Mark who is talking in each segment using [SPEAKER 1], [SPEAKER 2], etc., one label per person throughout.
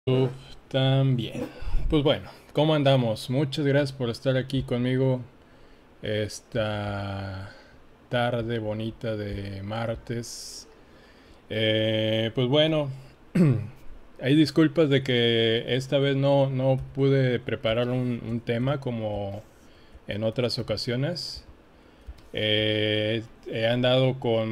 [SPEAKER 1] También. Pues bueno, ¿cómo andamos? Muchas gracias por estar aquí conmigo esta tarde bonita de martes. Pues bueno, hay disculpas de que esta vez no pude preparar un tema como en otras ocasiones. He andado con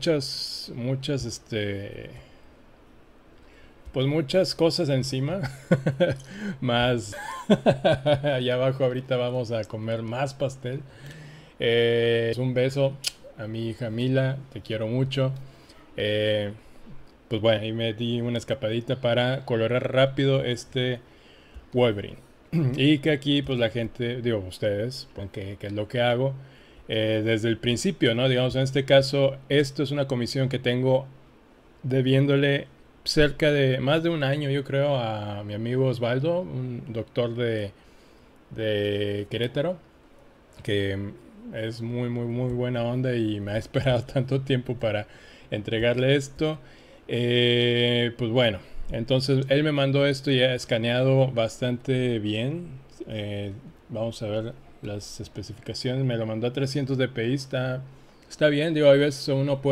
[SPEAKER 1] pues muchas cosas encima. Más allá abajo ahorita vamos a comer más pastel. Un beso a mi hija Mila, te quiero mucho. Eh, pues bueno, ahí me di una escapadita para colorar rápido este Wolverine. Y que aquí pues la gente, digo ustedes, porque que es lo que hago desde el principio, ¿no? Digamos, en este caso, esto es una comisión que tengo debiéndole cerca de más de un año, yo creo, a mi amigo Osvaldo, un doctor de Querétaro, que es muy buena onda y me ha esperado tanto tiempo para entregarle esto. Pues bueno, entonces él me mandó esto ya escaneado bastante bien. Vamos a ver las especificaciones. Me lo mandó a 300 dpi. Está bien, digo, a veces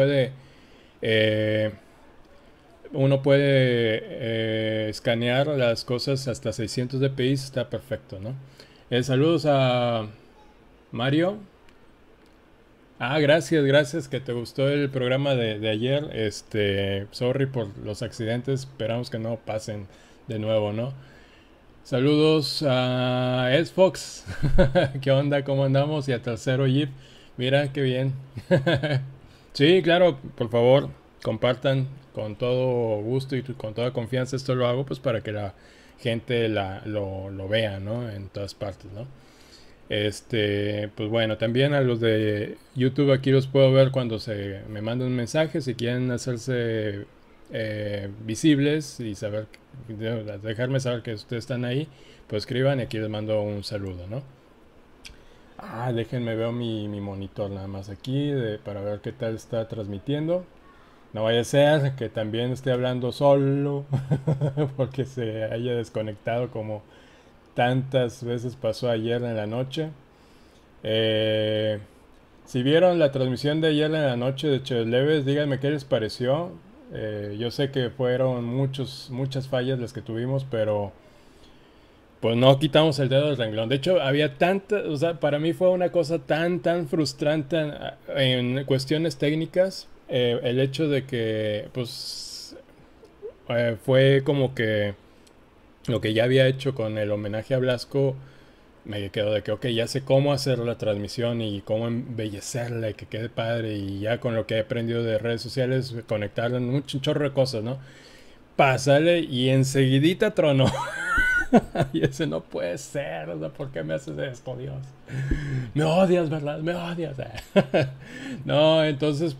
[SPEAKER 1] eh, uno puede escanear las cosas hasta 600 dpi, está perfecto, ¿no? Saludos a Mario. Ah, gracias que te gustó el programa de ayer. Sorry por los accidentes, esperamos que no pasen de nuevo, ¿no? Saludos a Fox. ¿Qué onda? ¿Cómo andamos? Y a Tercero Jeep. Mira, qué bien. Sí, claro, por favor, compartan con todo gusto y con toda confianza. Esto lo hago pues para que la gente lo vea, ¿no? En todas partes, ¿no? Pues bueno, también a los de YouTube aquí los puedo ver cuando se me mandan mensajes si quieren hacerse visibles y saber, dejarme saber que ustedes están ahí, pues escriban y aquí les mando un saludo, ¿no? Ah, déjenme ver mi monitor nada más aquí para ver qué tal está transmitiendo. No vaya a ser que también esté hablando solo porque se haya desconectado como tantas veces pasó ayer en la noche. Eh, si vieron la transmisión de ayer en la noche de Chéves Leves, díganme qué les pareció. Yo sé que fueron muchas fallas las que tuvimos, pero pues no quitamos el dedo del renglón. De hecho, había tanta, o sea, para mí fue una cosa tan frustrante en cuestiones técnicas, el hecho de que, pues, fue como que lo que ya había hecho con el homenaje a Blasco, me quedo de que, ok, ya sé cómo hacer la transmisión y cómo embellecerla y que quede padre y ya con lo que he aprendido de redes sociales, conectarla en un chorro de cosas, ¿no? Pásale y enseguidita tronó. Y ese no puede ser, o sea, ¿por qué me haces esto, Dios? Me odias, ¿verdad? Me odias. No, entonces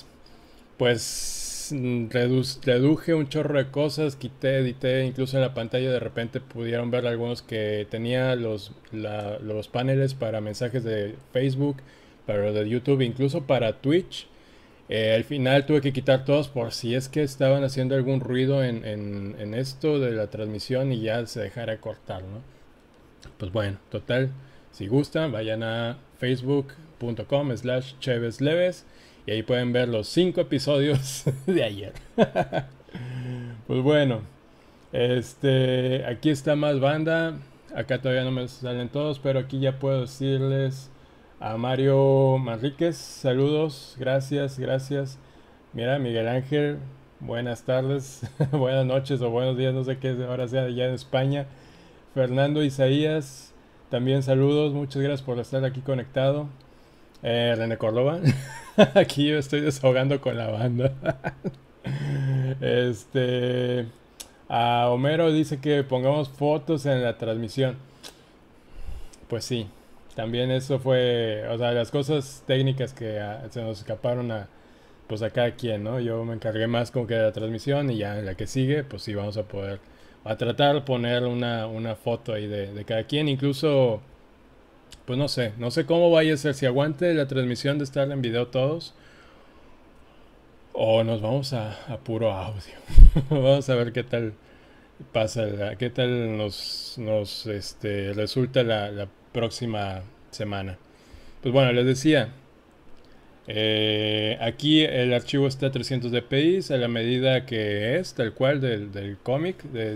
[SPEAKER 1] pues reduje un chorro de cosas, quité, edité, incluso en la pantalla de repente pudieron ver algunos que tenía los paneles para mensajes de Facebook, para lo de YouTube, incluso para Twitch. Al final tuve que quitar todos por si es que estaban haciendo algún ruido en esto de la transmisión y ya se dejara cortar, ¿no? Pues bueno, total, si gustan, vayan a facebook.com/chevesleves y ahí pueden ver los 5 episodios de ayer. Pues bueno, aquí está más banda. Acá todavía no me salen todos, pero aquí ya puedo decirles a Mario Manríquez, saludos, gracias. Mira, Miguel Ángel, buenas tardes, buenas noches o buenos días, no sé qué ahora sea allá en España. Fernando Isaías, también saludos, muchas gracias por estar aquí conectado. René Córdoba, aquí yo estoy desahogando con la banda. este, a Homero dice que pongamos fotos en la transmisión. Pues sí, también eso fue, o sea, las cosas técnicas que se nos escaparon pues a cada quien, ¿no? Yo me encargué más como que de la transmisión y ya en la que sigue, pues sí vamos a poder a tratar de poner una foto ahí de cada quien, incluso, pues no sé cómo vaya a ser, si aguante la transmisión de estar en video todos o nos vamos a puro audio. Vamos a ver qué tal pasa, qué tal resulta la próxima semana. Pues bueno, les decía, aquí el archivo está a 300 dpi a la medida que es, tal cual, del cómic, de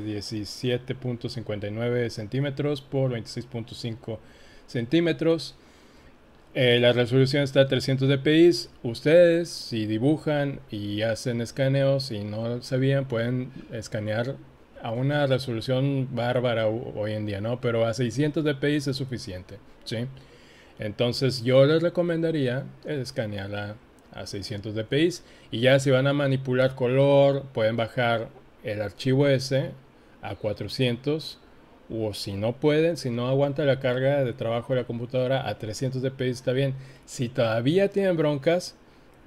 [SPEAKER 1] 17.59 centímetros por 26.5 centímetros. La resolución está a 300 dpi. Ustedes, si dibujan y hacen escaneos y no sabían, pueden escanear a una resolución bárbara hoy en día, ¿no? Pero a 600 dpi es suficiente, ¿sí? Entonces yo les recomendaría escanearla a 600 dpi y ya si van a manipular color pueden bajar el archivo ese a 400, o si no pueden, si no aguanta la carga de trabajo de la computadora, a 300 dpi está bien. Si todavía tienen broncas,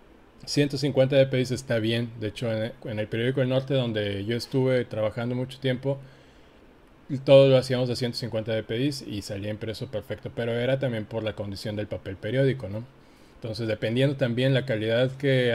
[SPEAKER 1] 150 dpi está bien. De hecho, en el periódico El Norte, donde yo estuve trabajando mucho tiempo, todo lo hacíamos a 150 dpi y salía impreso perfecto, pero era también por la condición del papel periódico, ¿no? Entonces, dependiendo también la calidad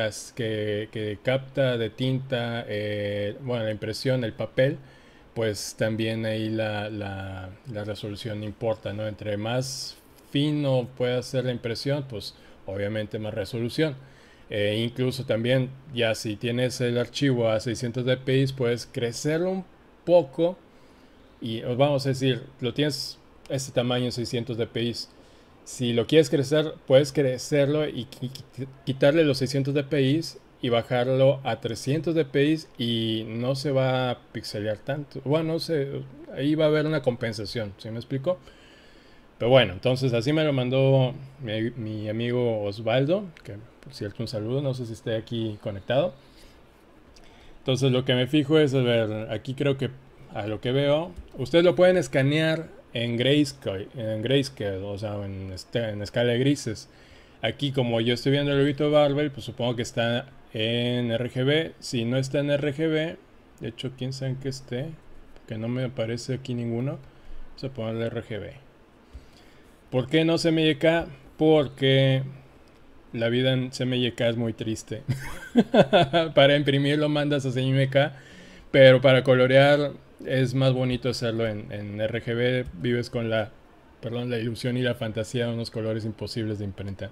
[SPEAKER 1] que capta de tinta, bueno, la impresión, el papel, pues también ahí la resolución importa, ¿no? Entre más fino pueda ser la impresión, pues obviamente más resolución. Incluso también, ya si tienes el archivo a 600 dpi, puedes crecerlo un poco y vamos a decir, lo tienes este tamaño 600 dpi. Si lo quieres crecer, puedes crecerlo y quitarle los 600 dpi y bajarlo a 300 dpi y no se va a pixelear tanto. Bueno, no sé, ahí va a haber una compensación, ¿sí me explico? Pero bueno, entonces así me lo mandó mi amigo Osvaldo, que por cierto un saludo, no sé si esté aquí conectado. Entonces lo que me fijo es, a ver, aquí creo que a lo que veo, ustedes lo pueden escanear en grayscale, o sea, en escala de grises. Aquí como yo estoy viendo el lobito de Barbel, pues supongo que está en RGB. Si no está en RGB, de hecho, quién sabe en qué esté, porque no me aparece aquí ninguno. Vamos a ponerle RGB. ¿Por qué no CMYK? Porque la vida en CMYK es muy triste. Para imprimir lo mandas a CMYK, pero para colorear es más bonito hacerlo en RGB. Vives con la ilusión y la fantasía de unos colores imposibles de imprenta.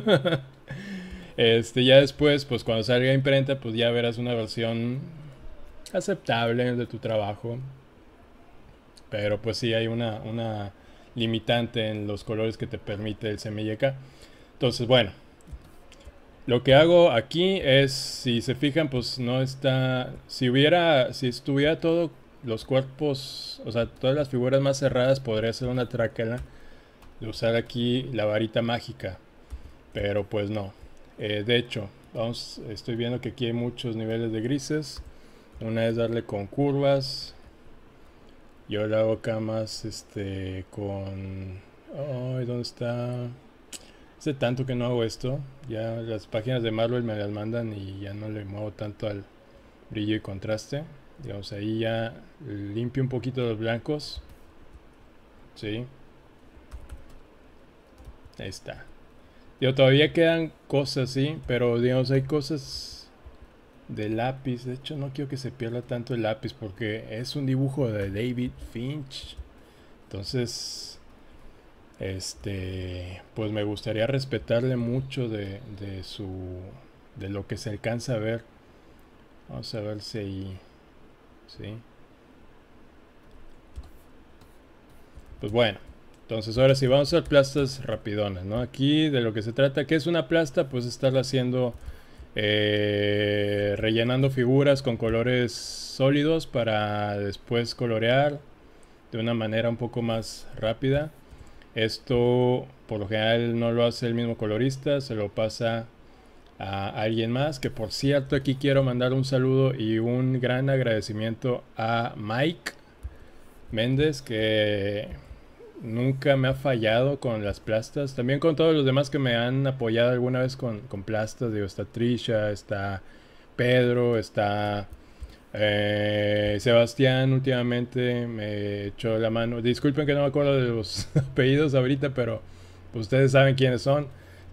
[SPEAKER 1] Ya después, pues cuando salga a imprenta, pues ya verás una versión aceptable de tu trabajo. Pero pues sí hay una limitante en los colores que te permite el CMYK. Entonces, bueno, lo que hago aquí es, si se fijan, pues no está, si estuviera todo los cuerpos, o sea, todas las figuras más cerradas, podría ser una tráquela de usar aquí la varita mágica, pero pues no. De hecho, estoy viendo que aquí hay muchos niveles de grises. Una es darle con curvas. Yo lo hago acá más con... Ay, ¿dónde está? Hace tanto que no hago esto. Ya las páginas de Marvel me las mandan y ya no le muevo tanto al brillo y contraste. Digamos, ahí ya limpio un poquito los blancos. Sí. Ahí está. Digo, todavía quedan cosas, sí, pero digamos, hay cosas de lápiz. De hecho, no quiero que se pierda tanto el lápiz porque es un dibujo de David Finch. Entonces, pues me gustaría respetarle mucho de lo que se alcanza a ver. Vamos a ver si ahí, sí. Pues bueno, entonces ahora sí vamos a hacer plastas rapidonas, ¿no? Aquí de lo que se trata, ¿qué es una plasta? Pues estarla haciendo, rellenando figuras con colores sólidos para después colorear de una manera un poco más rápida. Esto por lo general no lo hace el mismo colorista, se lo pasa a alguien más, que por cierto aquí quiero mandar un saludo y un gran agradecimiento a Mike Méndez, que nunca me ha fallado con las plastas. También con todos los demás que me han apoyado alguna vez con plastas. Digo, está Trisha, está Pedro, está Sebastián. Últimamente me echó la mano. Disculpen que no me acuerdo de los apellidos ahorita, pero pues ustedes saben quiénes son.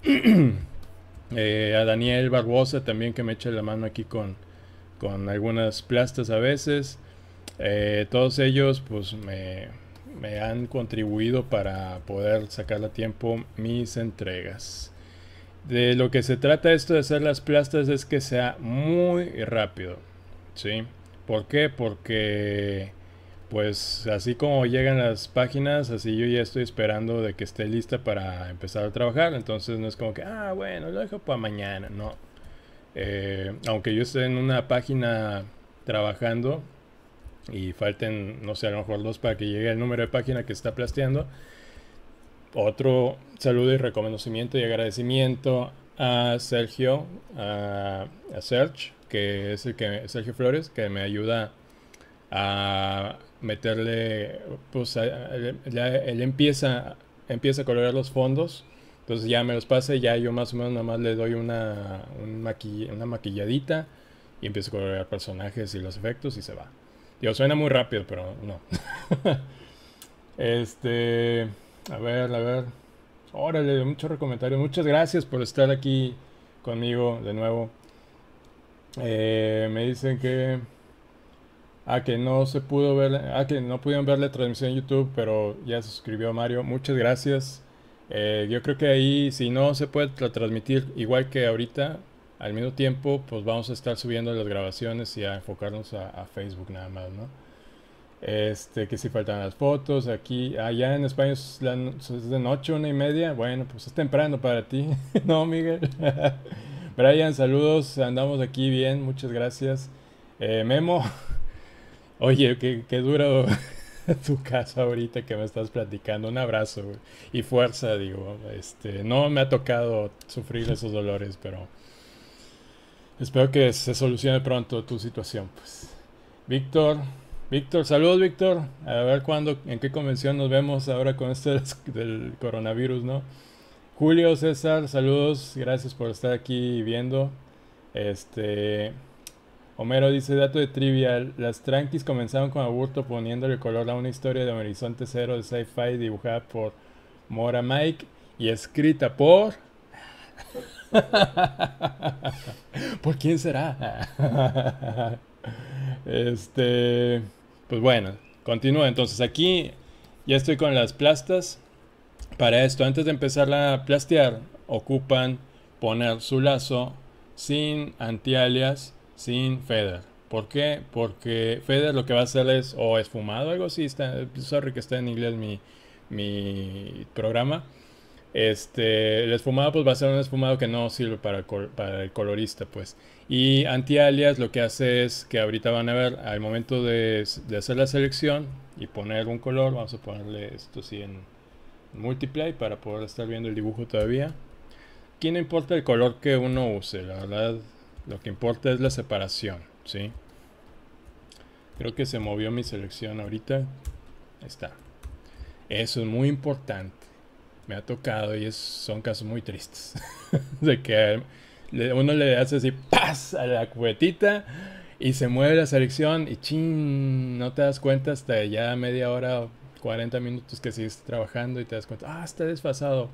[SPEAKER 1] A Daniel Barbosa también, que me echa la mano aquí con algunas plastas a veces. Todos ellos pues me han contribuido para poder sacar a tiempo mis entregas. De lo que se trata esto de hacer las plastas es que sea muy rápido, ¿sí? ¿Por qué? Porque pues así como llegan las páginas, así yo ya estoy esperando de que esté lista para empezar a trabajar. Entonces no es como que, bueno, lo dejo para mañana, no. Aunque yo esté en una página trabajando y falten, no sé, a lo mejor dos para que llegue el número de página que está plasteando, otro saludo y reconocimiento y agradecimiento a Sergio, a Serge, que es Sergio Flores, que me ayuda a meterle, pues él empieza a colorear los fondos, entonces ya me los pasa y ya yo más o menos nada más le doy una maquilladita y empiezo a colorear personajes y los efectos y se va. Digo, suena muy rápido, pero no. A ver. Órale, muchos comentarios. Muchas gracias por estar aquí conmigo de nuevo. Me dicen que no se pudo ver, que no pudieron ver la transmisión en YouTube, pero ya se suscribió Mario. Muchas gracias. Yo creo que ahí, si no se puede transmitir igual que ahorita, al mismo tiempo, pues vamos a estar subiendo las grabaciones y a enfocarnos a Facebook nada más, ¿no? Que si faltan las fotos, aquí, allá en España es de noche, 1:30. Bueno, pues es temprano para ti, ¿no, Miguel? Brian, saludos, andamos aquí bien, muchas gracias. Memo, oye, qué duro tu caso ahorita que me estás platicando. Un abrazo, güey, y fuerza, digo. No me ha tocado sufrir esos dolores, pero espero que se solucione pronto tu situación, pues. Víctor, saludos, Víctor. A ver en qué convención nos vemos ahora con esto del coronavirus, ¿no? Julio, César, saludos, gracias por estar aquí viendo. Homero dice, dato de trivia, las tranquis comenzaron con Aburto poniéndole color a una historia de Horizonte Cero de sci-fi dibujada por Mora Mike y escrita por... ¿Por quién será? Pues bueno, continúa. Entonces aquí ya estoy con las plastas. Para esto, antes de empezar a plastear, ocupan poner su lazo sin antialias, sin feather. ¿Por qué? Porque feather lo que va a hacer es o esfumado, algo así. Sorry que está en inglés mi programa. El esfumado pues va a ser un esfumado que no sirve para el colorista, pues. Y anti-alias lo que hace es que ahorita van a ver al momento de hacer la selección y poner un color, vamos a ponerle esto así en multiply para poder estar viendo el dibujo todavía. Aquí no importa el color que uno use, la verdad lo que importa es la separación, ¿sí? Creo que se movió mi selección ahorita. Ahí está. Eso es muy importante. Me ha tocado y son casos muy tristes. De que uno le hace así, ¡paz!, a la cubetita y se mueve la selección y ¡chin!, no te das cuenta hasta ya media hora o 40 minutos que sigues trabajando y te das cuenta, está desfasado.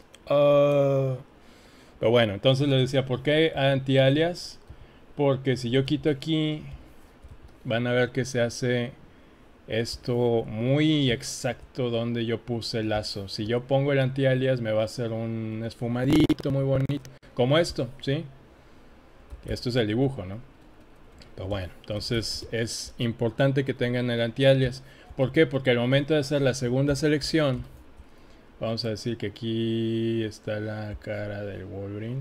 [SPEAKER 1] Pero bueno, entonces les decía, ¿por qué anti-alias? Porque si yo quito aquí, van a ver que se hace esto muy exacto donde yo puse el lazo. Si yo pongo el anti-alias me va a hacer un esfumadito muy bonito, como esto, ¿sí? Esto es el dibujo, ¿no? Pero bueno, entonces es importante que tengan el anti-alias. ¿Por qué? Porque al momento de hacer la segunda selección, vamos a decir que aquí está la cara del Wolverine.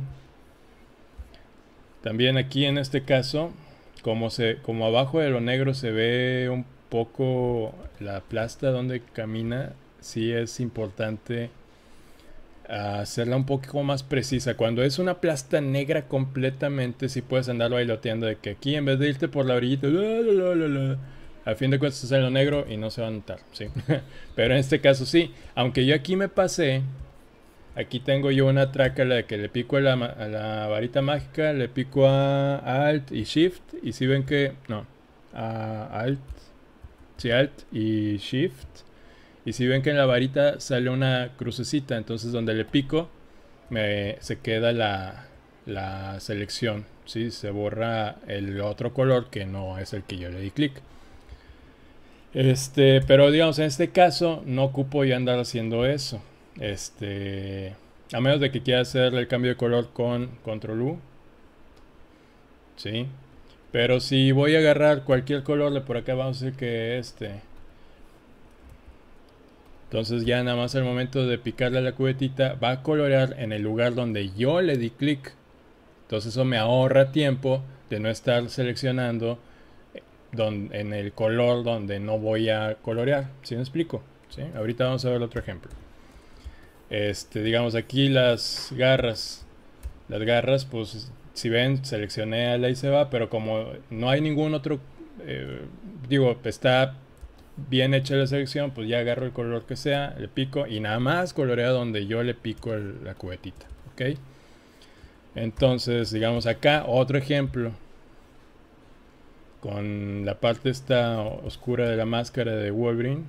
[SPEAKER 1] También aquí en este caso, como abajo de lo negro se ve un poco la plasta donde camina, sí es importante hacerla un poco más precisa. Cuando es una plasta negra completamente, sí puedes andar bailoteando de que aquí en vez de irte por la orillita, a fin de cuentas es en lo negro y no se va a notar, ¿sí? Pero en este caso sí, aunque yo aquí me pasé, aquí tengo yo una traca a la que le pico a la varita mágica, le pico a Alt y Shift, y si ven que, no, a Alt y Shift, y si ven que en la varita sale una crucecita, entonces donde le pico se queda la selección, ¿sí? Se borra el otro color que no es el que yo le di clic. Pero digamos, en este caso no ocupo ya andar haciendo eso. A menos de que quiera hacer el cambio de color con Control U. Sí. Pero si voy a agarrar cualquier color de por acá, vamos a decir que entonces ya nada más al momento de picarle a la cubetita va a colorear en el lugar donde yo le di clic. Entonces eso me ahorra tiempo de no estar seleccionando en el color donde no voy a colorear. ¿Sí me explico? ¿Sí? Ahorita vamos a ver otro ejemplo. Digamos aquí las garras. Las garras, pues si ven, seleccioné a la y se va, pero como no hay ningún otro, digo, está bien hecha la selección, pues ya agarro el color que sea, le pico y nada más colorea donde yo le pico la cubetita. ¿Ok? Entonces, digamos acá, otro ejemplo. Con la parte esta oscura de la máscara de Wolverine.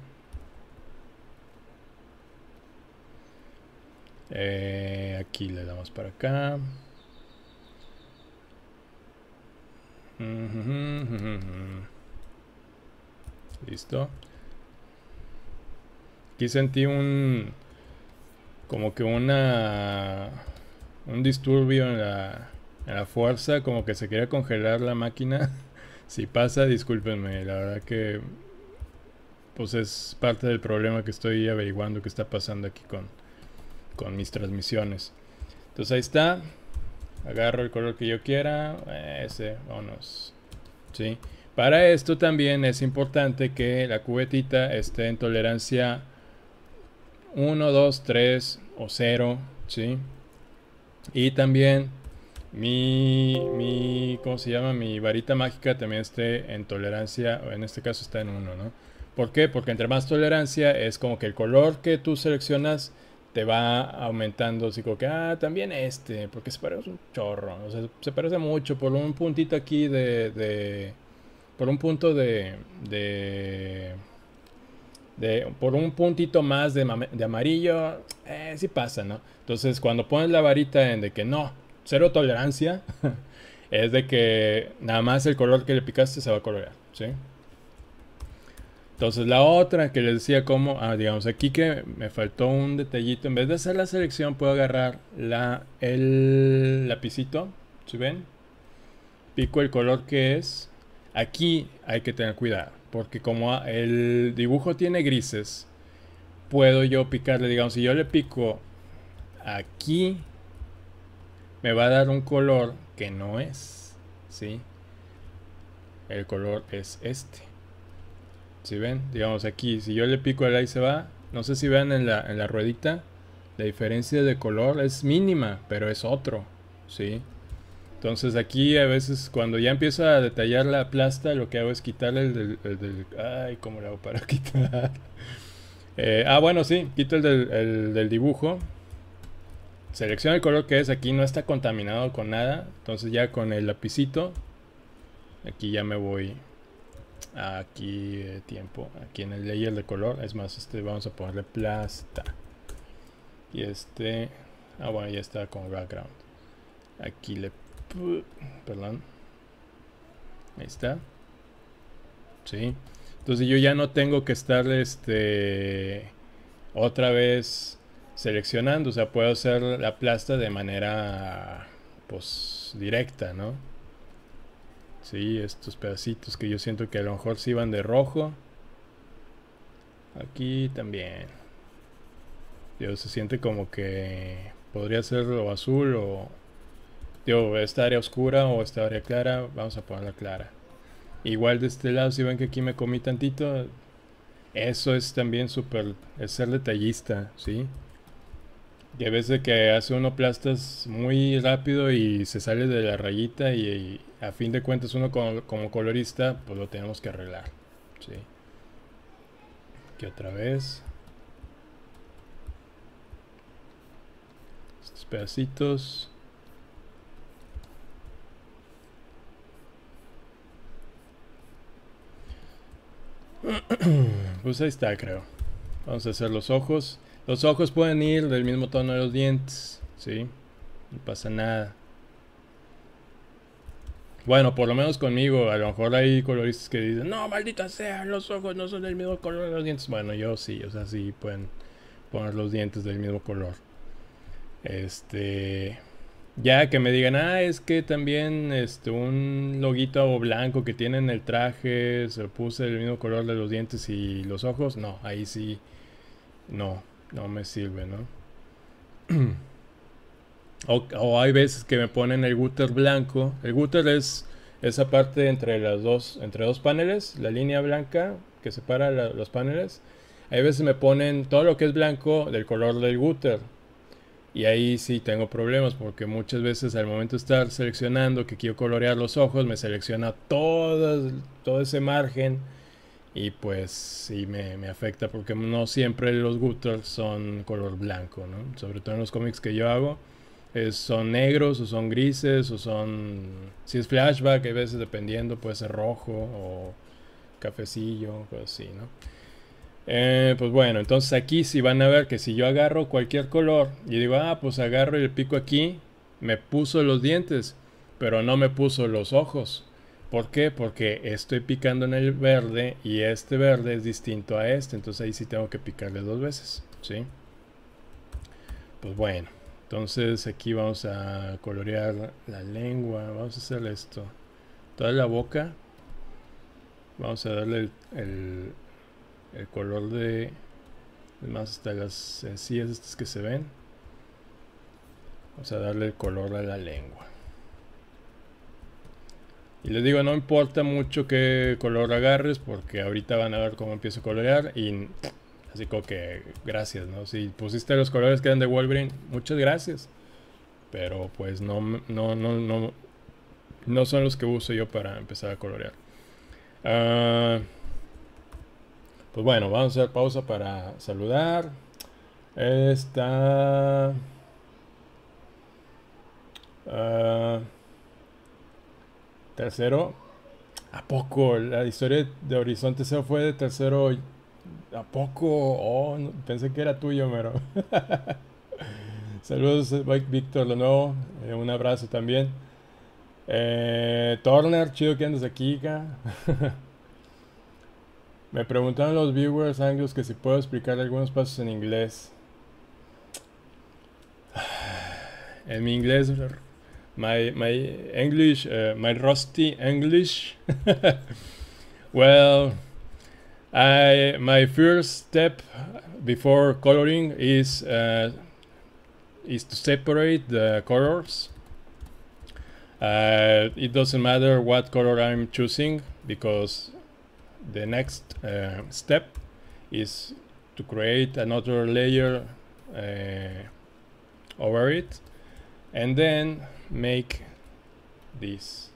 [SPEAKER 1] Aquí le damos para acá. Listo. Aquí sentí como que un disturbio en la fuerza, como que se quería congelar la máquina. Si pasa, discúlpenme, la verdad que pues es parte del problema que estoy averiguando que está pasando aquí con mis transmisiones. Entonces ahí está. Agarro el color que yo quiera. Ese, vámonos. ¿Sí? Para esto también es importante que la cubetita esté en tolerancia 1, 2, 3 o 0. ¿Sí? Y también ¿cómo se llama? Mi varita mágica también esté en tolerancia, en este caso está en 1, ¿no? ¿Por qué? Porque entre más tolerancia es como que el color que tú seleccionas te va aumentando, así como que, también porque se parece un chorro, o sea, se parece mucho por un puntito aquí por un punto por un puntito más de amarillo, sí pasa, ¿no? Entonces, cuando pones la varita en de que no, cero tolerancia, es de que nada más el color que le picaste se va a colorear, ¿sí? Entonces la otra que les decía como, digamos aquí que me faltó un detallito, en vez de hacer la selección puedo agarrar el lapicito, ¿sí ven? Pico el color que es. Aquí hay que tener cuidado, porque como el dibujo tiene grises, puedo yo picarle, digamos, si yo le pico aquí, me va a dar un color que no es, ¿sí? El color es este. ¿Sí ven? Digamos aquí, si yo le pico el ahí se va, no sé si vean en la ruedita, la diferencia de color es mínima, pero es otro, ¿sí? Entonces aquí a veces cuando ya empiezo a detallar la plasta, lo que hago es quitarle ay, ¿cómo lo hago para quitar? Bueno, sí, quito el del dibujo. Selecciono el color que es, aquí no está contaminado con nada. Entonces ya con el lapicito, aquí ya me voy aquí tiempo, aquí en el layer de color. Es más, vamos a ponerle plasta. Y bueno, ya está con background. Aquí perdón. Ahí está. Sí. Entonces yo ya no tengo que estar otra vez seleccionando, o sea, puedo hacer la plasta de manera pues directa, ¿no? Sí, estos pedacitos que yo siento que a lo mejor sí van de rojo. Aquí también. Digo, se siente como que podría ser o azul o digo, esta área oscura o esta área clara, vamos a ponerla clara. Igual de este lado, si ven que aquí me comí tantito, eso es también súper, es ser detallista, ¿sí? Y a veces que hace uno plastas muy rápido y se sale de la rayita y a fin de cuentas uno como colorista, pues lo tenemos que arreglar, ¿sí? Aquí otra vez. Estos pedacitos. Pues ahí está, creo. Vamos a hacer los ojos. Los ojos pueden ir del mismo tono de los dientes, ¿sí? No pasa nada. Bueno, por lo menos conmigo, a lo mejor hay coloristas que dicen, no, maldita sea, los ojos no son del mismo color de los dientes. Bueno, yo sí, o sea, sí pueden poner los dientes del mismo color. Este, ya que me digan, es que también un loguito blanco que tiene en el traje, se lo puse del mismo color de los dientes y los ojos, no, ahí sí, no, no me sirve, ¿no? O hay veces que me ponen el gutter blanco. El gutter es esa parte entre dos paneles, la línea blanca que separa los paneles. Hay veces me ponen todo lo que es blanco del color del gutter. Y ahí sí tengo problemas porque muchas veces al momento de estar seleccionando que quiero colorear los ojos, me selecciona todo ese margen y pues sí me afecta porque no siempre los gutters son color blanco, ¿no? Sobre todo en los cómics que yo hago son negros o son grises o son... Si es flashback, hay veces dependiendo, puede ser rojo o cafecillo, pues así, ¿no? Pues bueno, entonces aquí sí van a ver que si yo agarro cualquier color y digo, pues agarro y le pico aquí, me puso los dientes, pero no me puso los ojos. ¿Por qué? Porque estoy picando en el verde y este verde es distinto a este, entonces ahí sí tengo que picarle dos veces, ¿sí? Pues bueno, entonces aquí vamos a colorear la lengua, vamos a hacer esto. Toda la boca, vamos a darle el color de... Más hasta las encías estas que se ven. Vamos a darle el color a la lengua. Y les digo, no importa mucho qué color agarres, porque ahorita van a ver cómo empiezo a colorear y así como que gracias, ¿no? Si pusiste los colores que eran de Wolverine, muchas gracias. Pero pues no son los que uso yo para empezar a colorear. Pues bueno, vamos a hacer pausa para saludar. Está... tercero. ¿A poco? La historia de Horizonte Zero fue de tercero. ¿A poco? Oh, pensé que era tuyo, mero. Saludos, Víctor, de nuevo. Un abrazo también. Turner, chido que andes aquí, Me preguntaron los viewers Angus que si puedo explicar algunos pasos en inglés. En mi inglés, my English, my rusty English. Well, my first step before coloring is to separate the colors. It doesn't matter what color I'm choosing because the next step is to create another layer over it and then make this.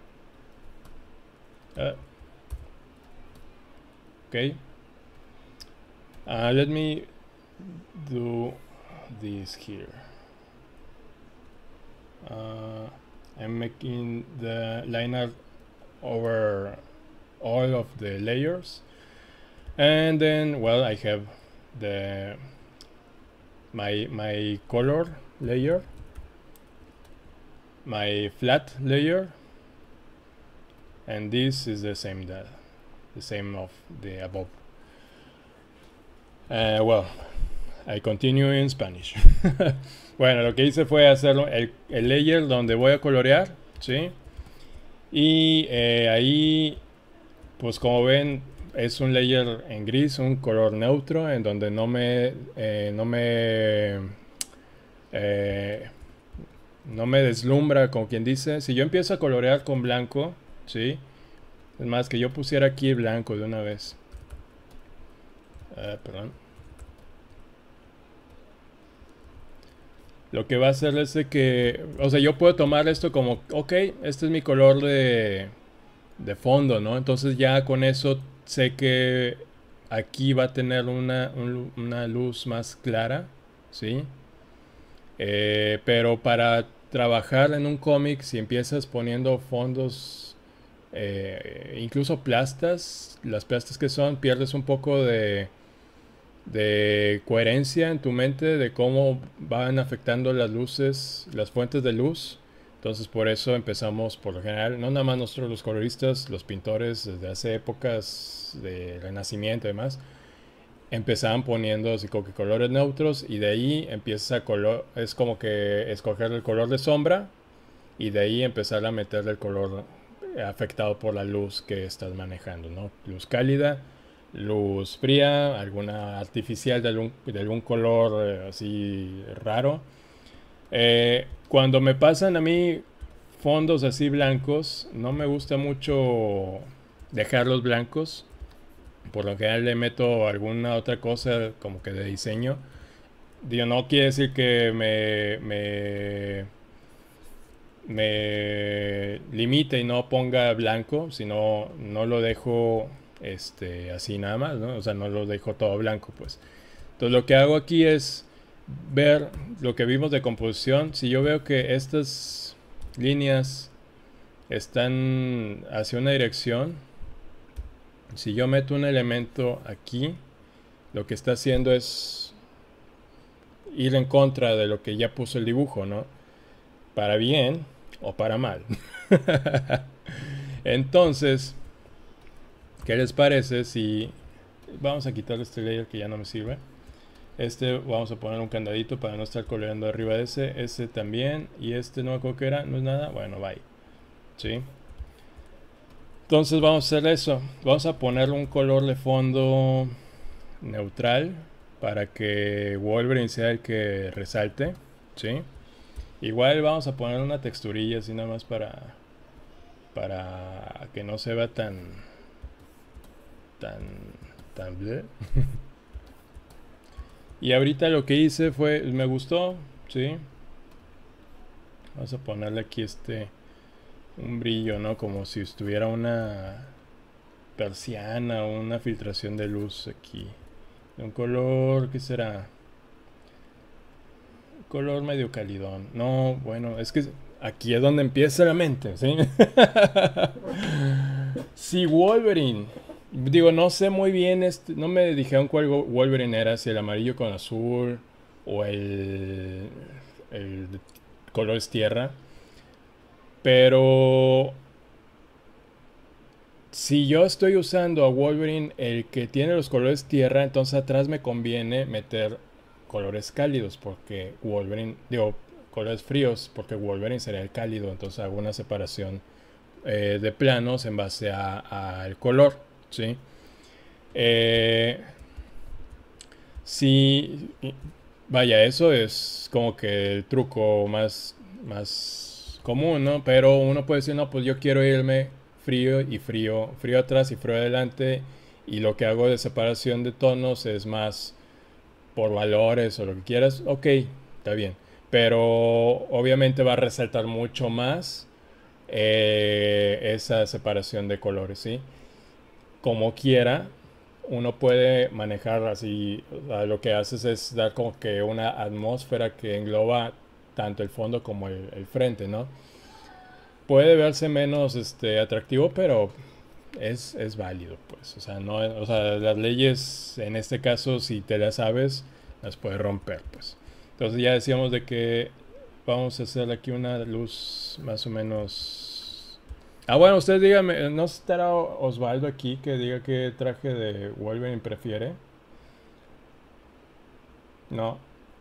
[SPEAKER 1] Okay, let me do this here. I'm making the line art over all of the layers, and then well, I have the my color layer, my flat layer, and this is the same of the above. Well, I continue in Spanish. Bueno, lo que hice fue hacerlo el layer donde voy a colorear, ¿sí? Y ahí, pues como ven, es un layer en gris, un color neutro, en donde no me deslumbra, como quien dice. Si yo empiezo a colorear con blanco, ¿sí? Es más, que yo pusiera aquí blanco de una vez. Perdón. Lo que va a hacer es de que, o sea, yo puedo tomar esto como, ok, este es mi color de fondo, ¿no? Entonces ya con eso sé que aquí va a tener una luz más clara, ¿sí? Pero para trabajar en un cómic, si empiezas poniendo fondos, incluso plastas, las plastas que son, pierdes un poco de coherencia en tu mente de cómo van afectando las luces, las fuentes de luz. Entonces por eso empezamos por lo general, no nada más nosotros los coloristas, los pintores desde hace épocas de Renacimiento y demás, empezaban poniendo así como que colores neutros y de ahí empieza a color, es como que escoger el color de sombra y de ahí empezar a meterle el color afectado por la luz que estás manejando, ¿no? Luz cálida, luz fría, alguna artificial de algún color así raro. Cuando me pasan a mí fondos así blancos, no me gusta mucho dejarlos blancos. Por lo general le meto alguna otra cosa como que de diseño. Digo, no quiere decir que me limite y no ponga blanco, sino no lo dejo así nada más, ¿no? O sea, no lo dejo todo blanco, pues. Entonces lo que hago aquí es ver lo que vimos de composición. Si yo veo que estas líneas están hacia una dirección, si yo meto un elemento aquí, lo que está haciendo es ir en contra de lo que ya puso el dibujo, ¿no? Para bien o para mal. Entonces, ¿qué les parece si vamos a quitar este layer que ya no me sirve? Vamos a poner un candadito para no estar coloreando arriba de ese también, y no me acuerdo que era, no es nada, bueno, bye. ¿Sí? Entonces vamos a hacer eso, vamos a ponerle un color de fondo neutral para que Wolverine sea el que resalte, ¿sí? Igual vamos a poner una texturilla así nada más para que no se vea tan tan bleh. Y ahorita lo que hice fue, me gustó, ¿sí? Vamos a ponerle aquí un brillo, ¿no? Como si estuviera una persiana o una filtración de luz aquí. De un color, ¿qué será? Un color medio calidón. No, bueno, es que aquí es donde empieza la mente, ¿sí? Sí, Wolverine. Digo, no sé muy bien, no me dijeron cuál Wolverine era, si el amarillo con azul o el colores tierra. Pero si yo estoy usando a Wolverine el que tiene los colores tierra, entonces atrás me conviene meter colores cálidos, porque Wolverine, digo, colores fríos, porque Wolverine sería el cálido, entonces hago una separación de planos en base al color, ¿sí? Eh, sí, vaya, eso es como que el truco más común, ¿no? Pero uno puede decir, no, pues yo quiero irme frío y frío, frío atrás y frío adelante, y lo que hago de separación de tonos es más por valores o lo que quieras, ok, está bien. Pero obviamente va a resaltar mucho más esa separación de colores, ¿sí? Como quiera, uno puede manejar así, o sea, lo que haces es dar como que una atmósfera que engloba tanto el fondo como el frente, ¿no? Puede verse menos atractivo, pero es válido, pues. O sea, no, o sea, las leyes, en este caso, si te las sabes, las puedes romper, pues. Entonces ya decíamos de que vamos a hacer aquí una luz más o menos. Ah, bueno, ustedes díganme, ¿no estará Osvaldo aquí que diga qué traje de Wolverine prefiere? No.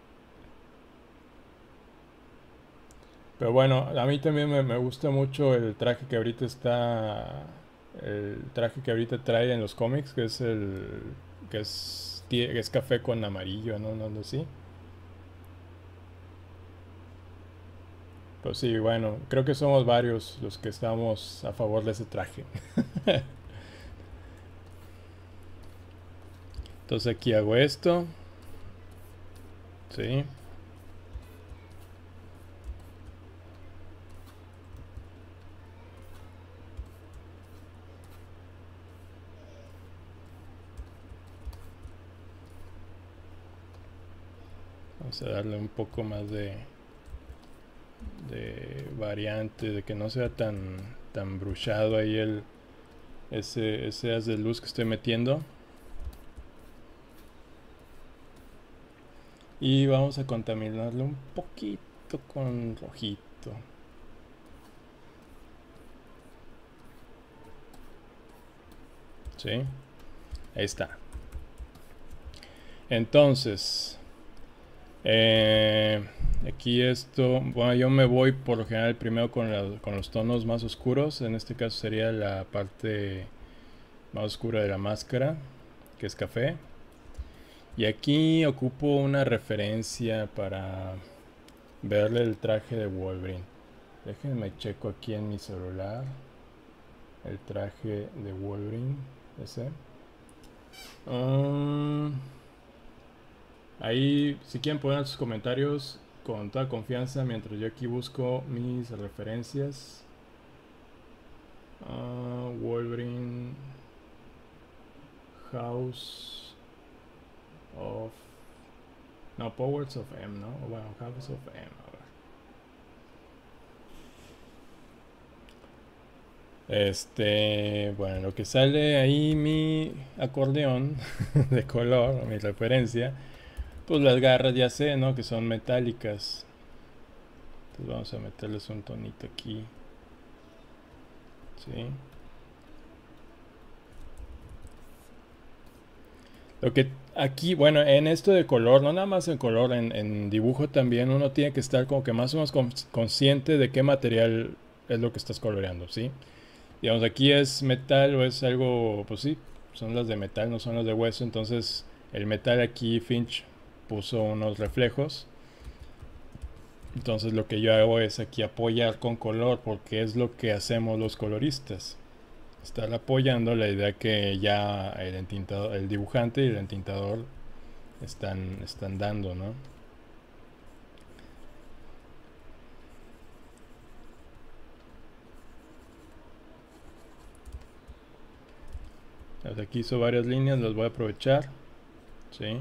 [SPEAKER 1] Pero bueno, a mí también me gusta mucho el traje que ahorita está. El traje que ahorita trae en los cómics, que es que es café con amarillo, ¿no? No, no, sí. Pues sí, bueno, creo que somos varios los que estamos a favor de ese traje. Entonces aquí hago esto. Sí. Vamos a darle un poco más de variante, de que no sea tan brushado ahí ese haz de luz que estoy metiendo. Y vamos a contaminarlo un poquito con rojito. ¿sí? Ahí está. Entonces, aquí esto, bueno, yo me voy por lo general primero con los tonos más oscuros. En este caso sería la parte más oscura de la máscara, que es café. Y aquí ocupo una referencia para verle el traje de Wolverine. Déjenme checo aquí en mi celular el traje de Wolverine. Ese. Ahí, si quieren poner sus comentarios con toda confianza mientras yo aquí busco mis referencias. Wolverine House of... No, Powers of M, ¿no? Bueno, House of M, a ver. Bueno, lo que sale ahí mi acordeón de color, mi referencia, pues las garras ya sé, ¿no? Que son metálicas. Entonces vamos a meterles un tonito aquí. ¿Sí? Lo que aquí, bueno, en esto de color, no nada más en color, en dibujo también uno tiene que estar como que más o menos consciente de qué material es lo que estás coloreando, ¿sí? Digamos, aquí es metal o es algo, pues sí, son las de metal, no son las de hueso, entonces el metal aquí Finch puso unos reflejos. Entonces lo que yo hago es aquí apoyar con color porque es lo que hacemos los coloristas. Estar apoyando la idea que ya el dibujante y el entintador están dando, ¿no? Aquí hizo varias líneas, las voy a aprovechar, ¿sí?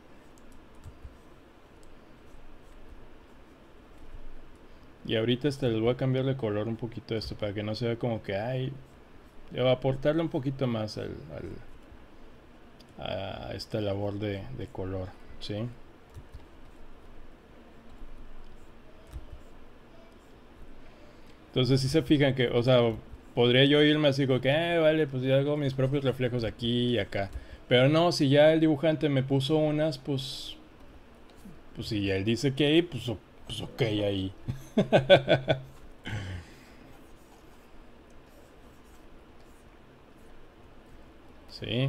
[SPEAKER 1] Y ahorita hasta les voy a cambiar de color un poquito esto para que no se vea como que hay... Va a aportarle un poquito más a esta labor de color, ¿sí? Entonces si se fijan que, o sea, podría yo irme así como que, vale, pues ya hago mis propios reflejos aquí y acá. Pero no, si ya el dibujante me puso unas, pues si él dice que ahí, pues ok ahí. Sí.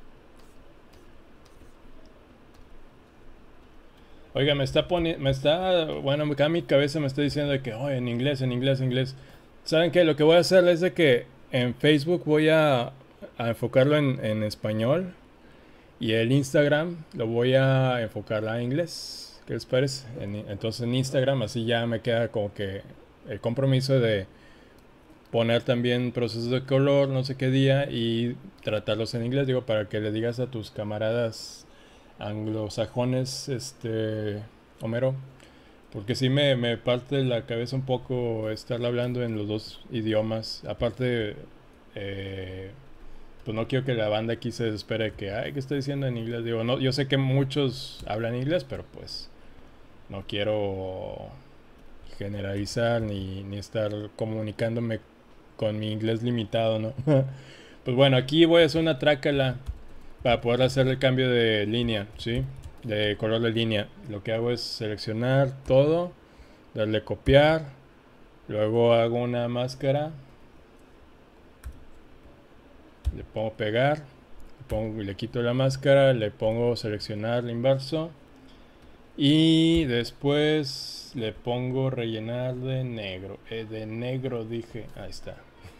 [SPEAKER 1] Oiga, bueno, acá mi cabeza me está diciendo de que, oh, en inglés, en inglés, en inglés. ¿Saben qué? Lo que voy a hacer es de que en Facebook voy a enfocarlo en español y el Instagram lo voy a enfocar a inglés. ¿Qué les parece? Entonces en Instagram así ya me queda como que el compromiso de poner también procesos de color, no sé qué día y tratarlos en inglés, digo, para que le digas a tus camaradas anglosajones, Homero, porque sí me parte la cabeza un poco estar hablando en los dos idiomas. Aparte, pues no quiero que la banda aquí se desespere que, ay, ¿qué estoy diciendo en inglés? Digo, no, yo sé que muchos hablan inglés, pero pues no quiero generalizar ni estar comunicándome con mi inglés limitado, ¿no? Pues bueno, aquí voy a hacer una trácala para poder hacer el cambio de línea, ¿sí? De color de línea. Lo que hago es seleccionar todo, darle copiar, luego hago una máscara, le pongo pegar, le quito la máscara, le pongo seleccionar el inverso y después le pongo rellenar de negro dije, ahí está.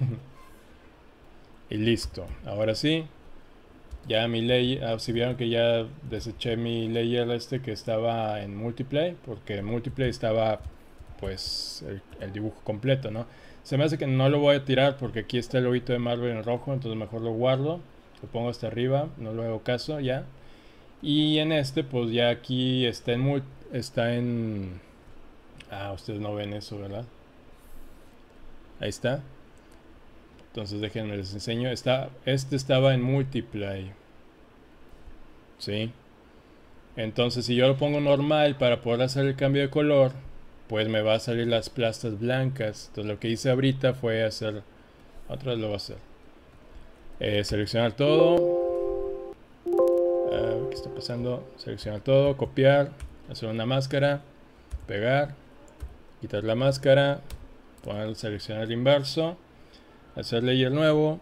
[SPEAKER 1] Y listo, ahora sí, ya mi layer, si vieron que ya deseché mi layer que estaba en multiply, porque en multiply estaba pues el dibujo completo, ¿no? Se me hace que no lo voy a tirar porque aquí está el lobito de Marvel en rojo, entonces mejor lo guardo, lo pongo hasta arriba, no lo hago caso ya. Y en pues ya aquí está en... Ah, ustedes no ven eso, ¿verdad? Ahí está. Entonces déjenme les enseño. Este estaba en multiply. ¿Sí? Entonces si yo lo pongo normal para poder hacer el cambio de color, pues me va a salir las plastas blancas. Entonces lo que hice ahorita fue hacer... Otra vez lo voy a hacer. Seleccionar todo. ¿Qué está pasando? Seleccionar todo, copiar, hacer una máscara, pegar, quitar la máscara, poner, seleccionar el inverso, hacer layer nuevo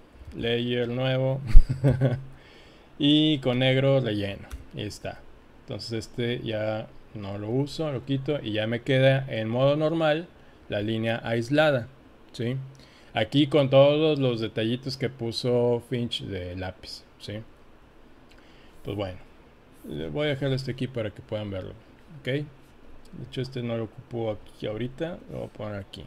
[SPEAKER 1] y con negro relleno. Y está. Entonces este ya no lo uso, lo quito y ya me queda en modo normal la línea aislada, ¿sí? Aquí con todos los detallitos que puso Finch de lápiz, ¿sí? Pues bueno, voy a dejar este aquí para que puedan verlo, ¿ok? De hecho este no lo ocupo aquí ahorita, lo voy a poner aquí.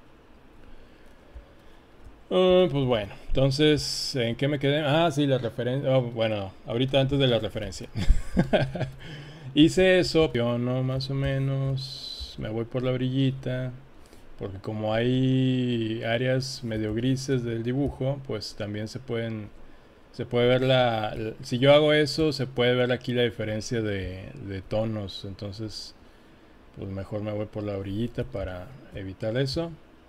[SPEAKER 1] Pues bueno, entonces, ¿en qué me quedé? Ah, sí, la referencia. Bueno, ahorita antes de la referencia. Hice eso, yo no más o menos. Me voy por la orillita. Porque como hay áreas medio grises del dibujo, pues también se pueden. Se puede ver si yo hago eso, se puede ver aquí la diferencia de tonos. Entonces, pues mejor me voy por la orillita para evitar eso.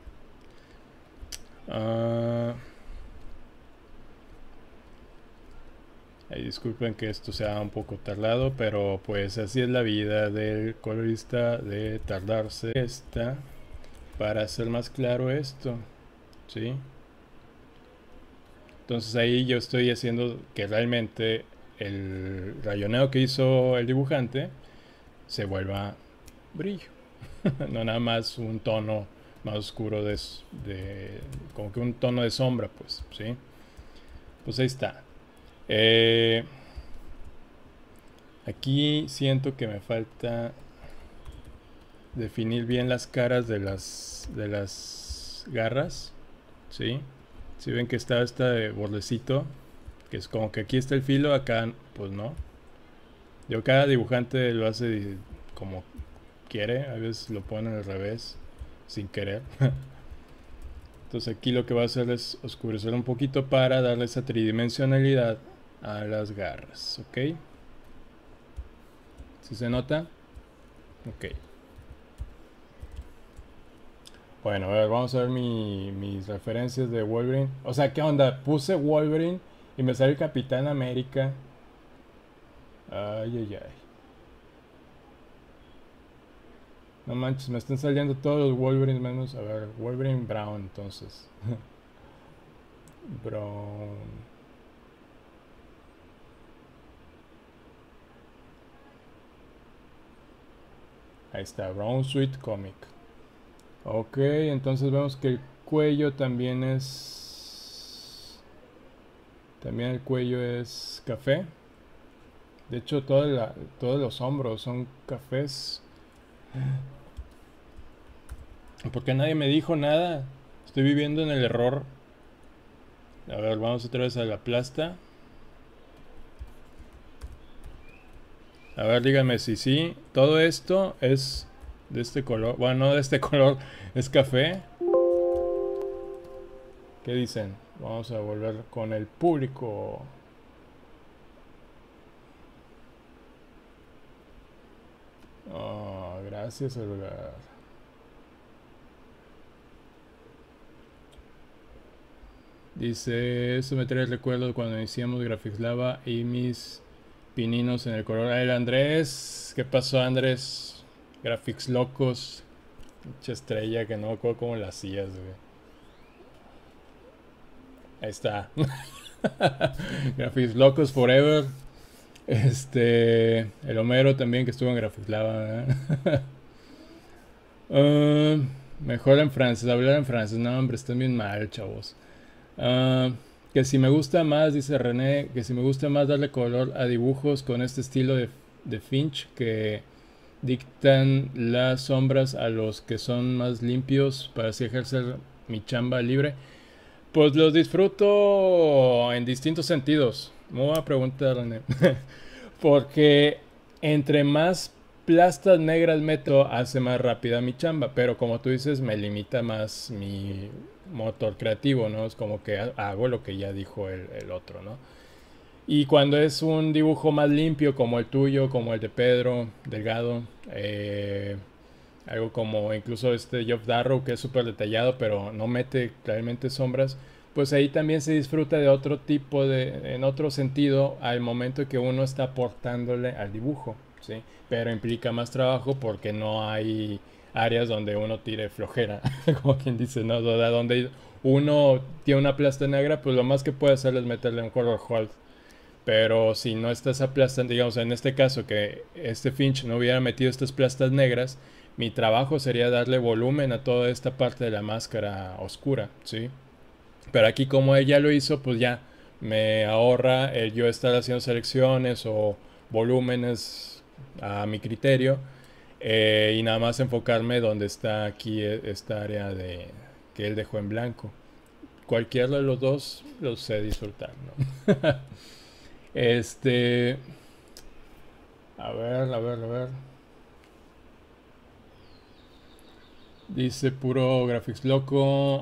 [SPEAKER 1] Disculpen que esto sea un poco tardado, pero pues así es la vida del colorista, de tardarse para hacer más claro esto, ¿sí? Entonces ahí yo estoy haciendo que realmente el rayoneo que hizo el dibujante se vuelva brillo. No nada más un tono más oscuro como que un tono de sombra, pues, ¿sí? Pues ahí está. Aquí siento que me falta definir bien las caras de las garras, ¿sí? Si ven que está este bordecito, que es como que aquí está el filo, acá pues no. Yo, cada dibujante lo hace como quiere, a veces lo pone al revés, sin querer. Entonces aquí lo que va a hacer es oscurecer un poquito para darle esa tridimensionalidad a las garras, ¿ok? ¿Sí se nota? Ok. Bueno, a ver, vamos a ver mis referencias de Wolverine. O sea, ¿qué onda? Puse Wolverine y me sale Capitán América. Ay, ay, ay. No manches, me están saliendo todos los Wolverines menos. A ver, Wolverine Brown, entonces. Brown. Ahí está, Brown Sweet Comic. Ok, entonces vemos que el cuello también es... También el cuello es café. De hecho, todos los hombros son cafés. ¿Por qué nadie me dijo nada? Estoy viviendo en el error. A ver, vamos otra vez a la plasta. A ver, díganme si sí. Todo esto es de este color. Bueno, no de este color. Es café. ¿Qué dicen? Vamos a volver con el público. Oh, gracias, Edgar. Dice, eso me trae el recuerdo cuando iniciamos Graphics Lava y mis pininos en el color. El Andrés, ¿qué pasó, Andrés? Graphics locos. Mucha estrella que no me acuerdo cómo la hacías, güey. Ahí está. Graphics locos forever. El Homero también, que estuvo en Graphics Lava. Mejor en francés, hablar en francés. No, hombre, están bien mal, chavos. Que si me gusta más, dice René, que si me gusta más darle color a dibujos con este estilo de Finch, que dictan las sombras a los que son más limpios para así ejercer mi chamba libre. Pues los disfruto en distintos sentidos. Me voy a preguntar, René. Porque entre más plastas negras meto, hace más rápida mi chamba. Pero como tú dices, me limita más mi motor creativo, ¿no? Es como que hago lo que ya dijo el otro, ¿no? Y cuando es un dibujo más limpio, como el tuyo, como el de Pedro Delgado, algo como incluso este Geoff Darrow, que es súper detallado, pero no mete realmente sombras, pues ahí también se disfruta de otro tipo de, en otro sentido, al momento que uno está aportándole al dibujo, ¿sí? Pero implica más trabajo porque no hay áreas donde uno tire flojera, como quien dice, ¿no? Donde uno tiene una plasta negra, pues lo más que puede hacer es meterle un color hold. Pero si no estás aplastando, digamos, en este caso que este Finch no hubiera metido estas plastas negras, mi trabajo sería darle volumen a toda esta parte de la máscara oscura, ¿sí? Pero aquí como ella lo hizo, pues ya me ahorra el yo estar haciendo selecciones o volúmenes a mi criterio, y nada más enfocarme donde está aquí esta área de que él dejó en blanco. Cualquiera de los dos los sé disfrutar, ¿no? Este, a ver. Dice puro graphics loco.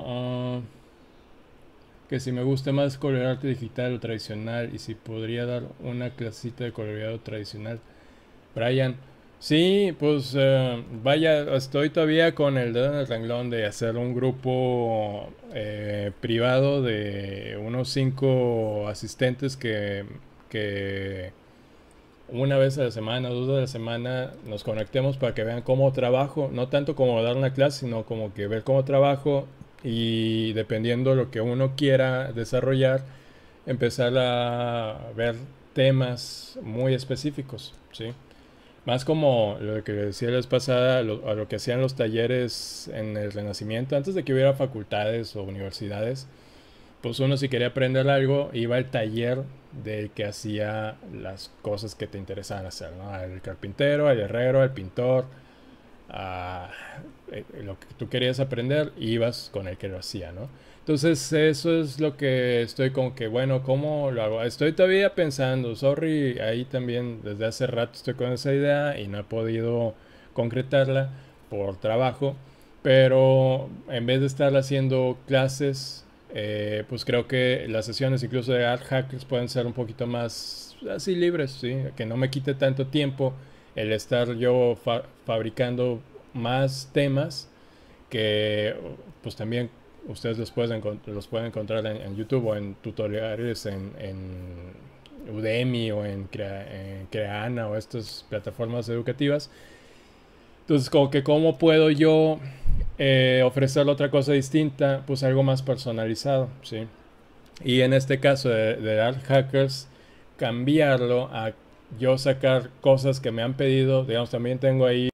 [SPEAKER 1] Que si me gusta más colorear arte digital o tradicional y si podría dar una clasita de coloreado tradicional. Brian, sí, pues vaya, estoy todavía con el dedo en el renglón de hacer un grupo privado de unos 5 asistentes que una vez a la semana, 2 veces a la semana nos conectemos para que vean cómo trabajo, no tanto como dar una clase, sino como que ver cómo trabajo y dependiendo de lo que uno quiera desarrollar, empezar a ver temas muy específicos, ¿sí? Más como lo que decía la vez pasada, a lo que hacían los talleres en el Renacimiento, antes de que hubiera facultades o universidades, pues uno si quería aprender algo, iba al taller del que hacía las cosas que te interesaban hacer, ¿no? Al carpintero, al herrero, al pintor, a lo que tú querías aprender, ibas con el que lo hacía, ¿no? Entonces eso es lo que estoy como que, bueno, ¿cómo lo hago? Estoy todavía pensando, sorry, ahí también desde hace rato estoy con esa idea y no he podido concretarla por trabajo, pero en vez de estar haciendo clases, pues creo que las sesiones incluso de Art Hackers pueden ser un poquito más así libres, ¿sí? Que no me quite tanto tiempo el estar yo fabricando más temas que pues también ustedes los pueden encontrar en YouTube o en tutoriales en Udemy o en Creana o estas plataformas educativas. Entonces, como que cómo puedo yo ofrecerle otra cosa distinta, pues algo más personalizado, ¿sí? Y en este caso de Art Hackers, cambiarlo a yo sacar cosas que me han pedido. Digamos, también tengo ahí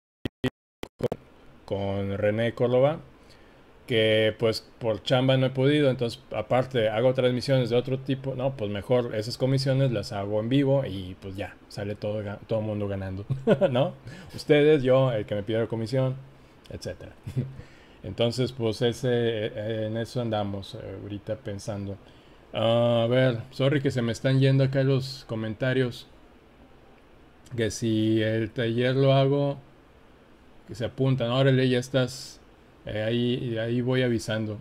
[SPEAKER 1] con René Córdoba, que pues por chamba no he podido, entonces aparte hago transmisiones de otro tipo, no, pues mejor esas comisiones las hago en vivo y pues ya, sale todo el mundo ganando, ¿no? Ustedes, yo, el que me pide la comisión, etcétera. Entonces, pues en eso andamos ahorita pensando. A ver, sorry que se me están yendo acá los comentarios. Que si el taller lo hago, que se apuntan. Órale, ya estás. Ahí voy avisando.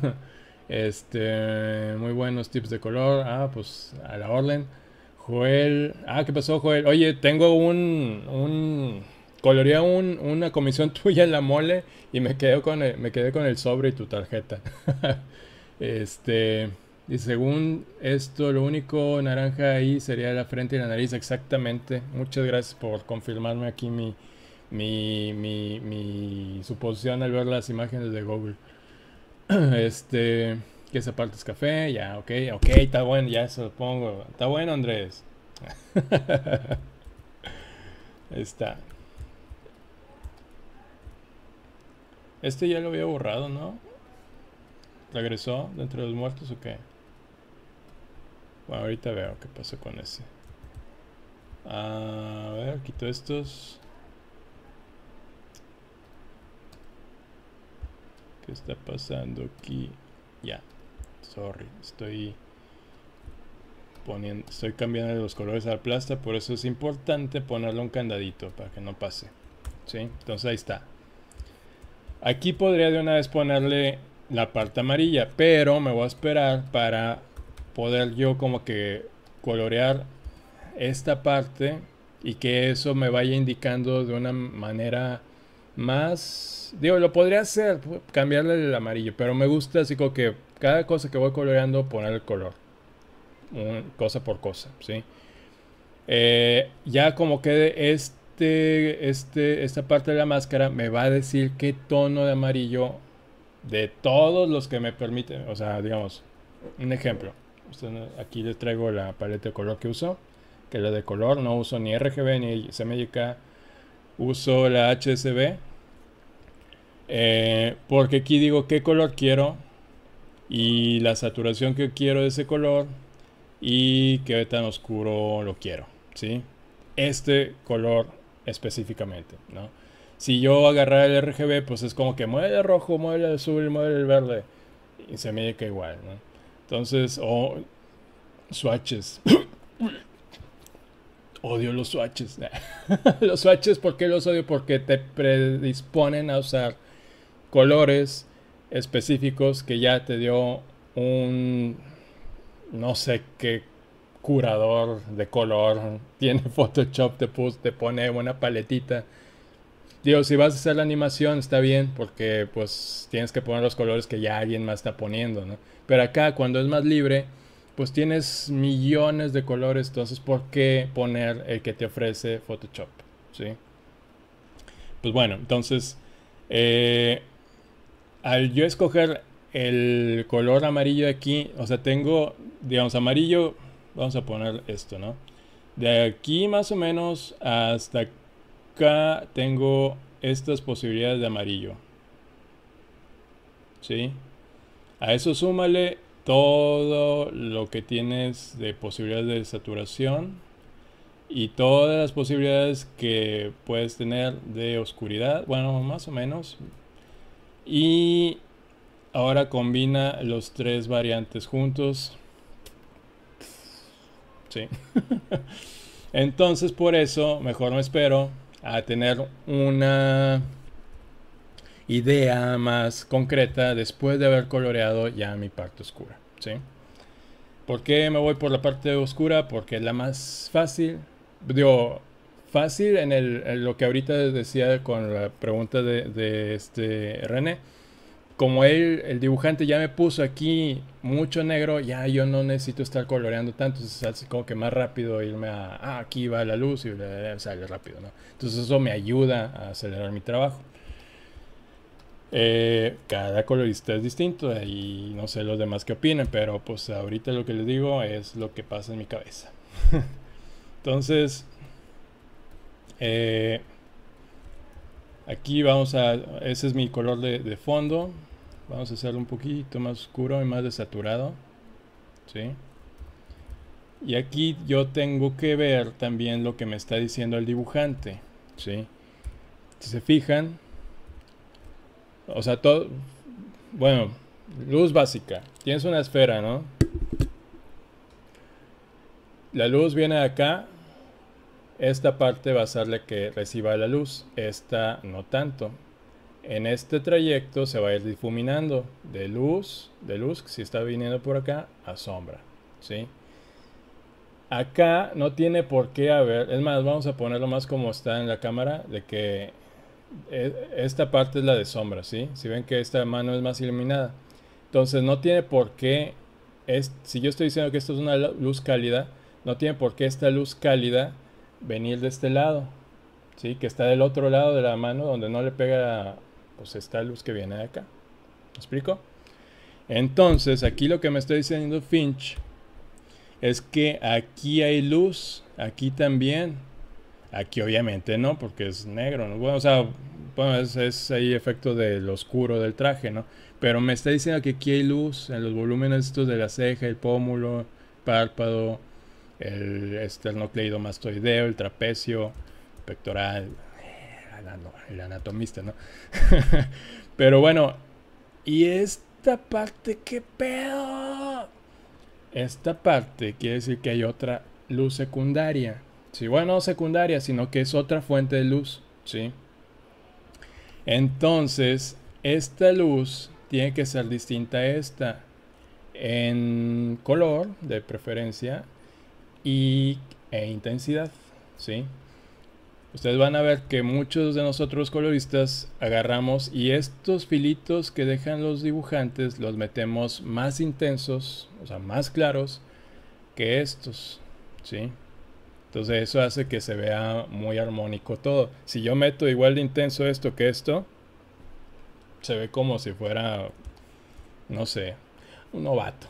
[SPEAKER 1] Muy buenos tips de color. Ah, pues a la orden. Joel. Ah, ¿qué pasó, Joel? Oye, tengo coloreé una comisión tuya en la mole y me quedé con el sobre y tu tarjeta. Este, y según esto, lo único naranja ahí sería la frente y la nariz, exactamente. Muchas gracias por confirmarme aquí mi suposición al ver las imágenes de Google. Este, que esa parte es café, ya, ok, está bueno, ya se lo pongo. Está bueno, Andrés. Ahí está. Este ya lo había borrado, ¿no? ¿Regresó dentro de los muertos o qué? Bueno, ahorita veo qué pasó con ese. A ver, quito estos. ¿Qué está pasando aquí? Ya, sorry, estoy cambiando los colores a la plasta, por eso es importante ponerle un candadito para que no pase. ¿Sí? Entonces ahí está. Aquí podría de una vez ponerle la parte amarilla, pero me voy a esperar para poder yo como que colorear esta parte y que eso me vaya indicando de una manera más, digo, lo podría hacer, cambiarle el amarillo, pero me gusta así como que cada cosa que voy coloreando, poner el color, cosa por cosa, ¿sí? Ya como quede esta parte de la máscara, me va a decir qué tono de amarillo de todos los que me permiten. O sea, digamos, un ejemplo. Aquí les traigo la paleta de color que uso, que es la de color. No uso ni RGB ni CMYK, uso la HSB. Porque aquí digo qué color quiero y la saturación que quiero de ese color y qué tan oscuro lo quiero, ¿sí? Este color específicamente, ¿no? Si yo agarrar el RGB, pues es como que mueve el rojo, mueve el azul, mueve el verde y se me queda igual, ¿no? Entonces, o swatches. Odio los swatches. Los swatches, ¿por qué los odio? Porque te predisponen a usar colores específicos que ya te dio un no sé qué curador de color tiene Photoshop, te pone una paletita. Digo, si vas a hacer la animación está bien porque pues tienes que poner los colores que ya alguien más está poniendo, ¿no? Pero acá cuando es más libre, pues tienes millones de colores, entonces ¿por qué poner el que te ofrece Photoshop? ¿Sí? Pues bueno, entonces al yo escoger el color amarillo de aquí, o sea, tengo, digamos, amarillo, vamos a poner esto, ¿no? De aquí más o menos hasta acá tengo estas posibilidades de amarillo, ¿sí? A eso súmale todo lo que tienes de posibilidades de saturación y todas las posibilidades que puedes tener de oscuridad, bueno, más o menos. Y ahora combina los tres variantes juntos. Sí. Entonces por eso mejor me espero a tener una idea más concreta después de haber coloreado ya mi parte oscura. ¿Sí? ¿Por qué me voy por la parte oscura? Porque es la más fácil. Digo, fácil en lo que ahorita decía con la pregunta de este René. Como el dibujante ya me puso aquí mucho negro, ya yo no necesito estar coloreando tanto, entonces así como que más rápido irme aquí va la luz y sale rápido, ¿no? Entonces eso me ayuda a acelerar mi trabajo. Cada colorista es distinto y no sé los demás qué opinen, pero pues ahorita lo que les digo es lo que pasa en mi cabeza. Entonces, aquí ese es mi color de fondo. Vamos a hacerlo un poquito más oscuro y más desaturado. ¿Sí? Y aquí yo tengo que ver también lo que me está diciendo el dibujante. ¿Sí? Si se fijan, o sea, todo, bueno, luz básica. Tienes una esfera, ¿no? La luz viene de acá. Esta parte va a ser la que reciba la luz. Esta no tanto. En este trayecto se va a ir difuminando de luz, si está viniendo por acá, a sombra. ¿Sí? Acá no tiene por qué haber, es más, vamos a ponerlo más como está en la cámara, de que esta parte es la de sombra, ¿sí? Si ven que esta mano es más iluminada. Entonces no tiene por qué, si yo estoy diciendo que esto es una luz cálida, no tiene por qué esta luz cálida venir de este lado, ¿sí? Que está del otro lado de la mano donde no le pega pues esta luz que viene de acá. ¿Me explico? Entonces aquí lo que me está diciendo Finch es que aquí hay luz, aquí también, aquí obviamente no, porque es negro, ¿no? Bueno, o sea, bueno, es ahí efecto del oscuro del traje, ¿no? Pero me está diciendo que aquí hay luz en los volúmenes estos de la ceja, el pómulo, párpado, el esternocleidomastoideo, el trapecio, pectoral, el anatomista, ¿no? Pero bueno, ¿y esta parte qué pedo? Esta parte quiere decir que hay otra luz secundaria. Sí, bueno, no secundaria, sino que es otra fuente de luz, ¿sí? Entonces, esta luz tiene que ser distinta a esta en color, de preferencia, e intensidad, ¿sí? ustedes van a ver que muchos de nosotros coloristas agarramos y estos filitos que dejan los dibujantes los metemos más intensos, o sea, más claros que estos, ¿sí? Entonces eso hace que se vea muy armónico todo. Si yo meto igual de intenso esto que esto, se ve como si fuera, no sé, un novato.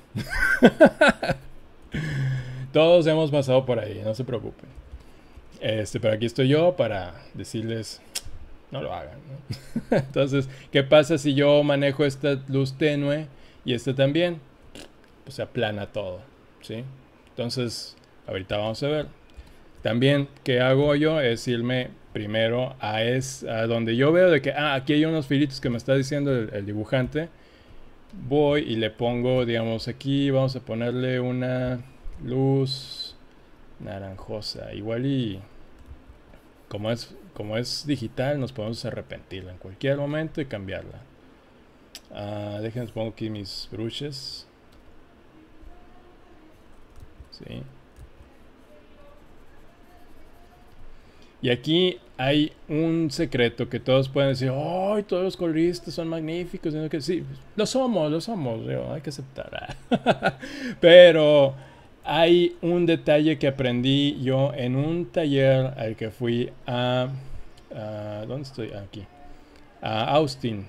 [SPEAKER 1] Todos hemos pasado por ahí, no se preocupen. Pero aquí estoy yo para decirles, no lo hagan, ¿no? Entonces, ¿qué pasa si yo manejo esta luz tenue y esta también? Pues se aplana todo, ¿sí? Entonces, ahorita vamos a ver. También, ¿qué hago yo? Es irme primero a donde yo veo de que, aquí hay unos filitos que me está diciendo el dibujante. Voy y le pongo, digamos, aquí vamos a ponerle una luz naranjosa. Igual y como es digital, nos podemos arrepentirla en cualquier momento y cambiarla. Déjenme pongo aquí mis brushes. Sí. Y aquí hay un secreto que todos pueden decir, ¡oh! Todos los coloristas son magníficos. Que sí, lo somos, hay que aceptar. Pero hay un detalle que aprendí yo en un taller al que fui ¿dónde estoy? Aquí. A Austin.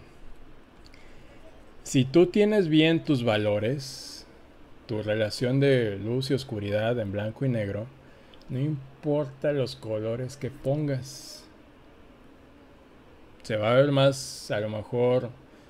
[SPEAKER 1] Si tú tienes bien tus valores, tu relación de luz y oscuridad en blanco y negro, no importa los colores que pongas. Se va a ver más, a lo mejor,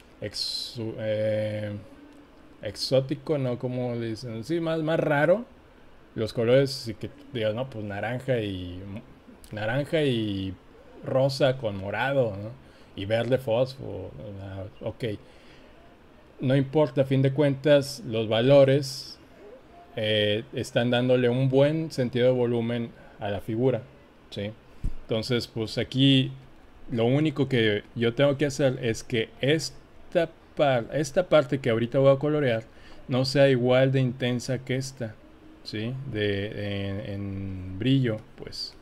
[SPEAKER 1] exótico, ¿no? Como le dicen. Sí, más raro. Los colores, que digas, no, pues naranja y rosa con morado, ¿no? Y verde fósforo. Ok. No importa, a fin de cuentas, los valores están dándole un buen sentido de volumen a la figura, ¿sí? Entonces, pues aquí lo único que yo tengo que hacer es que esta parte que ahorita voy a colorear no sea igual de intensa que esta, ¿sí? En brillo, pues.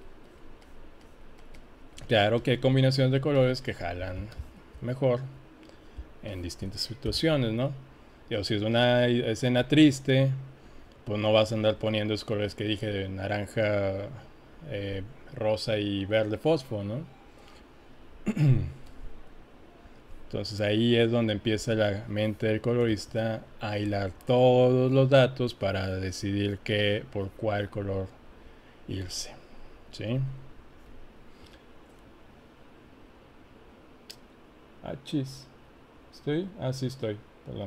[SPEAKER 1] Claro que hay combinaciones de colores que jalan mejor en distintas situaciones, ¿no? Yo, si es una escena triste, pues no vas a andar poniendo esos colores que dije de naranja, rosa y verde fósforo, ¿no? Entonces ahí es donde empieza la mente del colorista a hilar todos los datos para decidir por cuál color irse, ¿sí? Chis. ¿Estoy? Sí estoy, perdón.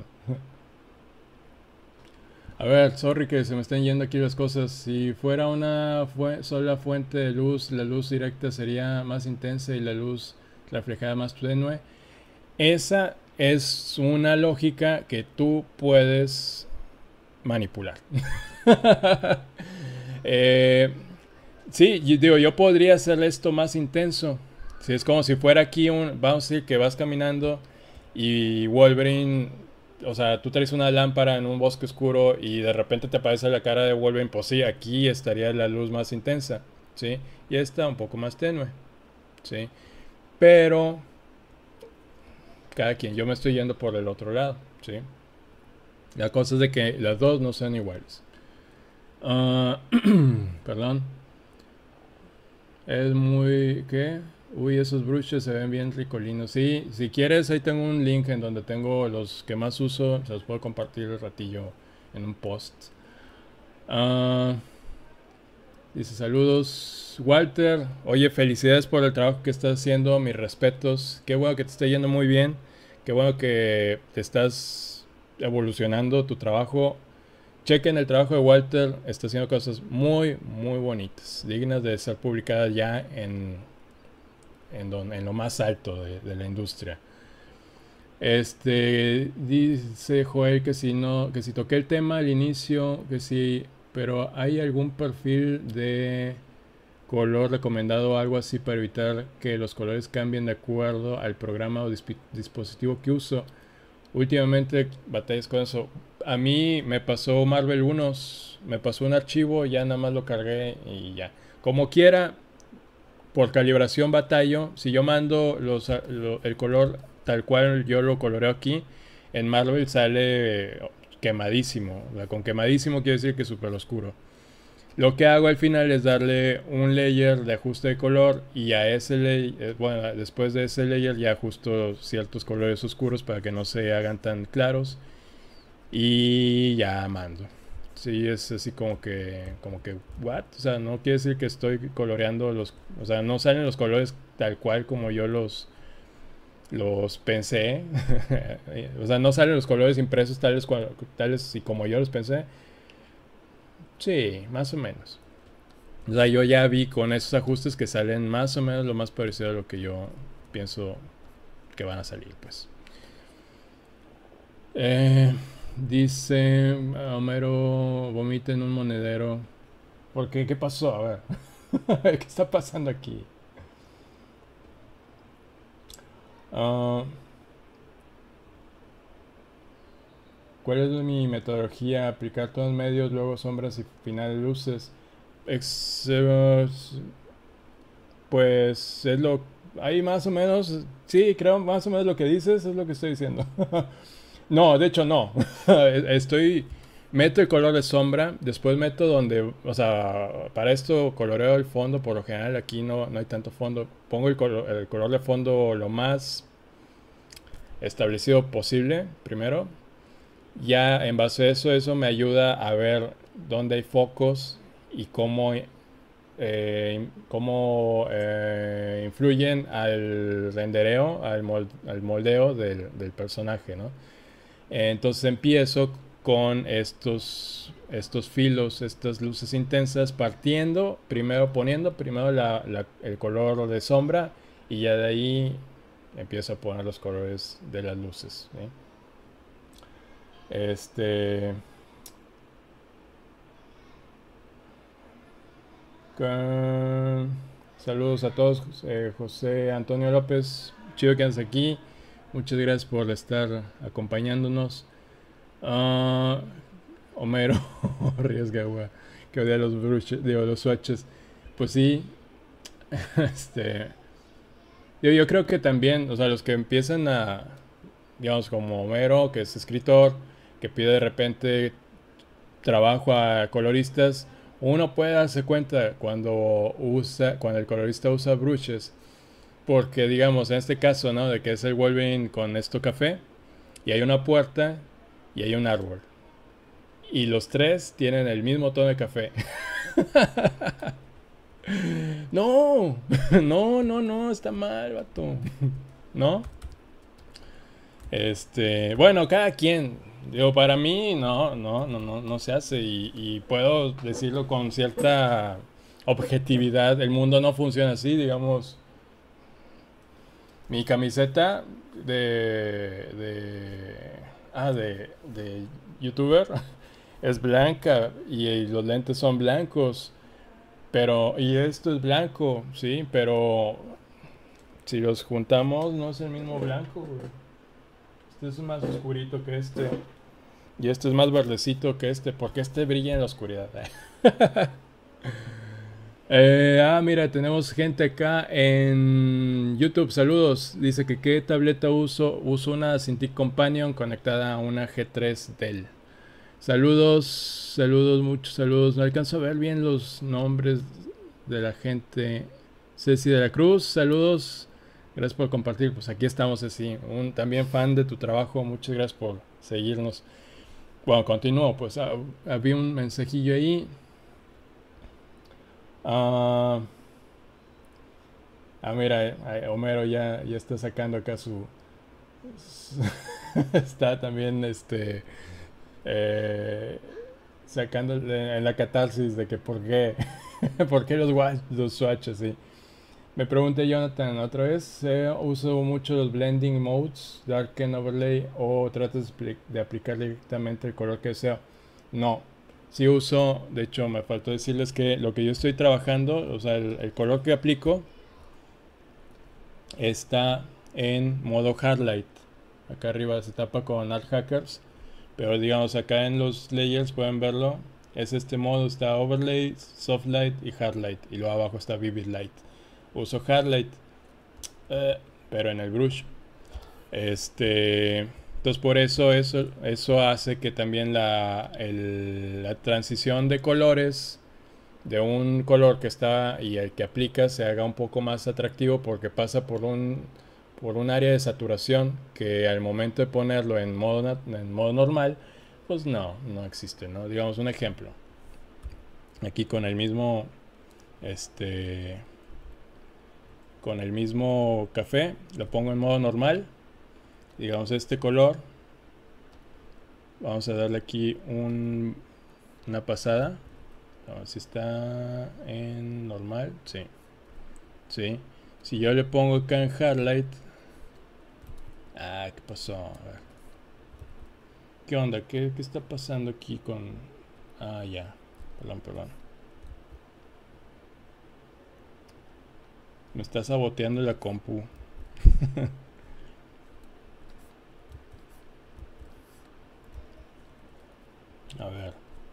[SPEAKER 1] A ver, sorry que se me están yendo aquí las cosas. Si fuera una sola fuente de luz, la luz directa sería más intensa y la luz reflejada más tenue. Esa es una lógica que tú puedes manipular. Sí, yo podría hacer esto más intenso. Si es como si fuera aquí vamos a decir que vas caminando y Wolverine, o sea, tú traes una lámpara en un bosque oscuro y de repente te aparece la cara de Wolverine, pues sí, aquí estaría la luz más intensa, ¿sí? Y esta un poco más tenue, ¿sí? Pero cada quien, yo me estoy yendo por el otro lado, ¿sí? La cosa es de que las dos no sean iguales. Perdón. Es muy... ¿Qué? Uy, esos brushes se ven bien ricolinos. Sí, si quieres, ahí tengo un link en donde tengo los que más uso. Se los puedo compartir el ratillo en un post. Dice saludos, Walter. Oye, felicidades por el trabajo que estás haciendo. Mis respetos. Qué bueno que te esté yendo muy bien. Qué bueno que te estás evolucionando tu trabajo. Chequen el trabajo de Walter. Está haciendo cosas muy, muy bonitas. Dignas de ser publicadas ya en lo más alto de la industria. Dice Joel que si toqué el tema al inicio, que sí, pero ¿hay algún perfil de color recomendado o algo así para evitar que los colores cambien de acuerdo al programa o dispositivo que uso? Últimamente batallas con eso. A mí me pasó Marvel 1, me pasó un archivo, ya nada más lo cargué y ya. Como quiera, por calibración batallo. Si yo mando el color tal cual yo lo coloreo aquí, en Marvel sale quemadísimo. O sea, con quemadísimo quiere decir que es súper oscuro. Lo que hago al final es darle un layer de ajuste de color y a ese layer, bueno, después de ese layer ya ajusto ciertos colores oscuros para que no se hagan tan claros y ya mando. Sí, es así como que, what? O sea, no quiere decir que estoy coloreando o sea, no salen los colores tal cual como yo los pensé. O sea, no salen los colores impresos tales y como yo los pensé. Sí, más o menos. O sea, yo ya vi con esos ajustes que salen más o menos lo más parecido a lo que yo pienso que van a salir, pues. Eh, dice Homero vomita en un monedero. ¿Por qué? ¿Qué pasó? A ver. ¿Qué está pasando aquí? Ah, ¿cuál es mi metodología? Aplicar tonos medios, luego sombras y final luces. Ex- eh, pues es lo... Ahí más o menos... Sí, creo más o menos lo que dices es lo que estoy diciendo. No, de hecho no. Estoy... Meto el color de sombra, después meto donde... O sea, para esto coloreo el fondo, por lo general aquí no hay tanto fondo. Pongo el color de fondo lo más establecido posible, primero. Ya en base a eso me ayuda a ver dónde hay focos y cómo influyen al rendereo, al moldeo del personaje, ¿no? Entonces empiezo con estos filos, estas luces intensas, poniendo primero el color de sombra y ya de ahí empiezo a poner los colores de las luces, ¿sí? Este... Saludos a todos, José Antonio López, chido que andas aquí, muchas gracias por estar acompañándonos. Ah, Homero Riesgagua, que odia los bruches, digo, los swatches. Pues sí, este, yo creo que también, o sea, los que empiezan digamos, como Homero, que es escritor, que pide de repente trabajo a coloristas, uno puede darse cuenta cuando el colorista usa brushes, porque digamos en este caso, ¿no? De que es el Wolverine con esto café y hay una puerta y hay un árbol y los tres tienen el mismo tono de café. No, no, está mal, vato. ¿No? Bueno, cada quien. Digo, para mí no se hace y puedo decirlo con cierta objetividad. El mundo no funciona así, digamos. Mi camiseta de youtuber es blanca y los lentes son blancos, y esto es blanco, sí, pero si los juntamos no es el mismo blanco, güey. Este es más oscurito que este. Y este es más verdecito que este, porque este brilla en la oscuridad. Mira, tenemos gente acá en YouTube. Saludos. Dice que qué tableta uso. Uso una Cintiq Companion conectada a una G3 Dell. Saludos, saludos, muchos saludos. No alcanzo a ver bien los nombres de la gente. Ceci de la Cruz, saludos. Gracias por compartir. Pues aquí estamos, Ceci. También fan de tu trabajo. Muchas gracias por seguirnos. Bueno, continúo. Pues había un mensajillo ahí. Ah, mira, Homero ya está sacando acá está también eh, sacando en la catarsis de que por qué, por qué los swatches, sí. Me pregunté Jonathan otra vez, uso mucho los blending modes, darken overlay o tratas de aplicar directamente el color que deseo. No, sí uso, de hecho me faltó decirles que lo que yo estoy trabajando, o sea, el color que aplico está en modo hardlight. Acá arriba se tapa con Art Hackers, pero digamos acá en los layers pueden verlo. Es este modo, está overlay, soft light y hard light, y luego abajo está vivid light. uso highlight, pero en el brush. Entonces por eso hace que también la transición de colores de un color que está y el que aplica se haga un poco más atractivo, porque pasa por un área de saturación que al momento de ponerlo en modo normal, pues no existe, ¿no? Digamos un ejemplo. Aquí este, con el mismo café, lo pongo en modo normal, digamos este color, vamos a darle aquí una pasada, a ver si está en normal, sí, sí. Si yo le pongo acá en highlight, ¿qué pasó? A ver. ¿Qué onda? ¿Qué está pasando aquí con...? Ya, perdón. Me está saboteando la compu. A ver.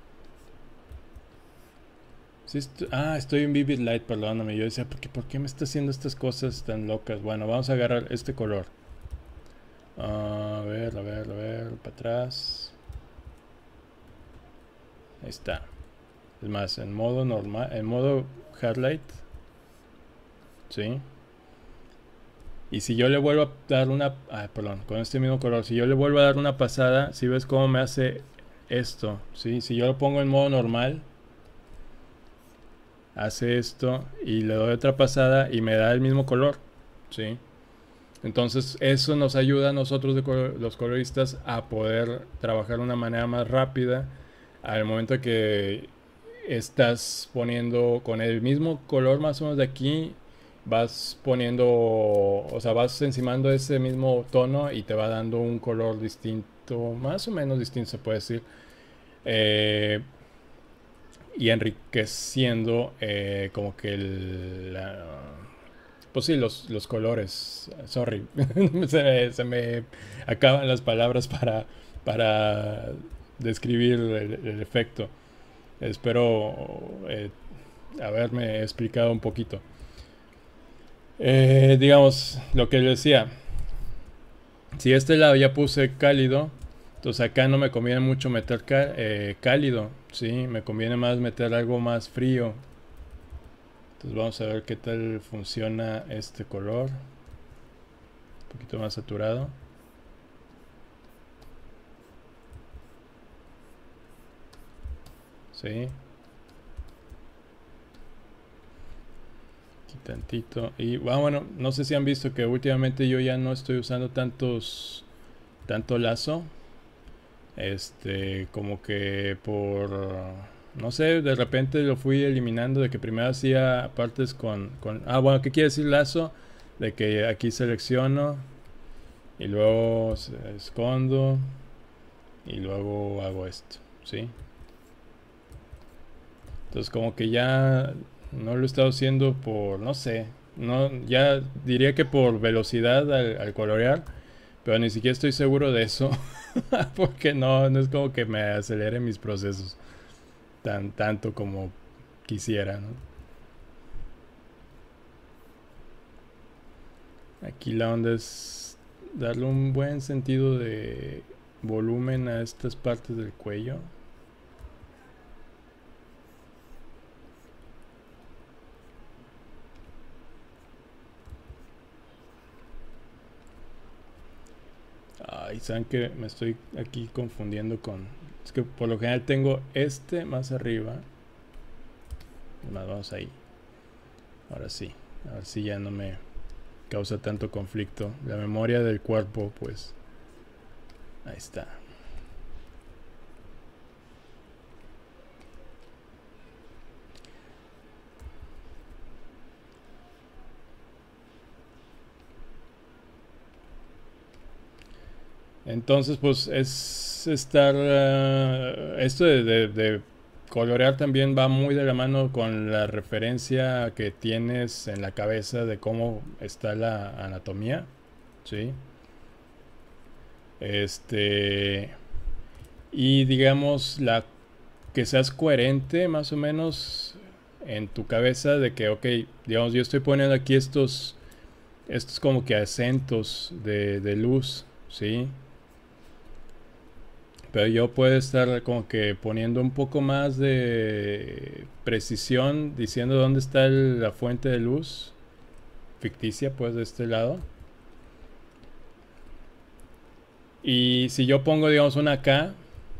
[SPEAKER 1] Sí, estoy en Vivid Light, perdóname. Yo decía, ¿por qué me está haciendo estas cosas tan locas? Bueno, vamos a agarrar este color. A ver, para atrás. Ahí está. Es más, en modo normal, en modo highlight. Sí. Y si yo le vuelvo a dar perdón, con este mismo color, si yo le vuelvo a dar una pasada, si ves cómo me hace esto, ¿sí? Si yo lo pongo en modo normal, hace esto y le doy otra pasada y me da el mismo color, ¿sí? Entonces eso nos ayuda a nosotros los coloristas a poder trabajar de una manera más rápida al momento que estás poniendo con el mismo color más o menos de aquí, vas poniendo, o sea, vas encimando ese mismo tono y te va dando un color distinto, más o menos distinto se puede decir, eh, y enriqueciendo como que pues sí, los colores. Sorry, se me acaban las palabras para describir el efecto. Espero haberme explicado un poquito. Digamos, lo que les decía. Si este lado ya puse cálido, entonces acá no me conviene mucho meter cálido. Sí, me conviene más meter algo más frío. Entonces vamos a ver qué tal funciona este color. Un poquito más saturado. Sí. Aquí tantito. Y bueno, no sé si han visto que últimamente yo ya no estoy usando tanto lazo. Como que no sé, de repente lo fui eliminando, de que primero hacía partes bueno, ¿qué quiere decir lazo? De que aquí selecciono y luego escondo y luego hago esto, ¿sí? Entonces como que ya no lo he estado haciendo no sé, no, ya diría que por velocidad al colorear, pero ni siquiera estoy seguro de eso, porque no es como que me acelere mis procesos tanto como quisiera, ¿no? Aquí la onda es darle un buen sentido de volumen a estas partes del cuello. Y saben que me estoy aquí confundiendo es que por lo general tengo más arriba. Más vamos ahí. Ahora sí. A ver si ya no me causa tanto conflicto. La memoria del cuerpo, pues. Ahí está. Entonces, pues es estar... esto de colorear también va muy de la mano con la referencia que tienes en la cabeza de cómo está la anatomía, ¿sí? Y digamos, que seas coherente más o menos en tu cabeza de que, ok, digamos, yo estoy poniendo aquí estos como que acentos de luz, ¿sí? Pero yo puedo estar como que poniendo un poco más de precisión, diciendo dónde está la fuente de luz ficticia, pues de este lado. Y si yo pongo, digamos, una K,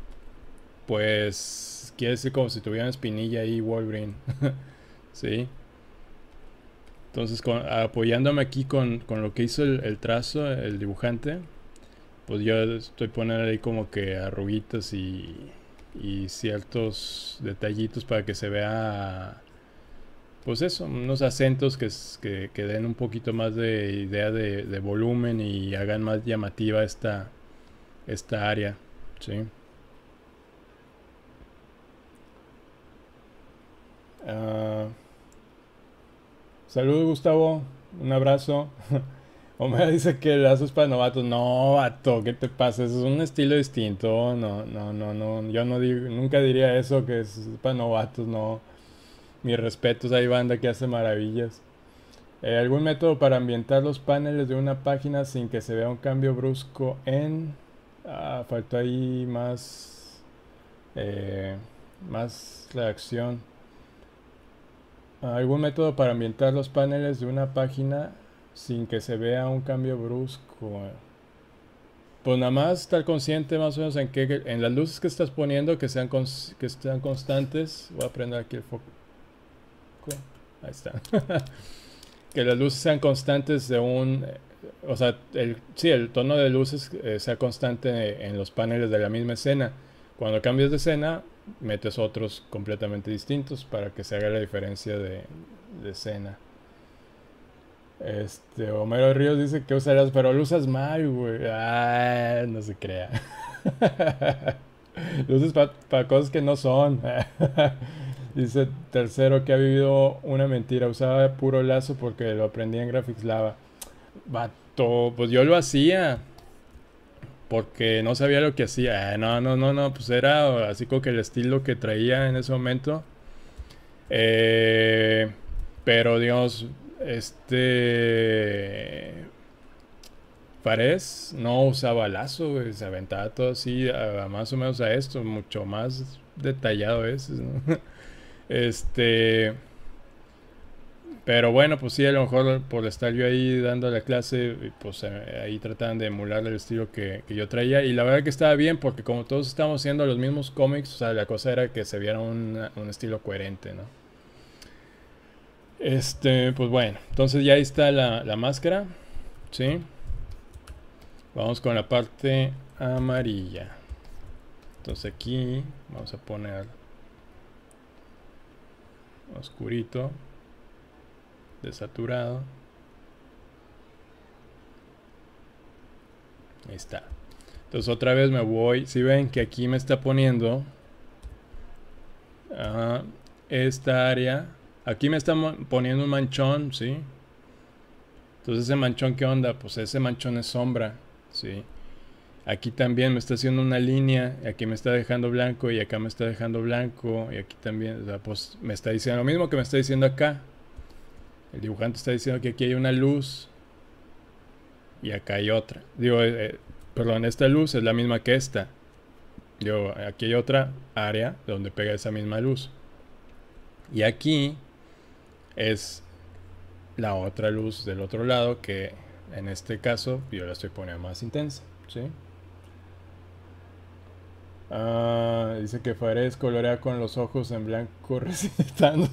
[SPEAKER 1] pues quiere decir como si tuviera una espinilla ahí, Wolverine. ¿Sí? Entonces, apoyándome aquí con lo que hizo el trazo, el dibujante, pues yo estoy poniendo ahí como que arruguitas y ciertos detallitos para que se vea, pues eso, unos acentos que den un poquito más de idea de volumen y hagan más llamativa esta área, ¿sí? Ah, saludos, Gustavo, un abrazo. Omega dice que el lazo es para novatos. No, vato, ¿qué te pasa? Eso es un estilo distinto. No, no, no, no. Yo no digo, nunca diría eso que es para novatos, no. Mis respetos, hay banda que hace maravillas. ¿Algún método para ambientar los paneles de una página sin que se vea un cambio brusco en... Ah, faltó ahí eh, más redacción. ¿Algún método para ambientar los paneles de una página sin que se vea un cambio brusco? Pues nada más estar consciente más o menos en las luces que estás poniendo que sean constantes. Voy a prender aquí el foco. Ahí está. Que las luces sean constantes de o sea, el tono de luces sea constante en los paneles de la misma escena. Cuando cambias de escena, metes otros completamente distintos para que se haga la diferencia de escena. Homero Ríos dice que usarás, pero lo usas mal, güey. Ah, no se crea. Lo usas para cosas que no son. Dice tercero que ha vivido una mentira. Usaba puro lazo porque lo aprendí en Graphics Lava. Vato, pues yo lo hacía porque no sabía lo que hacía. No, no, no, no, pues era así como que el estilo que traía en ese momento. Pero digamos, Fares no usaba lazo, güey, se aventaba todo así, más o menos a esto, mucho más detallado a veces, ¿no? Este, pero bueno, pues sí, a lo mejor por estar yo ahí dando la clase, pues ahí trataban de emular el estilo que yo traía. Y la verdad que estaba bien, porque como todos estábamos haciendo los mismos cómics, o sea, la cosa era que se viera un estilo coherente, ¿no? Pues bueno, entonces ya ahí está la máscara, ¿sí? Vamos con la parte amarilla. Entonces aquí vamos a poner oscurito, desaturado. Ahí está. Entonces otra vez me voy. Si ven que aquí me está poniendo esta área. Aquí me está poniendo un manchón, ¿sí? Entonces ese manchón, ¿qué onda? Pues ese manchón es sombra, ¿sí? Aquí también me está haciendo una línea, y aquí me está dejando blanco, y acá me está dejando blanco, y aquí también, o sea, pues me está diciendo lo mismo que me está diciendo acá. El dibujante está diciendo que aquí hay una luz, y acá hay otra. Digo, perdón, esta luz es la misma que esta. Digo, aquí hay otra área donde pega esa misma luz. Y aquí es la otra luz del otro lado que en este caso yo la estoy poniendo más intensa, ¿sí? Dice que Fares colorea con los ojos en blanco recitando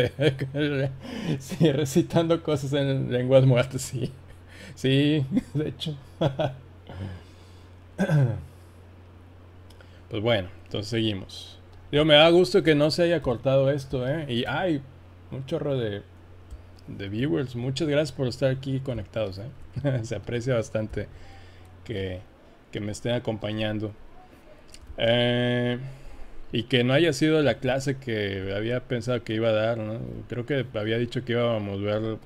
[SPEAKER 1] sí, recitando cosas en lenguas muertas, sí. Sí, de hecho. Pues bueno, entonces seguimos. Digo, me da gusto que no se haya cortado esto, ¿eh? Y hay un chorro de viewers. Muchas gracias por estar aquí conectados, ¿eh? Se aprecia bastante que, que me estén acompañando. Y que no haya sido la clase que había pensado que iba a dar, ¿no? Creo que había dicho que íbamos a ver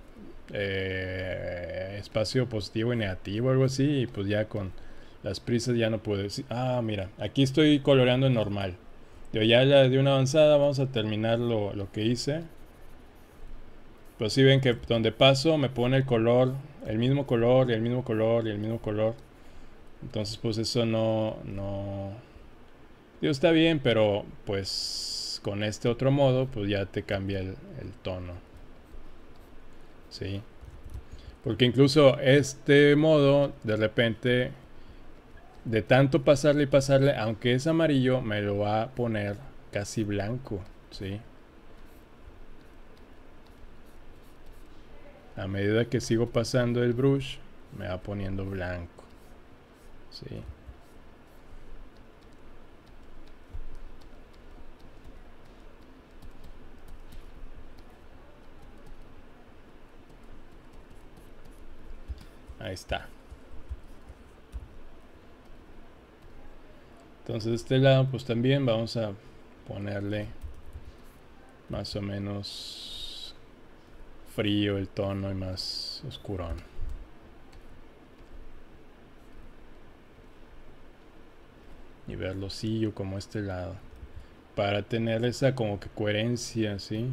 [SPEAKER 1] espacio positivo y negativo, algo así, y pues ya con las prisas ya no pude decir. Mira, aquí estoy coloreando en normal. Yo ya de una avanzada vamos a terminar lo que hice. Pues si ven que donde paso me pone el color, el mismo color y el mismo color y el mismo color. Entonces pues eso no... Digo, está bien, pero pues con este otro modo pues ya te cambia el tono. ¿Sí? Porque incluso este modo de repente de tanto pasarle y pasarle, aunque es amarillo, me lo va a poner casi blanco. ¿Sí? A medida que sigo pasando el brush, me va poniendo blanco. ¿Sí? Ahí está. Entonces de este lado pues también vamos a ponerle más o menos frío el tono y más oscurón. Y verlo sillo como este lado. Para tener esa como que coherencia, ¿sí?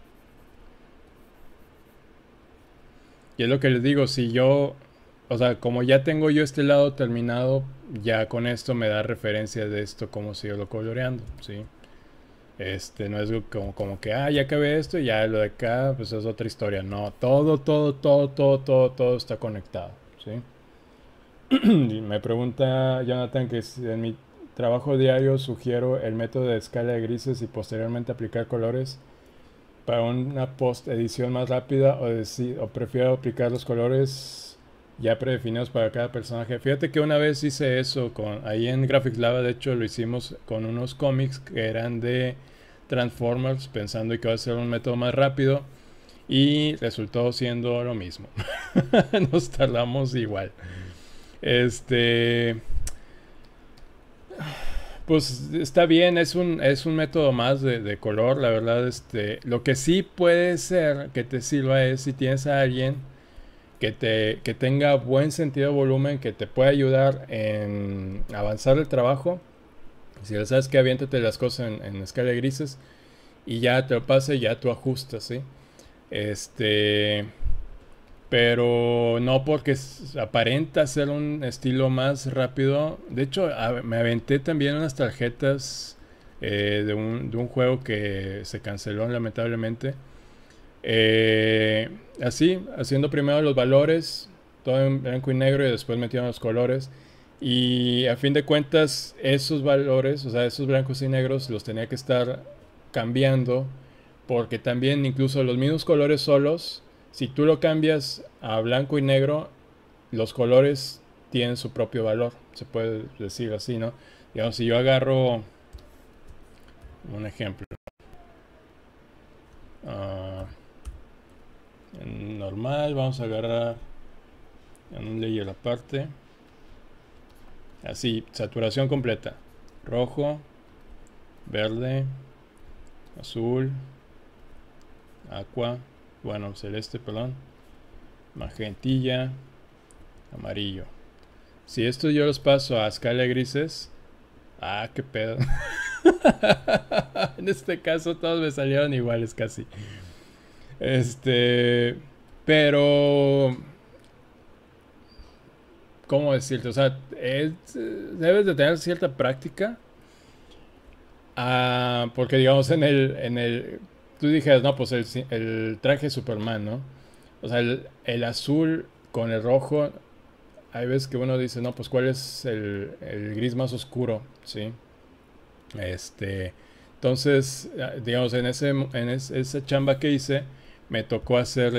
[SPEAKER 1] Y es lo que les digo, si yo, o sea, como ya tengo yo este lado terminado, ya con esto me da referencia de esto, como sigo coloreando, ¿sí? No es como que, ya acabé esto y ya lo de acá, pues es otra historia. No, todo está conectado, ¿sí? Y me pregunta Jonathan que si en mi trabajo diario sugiero el método de escala de grises y posteriormente aplicar colores para una post edición más rápida o prefiero aplicar los colores ya predefinidos para cada personaje. Fíjate que una vez hice eso ahí en Graphics Lab, de hecho lo hicimos con unos cómics que eran de Transformers, pensando que iba a ser un método más rápido y resultó siendo lo mismo. Nos tardamos igual. Este, pues está bien, es un método más de color, la verdad. Lo que sí puede ser que te sirva es si tienes a alguien que tenga buen sentido de volumen, que te pueda ayudar en avanzar el trabajo. Si ya sabes que aviéntate las cosas en escala de grises y ya te lo pase, ya tú ajustas, ¿sí? Este, pero no porque aparenta ser un estilo más rápido. De hecho, me aventé también unas tarjetas de un juego que se canceló lamentablemente. Así, haciendo primero los valores, todo en blanco y negro y después metieron los colores. Y a fin de cuentas, esos valores, o sea, esos blancos y negros, los tenía que estar cambiando porque también incluso los mismos colores solos, si tú lo cambias a blanco y negro, los colores tienen su propio valor, se puede decir así, ¿no? Digamos, si yo agarro un ejemplo, uh, en normal, vamos a agarrar en un layer aparte, así, saturación completa, rojo, verde, azul, aqua, bueno, celeste, perdón, magentilla, amarillo. Si esto yo los paso a escala de grises, qué pedo. En este caso todos me salieron iguales casi. Pero ¿cómo decirte? O sea, debes de tener cierta práctica. Porque digamos tú dijeras, no, pues el traje de Superman, ¿no? O sea, el azul con el rojo, hay veces que uno dice, no, pues cuál es el gris más oscuro, ¿sí? Entonces, digamos, esa chamba que hice, me tocó hacer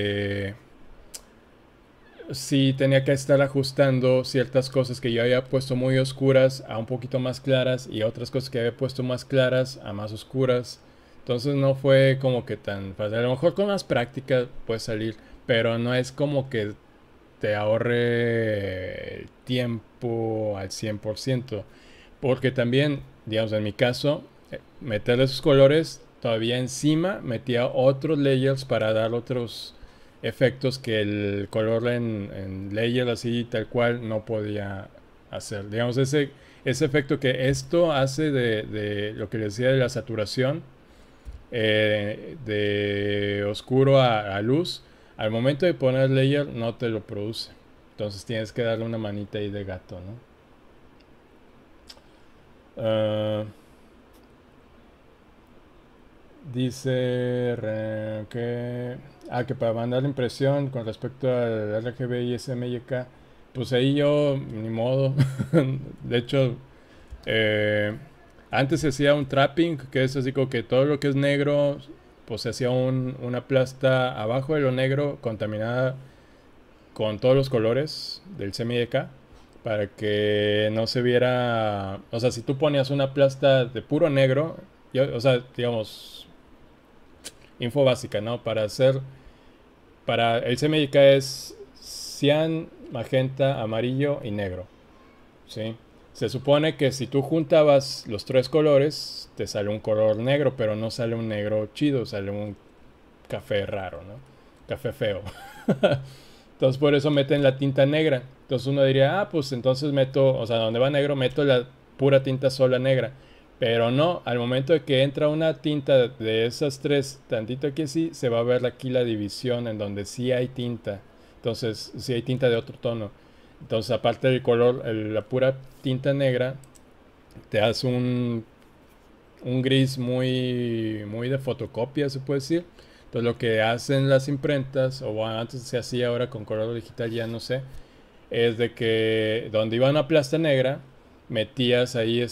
[SPEAKER 1] sí tenía que estar ajustando ciertas cosas que yo había puesto muy oscuras a un poquito más claras y otras cosas que había puesto más claras a más oscuras. Entonces no fue como que tan fácil. A lo mejor con más práctica puede salir, pero no es como que te ahorre el tiempo al 100%. Porque también, digamos, en mi caso, meterle esos colores, todavía encima metía otros layers para dar otros efectos que el color en layer así tal cual no podía hacer. Digamos, ese efecto que esto hace de lo que les decía de la saturación, de oscuro a luz, al momento de poner layer no te lo produce. Entonces tienes que darle una manita ahí de gato, ¿no? Ah, dice que para mandar la impresión con respecto al RGB y SMYK, pues ahí yo ni modo. De hecho, eh, antes se hacía un trapping, que es así como que todo lo que es negro, pues se hacía una plasta abajo de lo negro contaminada con todos los colores del CMYK para que no se viera, o sea, si tú ponías una plasta de puro negro, o sea, digamos, info básica, ¿no? Para el CMYK es cian, magenta, amarillo y negro, ¿sí? Se supone que si tú juntabas los tres colores, te sale un color negro, pero no sale un negro chido, sale un café raro, ¿no? Café feo. Entonces por eso meten la tinta negra. Entonces uno diría, pues entonces meto, o sea, donde va negro meto la pura tinta sola negra. Pero no, al momento de que entra una tinta de esas tres, tantito aquí así, se va a ver aquí la división en donde sí hay tinta. Entonces, sí hay tinta de otro tono. Entonces, aparte del color, la pura tinta negra, te hace un gris muy de fotocopia, se puede decir. Entonces lo que hacen las imprentas, o bueno, antes se hacía, ahora con color digital ya no sé, es de que donde iba una plasta negra, metías ahí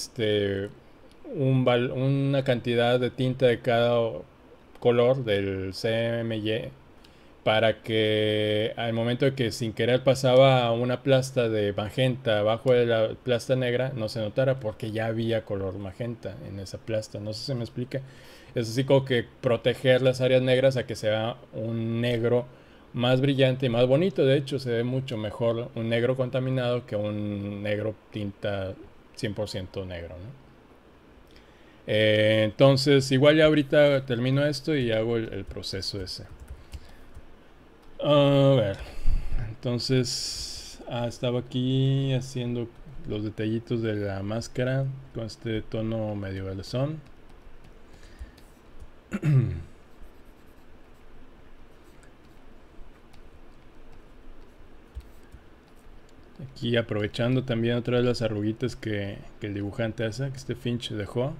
[SPEAKER 1] una cantidad de tinta de cada color del CMY para que al momento de que sin querer pasaba una plasta de magenta abajo de la plasta negra no se notara porque ya había color magenta en esa plasta. No sé si me explica. Es así como que proteger las áreas negras a que sea un negro más brillante y más bonito. De hecho, se ve mucho mejor un negro contaminado que un negro tinta 100% negro, ¿no? Entonces, igual ya ahorita termino esto y hago el proceso ese. A ver, entonces estaba aquí haciendo los detallitos de la máscara con este tono medio verdezón. Aquí aprovechando también otra vez las arruguitas que el dibujante hace, que este Finch dejó.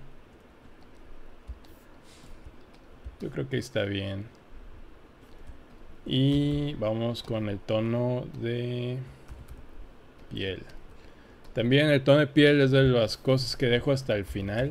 [SPEAKER 1] Yo creo que está bien. Y vamos con el tono de piel. También el tono de piel es de las cosas que dejo hasta el final.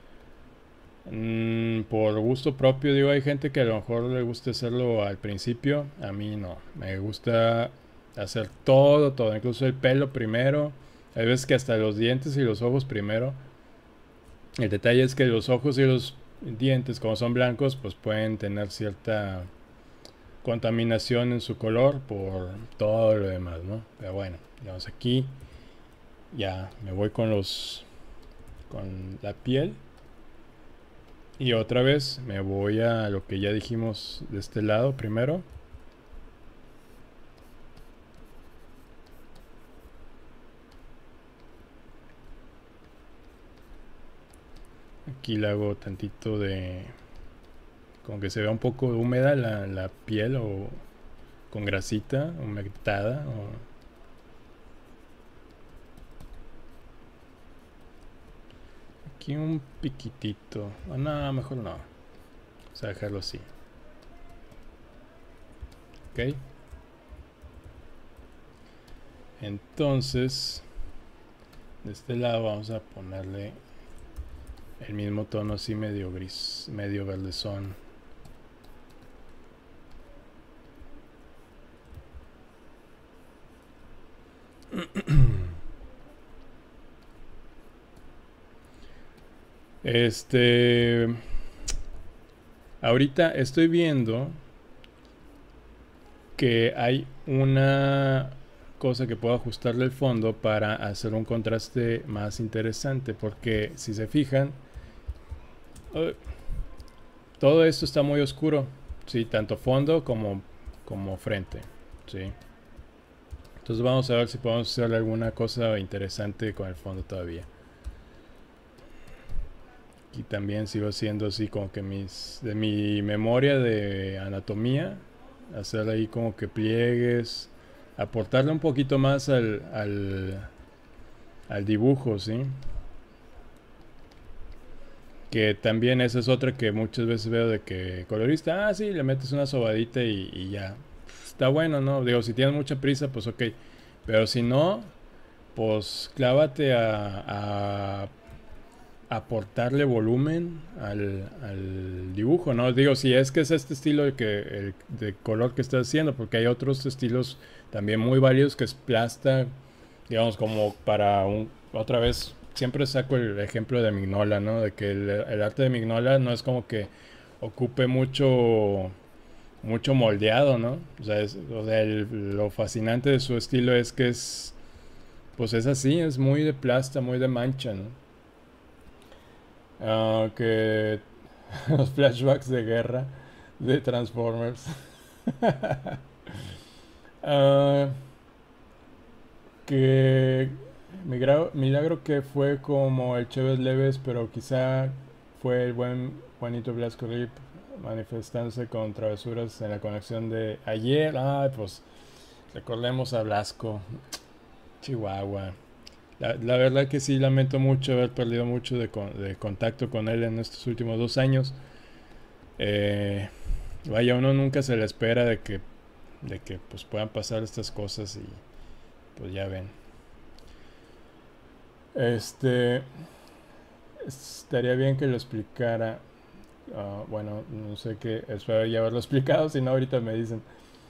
[SPEAKER 1] Por gusto propio, digo, hay gente que a lo mejor le gusta hacerlo al principio. A mí no. Me gusta hacer todo, incluso el pelo primero. Hay veces que hasta los dientes y los ojos primero. El detalle es que los ojos y los dientes, como son blancos, pues pueden tener cierta contaminación en su color por todo lo demás, ¿no? Pero bueno, digamos aquí ya me voy con la piel. Y otra vez me voy a lo que ya dijimos de este lado primero. Aquí le hago tantito de... Como que se vea un poco húmeda la piel o con grasita humectada. Aquí un piquitito. No, mejor no. Vamos a dejarlo así. Ok. Entonces, de este lado vamos a ponerle el mismo tono así medio gris, medio verdezón. Ahorita estoy viendo que hay una cosa que puedo ajustarle el fondo para hacer un contraste más interesante, porque si se fijan, todo esto está muy oscuro, sí, tanto fondo como frente, sí. Entonces vamos a ver si podemos hacer alguna cosa interesante con el fondo todavía. Y también sigo haciendo así como que de mi memoria de anatomía, hacer ahí como que pliegues, aportarle un poquito más al dibujo, ¿sí? Que también esa es otra que muchas veces veo de que colorista, sí, le metes una sobadita y ya. Está bueno, ¿no? Digo, si tienes mucha prisa, pues ok. Pero si no, pues clávate a aportarle volumen al dibujo, ¿no? Digo, si es que es este estilo de color que estás haciendo, porque hay otros estilos también muy válidos que es plasta, digamos, como para otra vez, siempre saco el ejemplo de Mignola, ¿no? De que el arte de Mignola no es como que ocupe mucho moldeado, ¿no? O sea, lo fascinante de su estilo es que pues es así, es muy de plasta, muy de mancha, ¿no? Que los flashbacks de guerra de Transformers. Ah, que milagro que fue como el Chévez Leves, pero quizá fue el buen Juanito Blasco Rip manifestándose con travesuras en la conexión de ayer. Pues recordemos a Blasco, Chihuahua. La verdad que sí, lamento mucho haber perdido mucho de contacto con él en estos últimos 2 años. Eh, Vaya, uno nunca se le espera de que pues puedan pasar estas cosas y pues ya ven. Estaría bien que lo explicara. Bueno, no sé qué, espero ya haberlo explicado, si no ahorita me dicen.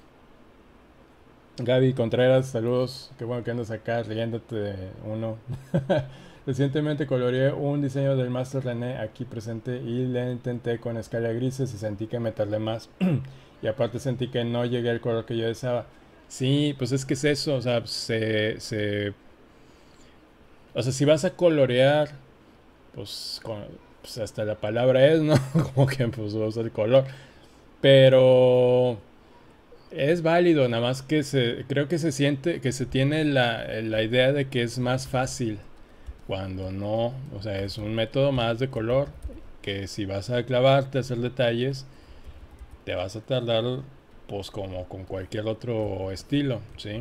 [SPEAKER 1] Gaby Contreras, saludos, qué bueno que andas acá riéndote de uno. Recientemente coloreé un diseño del Master René aquí presente y le intenté con escala grises y sentí que me tardé más. Y aparte sentí que no llegué al color que yo deseaba. Sí, pues es que es eso, o sea, o sea, si vas a colorear, pues, pues hasta la palabra es, ¿no? Como que pues usa el color. Pero es válido, nada más que creo que se siente, que se tiene la idea de que es más fácil, cuando no, o sea, es un método más de color, que si vas a clavarte a hacer detalles, te vas a tardar, pues como con cualquier otro estilo, ¿sí?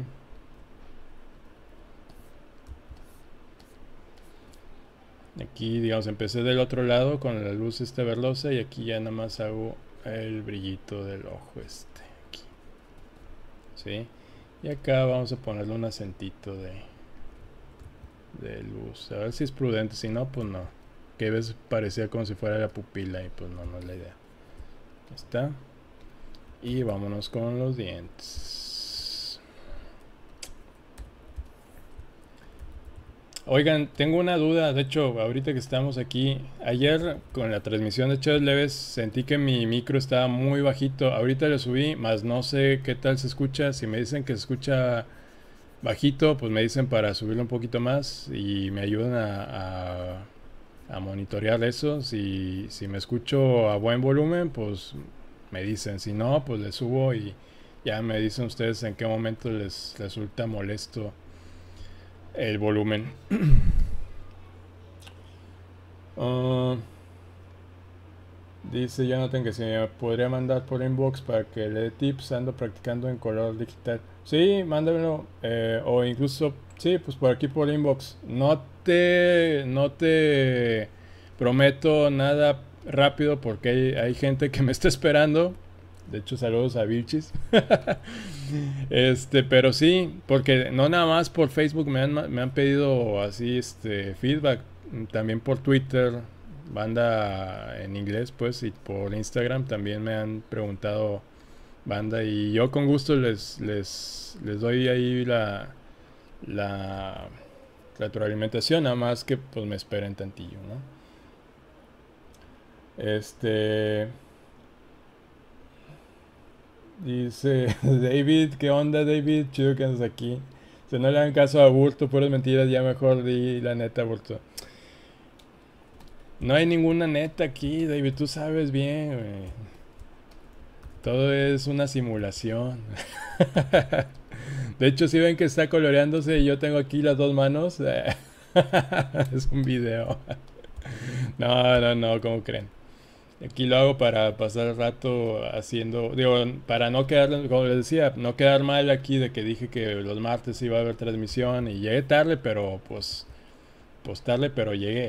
[SPEAKER 1] Aquí, digamos, empecé del otro lado con la luz verdosa y aquí ya nada más hago el brillito del ojo aquí, ¿sí? Y acá vamos a ponerle un acentito de luz. A ver si es prudente, si no, pues no. Que a veces parecía como si fuera la pupila y pues no es la idea. Ahí está. Y vámonos con los dientes. Oigan, tengo una duda. De hecho, ahorita que estamos aquí, ayer con la transmisión de Chéves Leves sentí que mi micro estaba muy bajito. Ahorita lo subí, más no sé qué tal se escucha. Si me dicen que se escucha bajito, pues me dicen para subirlo un poquito más y me ayudan a monitorear eso. Si me escucho a buen volumen, pues me dicen. Si no, pues le subo y ya me dicen ustedes en qué momento les resulta molesto el volumen. Dice Jonathan que se me podría mandar por inbox para que le dé tips. Ando practicando en color digital. Sí, mándamelo. O incluso, sí, pues por aquí por inbox. No te prometo nada rápido porque hay gente que me está esperando. De hecho, saludos a Vilchis. Pero sí, porque no nada más por Facebook me han pedido así feedback. También por Twitter, banda en inglés, pues, y por Instagram también me han preguntado banda. Y yo con gusto les doy ahí la retroalimentación, nada más que pues me esperen tantillo, ¿no? Dice David, ¿qué onda David? Chido que andas aquí. Si no le dan caso a Burto, puras mentiras, ya mejor di la neta, Burto. No hay ninguna neta aquí, David, tú sabes bien, güey. Todo es una simulación. De hecho, si ven que está coloreándose y yo tengo aquí las dos manos, es un video. No, no, no, ¿cómo creen? Aquí lo hago para pasar el rato haciendo, digo, para no quedar, como les decía, no quedar mal aquí de que dije que los martes iba a haber transmisión y llegué tarde, pero pues tarde, pero llegué.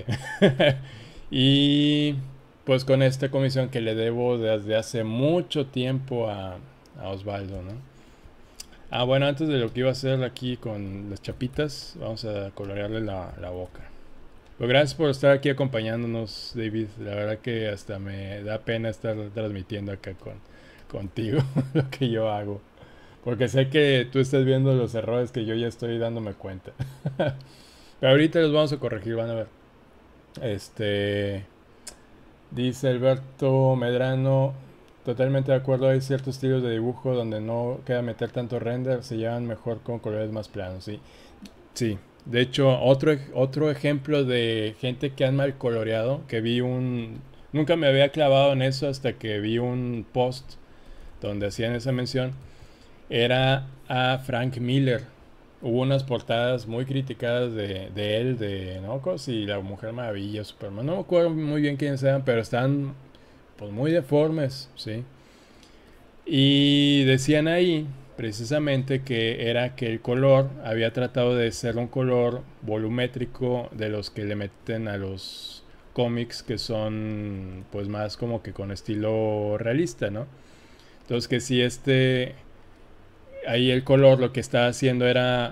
[SPEAKER 1] Y pues con esta comisión que le debo desde hace mucho tiempo a Osvaldo, ¿no? Ah, bueno, antes de lo que iba a hacer aquí con las chapitas, vamos a colorearle la boca. Pues gracias por estar aquí acompañándonos, David. La verdad que hasta me da pena estar transmitiendo acá contigo lo que yo hago. Porque sé que tú estás viendo los errores que yo ya estoy dándome cuenta. Pero ahorita los vamos a corregir, van a ver. Este, dice Alberto Medrano, totalmente de acuerdo, hay ciertos estilos de dibujo donde no queda meter tanto render, se llevan mejor con colores más planos, ¿sí? Sí, de hecho, otro ejemplo de gente que han mal coloreado, que vi un... Nunca me había clavado en eso hasta que vi un post donde hacían esa mención, era a Frank Miller. Hubo unas portadas muy criticadas de él, de Nocos y la Mujer Maravilla, Superman. No me acuerdo muy bien quiénes eran, pero están pues muy deformes, ¿sí? Y decían ahí precisamente que era que el color había tratado de ser un color volumétrico de los que le meten a los cómics que son pues más como que con estilo realista, ¿no? Entonces que si ahí el color lo que estaba haciendo era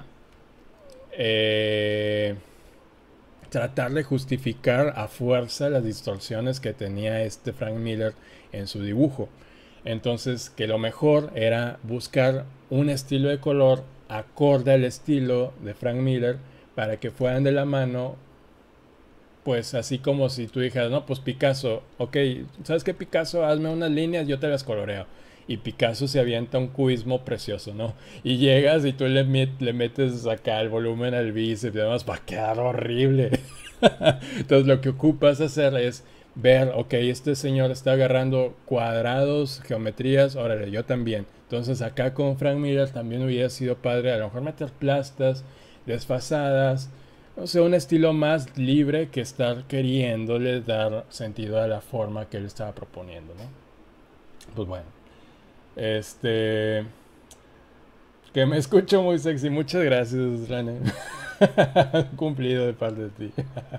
[SPEAKER 1] eh, tratar de justificar a fuerza las distorsiones que tenía este Frank Miller en su dibujo. Entonces, que lo mejor era buscar un estilo de color acorde al estilo de Frank Miller para que fueran de la mano, pues así como si tú dijeras, no, pues Picasso, ok, ¿sabes qué Picasso? Hazme unas líneas, yo te las coloreo. Y Picasso se avienta un cubismo precioso, ¿no? Y llegas y tú le metes acá el volumen al bíceps y demás, va a quedar horrible. Entonces lo que ocupas hacer es ver, ok, este señor está agarrando cuadrados, geometrías, órale, yo también. Entonces acá con Frank Miller también hubiera sido padre a lo mejor meter plastas, desfasadas, no sé, un estilo más libre que estar queriéndole dar sentido a la forma que él estaba proponiendo, ¿no? Pues bueno, este... Que me escucho muy sexy, muchas gracias, Rane. Cumplido de parte de ti.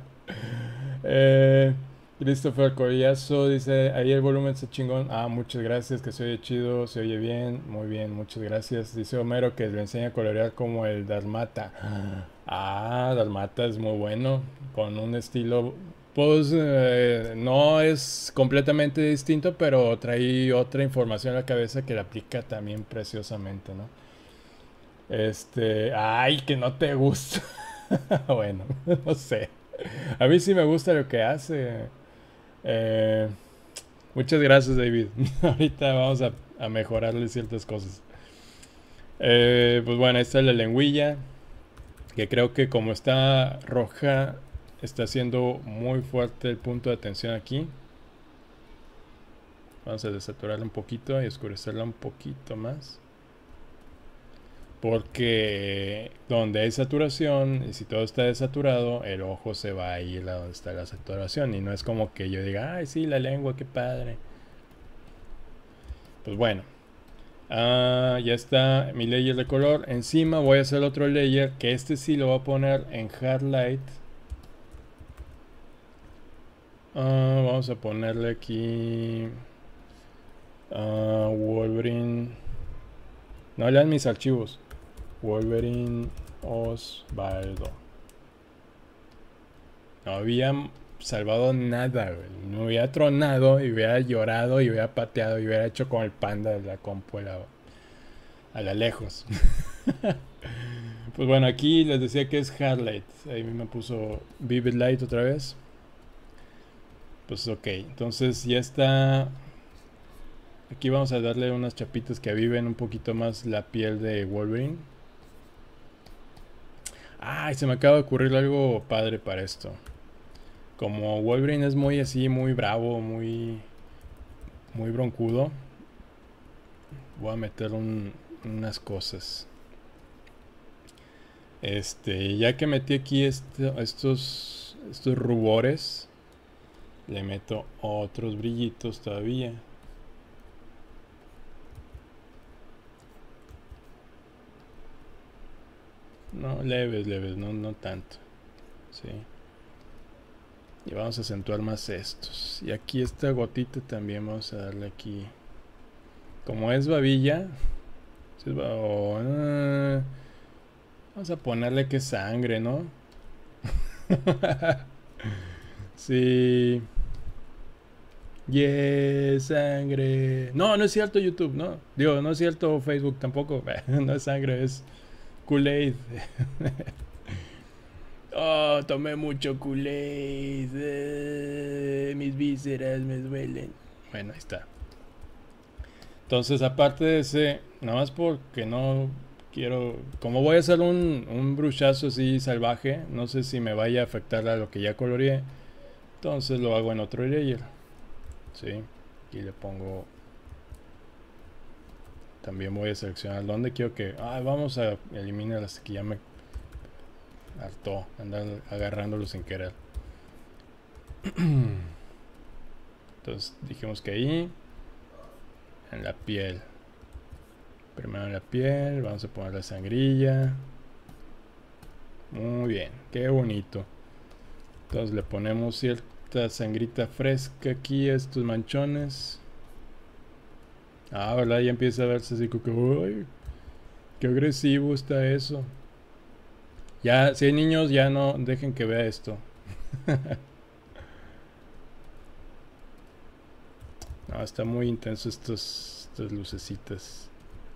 [SPEAKER 1] Eh, Christopher Collazo dice, ahí el volumen está chingón. Ah, muchas gracias, que se oye chido, se oye bien, muy bien, muchas gracias. Dice Homero que le enseña a colorear como el Dharmata. Ah, Dharmata es muy bueno, con un estilo, pues no es completamente distinto, pero trae otra información a la cabeza que la aplica también preciosamente, ¿no? Ay, que no te gusta. Bueno, no sé. A mí sí me gusta lo que hace. Eh, Muchas gracias, David. Ahorita vamos a mejorarle ciertas cosas. Pues bueno, esta es la lengüilla. Que creo que como está roja, está siendo muy fuerte el punto de atención aquí. Vamos a desaturarla un poquito y oscurecerla un poquito más. Porque donde hay saturación, y si todo está desaturado, el ojo se va a ir a donde está la saturación. Y no es como que yo diga, ay, sí, la lengua, qué padre. Pues bueno, ya está mi layer de color. Encima voy a hacer otro layer, que este sí lo voy a poner en hard light. Vamos a ponerle aquí Wolverine. No lean mis archivos. Wolverine Osvaldo. No había salvado nada, güey. No hubiera tronado y hubiera llorado y hubiera pateado y hubiera hecho con el panda de la compu a la lejos. Pues bueno, aquí les decía que es Hard Light. Ahí me puso Vivid Light otra vez. Pues ok, entonces ya está. Aquí vamos a darle unas chapitas que aviven un poquito más la piel de Wolverine. Ay, se me acaba de ocurrir algo padre para esto. Como Wolverine es muy así, muy bravo, muy broncudo, voy a meter unas cosas. Ya que metí aquí estos rubores, le meto otros brillitos todavía. No, leves, leves, no tanto. Sí. Y vamos a acentuar más estos. Y aquí esta gotita también vamos a darle aquí. Como es babilla. Vamos a ponerle que sangre, ¿no? Sí. Yes, sangre. No, no es cierto YouTube, no. Digo, no es cierto Facebook tampoco. No es sangre, es Kool-Aid. Oh, tomé mucho Kool-Aid. Mis vísceras me duelen. Bueno, ahí está. Entonces, aparte de ese, nada más porque no quiero. Como voy a hacer un bruchazo así salvaje, no sé si me vaya a afectar a lo que ya coloreé. Entonces lo hago en otro layer. Sí. Y le pongo. También voy a seleccionar dónde quiero que. Vamos a eliminar las que ya me hartó andar agarrándolo sin querer. Entonces dijimos que ahí. En la piel. Primero en la piel. Vamos a poner la sangrilla. Muy bien. Qué bonito. Entonces le ponemos cierta sangrita fresca aquí a estos manchones. ¿Verdad? Ya empieza a verse así como que, uy, qué agresivo está eso. Ya, si hay niños, ya no dejen que vea esto. No, está muy intenso estas lucecitas.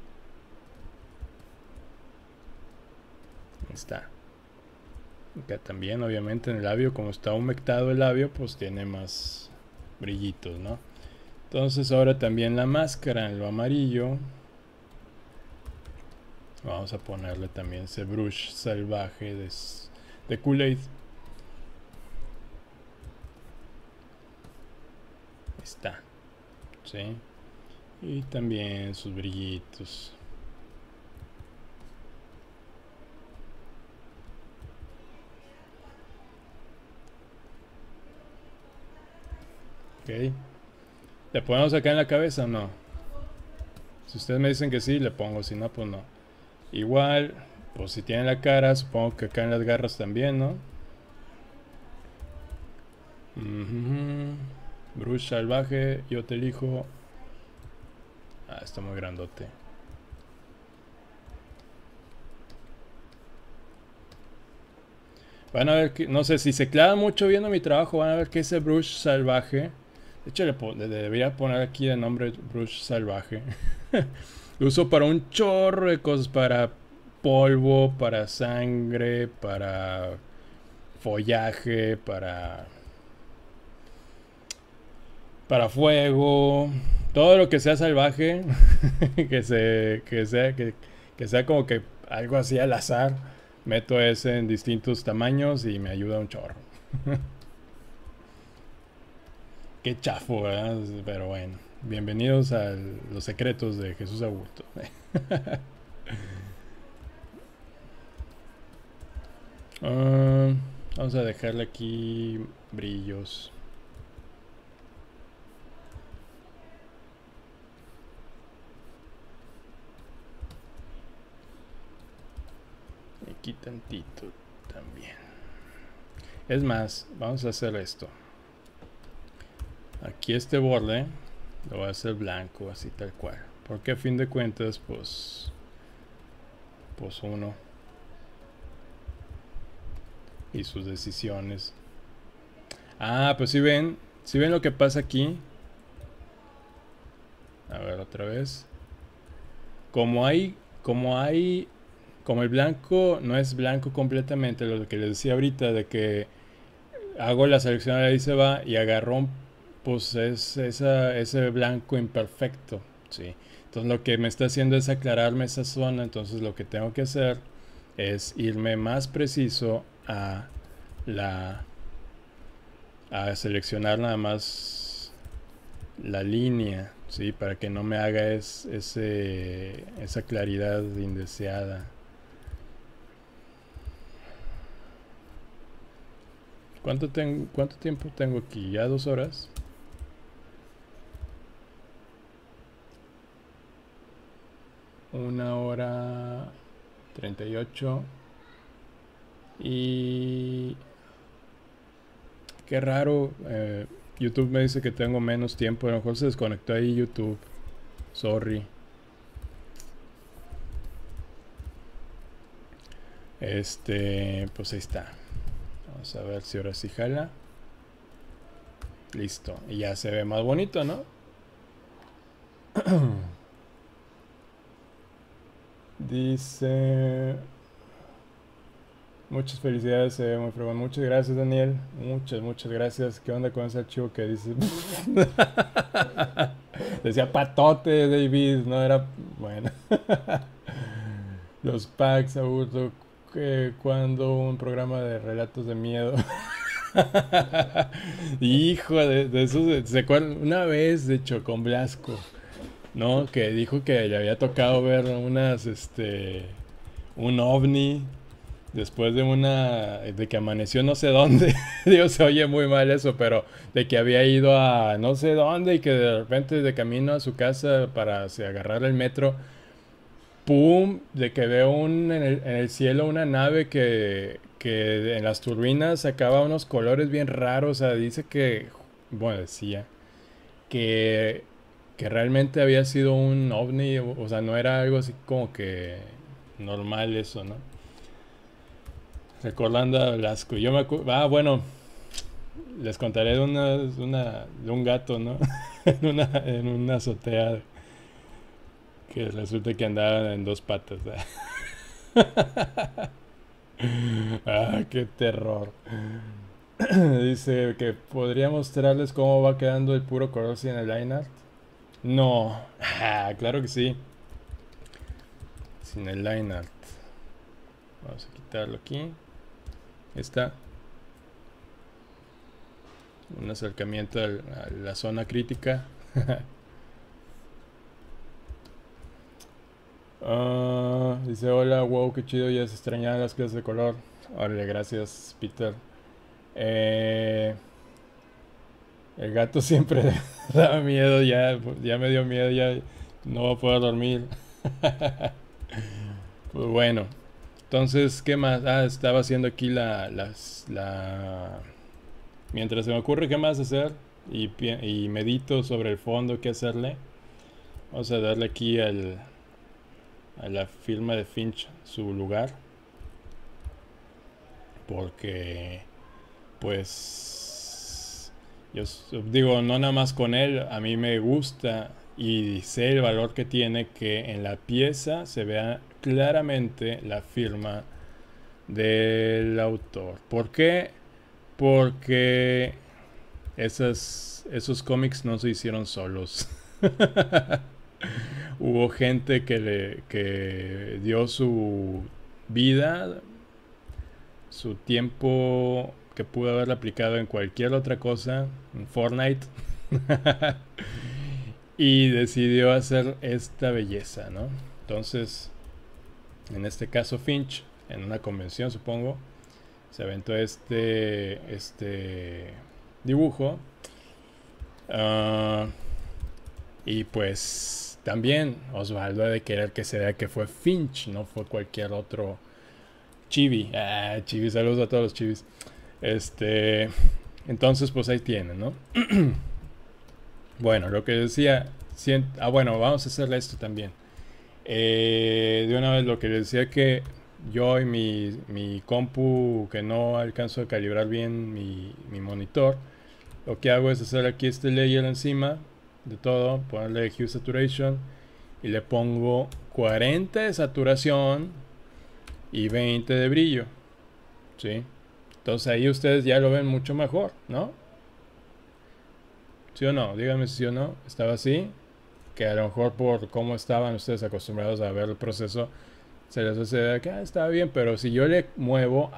[SPEAKER 1] Ahí está. Acá también, obviamente, en el labio, como está humectado el labio, pues tiene más brillitos, ¿no? Entonces ahora también la máscara en lo amarillo. Vamos a ponerle también ese brush salvaje de Kool-Aid. Ahí está. ¿Sí? Y también sus brillitos. Ok. ¿Le ponemos acá en la cabeza o no? Si ustedes me dicen que sí, le pongo. Si no, pues no. Igual, pues si tiene la cara, supongo que acá en las garras también, ¿no? Brush salvaje, yo te elijo. Está muy grandote. Van a ver que, no sé, si se clavan mucho viendo mi trabajo, van a ver que ese brush salvaje. De hecho, le debería poner aquí de nombre brush salvaje. Lo uso para un chorro de cosas, para polvo, para sangre, para follaje, para fuego, todo lo que sea salvaje, que sea como que algo así al azar, meto ese en distintos tamaños y me ayuda un chorro. Qué chafo, ¿verdad? Pero bueno, bienvenidos a los secretos de Jesús Augusto. Vamos a dejarle aquí brillos. Aquí tantito también. Es más, vamos a hacer esto. Aquí este borde lo voy a hacer blanco, así tal cual. Porque a fin de cuentas, pues uno y sus decisiones. Pues si ven lo que pasa aquí. A ver, otra vez. Como como el blanco no es blanco completamente, lo que les decía ahorita de que hago la selección ahí se va y agarró pues es ese blanco imperfecto, sí. Entonces lo que me está haciendo es aclararme esa zona, entonces lo que tengo que hacer es irme más preciso la a seleccionar nada más la línea, sí, para que no me haga esa claridad indeseada. ¿Cuánto tiempo tengo aquí? ¿Ya 2 horas? Una hora 38. Y qué raro. YouTube me dice que tengo menos tiempo. A lo mejor se desconectó ahí YouTube. Sorry. Pues ahí está. Vamos a ver si ahora sí jala. Listo. Y ya se ve más bonito, ¿no? Dice... Muchas felicidades, se ve muy fregón. Muchas gracias, Daniel. Muchas gracias. ¿Qué onda con ese archivo que dice? Decía patote, David. No era... Bueno. Los packs, aburto. Que cuando un programa de relatos de miedo. Hijo de eso. ¿Se acuerdan? Una vez, de hecho, con Blasco. ¿No? Que dijo que le había tocado ver un ovni después de que amaneció no sé dónde. Dios, se oye muy mal eso, pero de que había ido a no sé dónde y que de repente de camino a su casa para agarrar el metro, ¡pum! De que veo en el cielo una nave que en las turbinas sacaba unos colores bien raros. O sea, dice que, bueno, decía que realmente había sido un ovni, o sea, no era algo así como que normal eso, ¿no? Recordando a Velasco. Yo me acuerdo, bueno, les contaré de un gato, ¿no? en una azotea que resulta que andaba en dos patas. Ah, qué terror. Dice que podría mostrarles cómo va quedando el puro color sin el line art. No, claro que sí. Sin el line art. Vamos a quitarlo aquí. Está un acercamiento a la zona crítica. Dice hola, wow, qué chido, ya se extrañaban las clases de color. Órale, gracias, Peter. El gato siempre da miedo, ya me dio miedo, ya no voy a poder dormir. Pues bueno, entonces, ¿qué más? Estaba haciendo aquí mientras se me ocurre qué más hacer y medito sobre el fondo, qué hacerle. Vamos a darle aquí a la firma de Finch su lugar. Porque, pues, yo digo, no nada más con él, a mí me gusta y sé el valor que tiene que en la pieza se vea claramente la firma del autor. ¿Por qué? Porque esos cómics no se hicieron solos. Hubo gente que dio su vida, su tiempo que pudo haberle aplicado en cualquier otra cosa, en Fortnite, y decidió hacer esta belleza, ¿no? Entonces, en este caso Finch, en una convención supongo, se aventó este dibujo. Y pues también Osvaldo ha de querer que se vea que fue Finch, no fue cualquier otro chibi. Chibi, saludos a todos los chibis. Entonces pues ahí tienen, ¿no? Bueno, lo que decía, bueno, vamos a hacerle esto también. De una vez lo que decía, que yo y mi compu, que no alcanzo a calibrar bien mi monitor, lo que hago es hacer aquí este layer encima de todo, ponerle Hue Saturation y le pongo 40 de saturación y 20 de brillo, ¿sí? Entonces ahí ustedes ya lo ven mucho mejor, ¿no? ¿Sí o no? Díganme si sí o no. Estaba así, que a lo mejor por cómo estaban ustedes acostumbrados a ver el proceso, se les hace que estaba bien, pero si yo le muevo,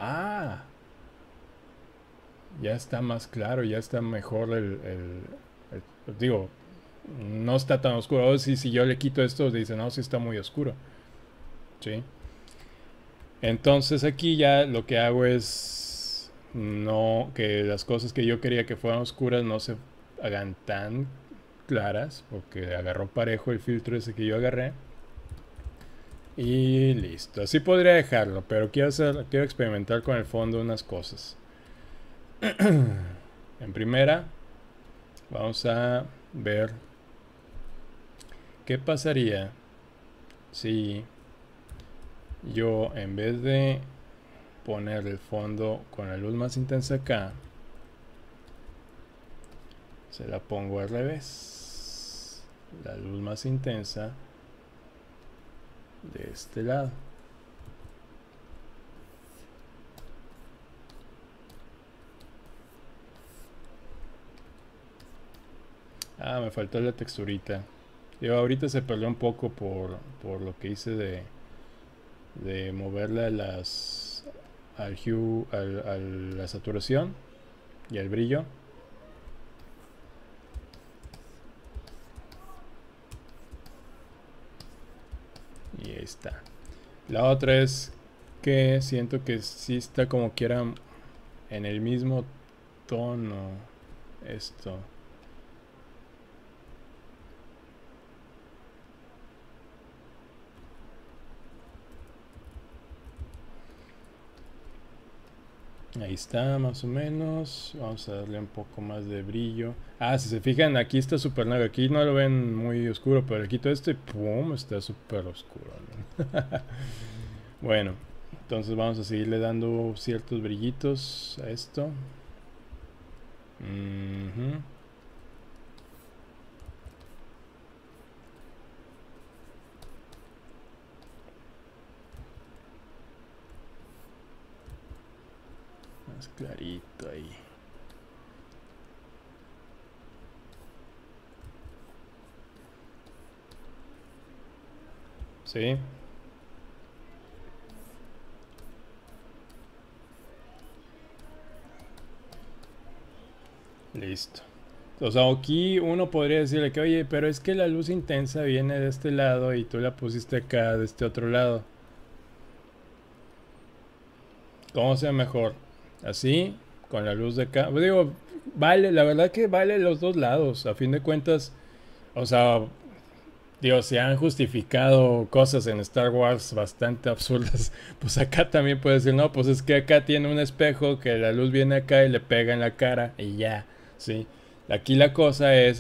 [SPEAKER 1] ya está más claro, ya está mejor digo, no está tan oscuro. Si yo le quito esto, dice, no, sí está muy oscuro, ¿sí? Entonces aquí ya lo que hago es no, que las cosas que yo quería que fueran oscuras no se hagan tan claras, porque agarró parejo el filtro ese que yo agarré. Y listo, así podría dejarlo, pero quiero experimentar con el fondo unas cosas. En primera, vamos a ver qué pasaría si yo, en vez de poner el fondo con la luz más intensa acá, se la pongo al revés, la luz más intensa de este lado. Ah, me faltó la texturita. Digo, ahorita se perdió un poco por lo que hice de moverle a al hue, a la saturación y al brillo. Y ahí está. La otra es que siento que sí está como quiera en el mismo tono esto. Ahí está, más o menos. Vamos a darle un poco más de brillo. Ah, si se fijan, aquí está súper negro. Aquí no lo ven muy oscuro, pero aquí todo esto y ¡pum! Está súper oscuro, ¿no? Bueno, entonces vamos a seguirle dando ciertos brillitos a esto. Más clarito ahí. ¿Sí? Listo. O sea, aquí uno podría decirle que, oye, pero es que la luz intensa viene de este lado y tú la pusiste acá, de este otro lado. ¿Cómo sea mejor? Así, con la luz de acá. Pues digo, vale, la verdad que vale los dos lados. A fin de cuentas, o sea, digo, se han justificado cosas en Star Wars bastante absurdas. Pues acá también puedes decir, no, pues es que acá tiene un espejo que la luz viene acá y le pega en la cara y ya, ¿sí? Aquí la cosa es,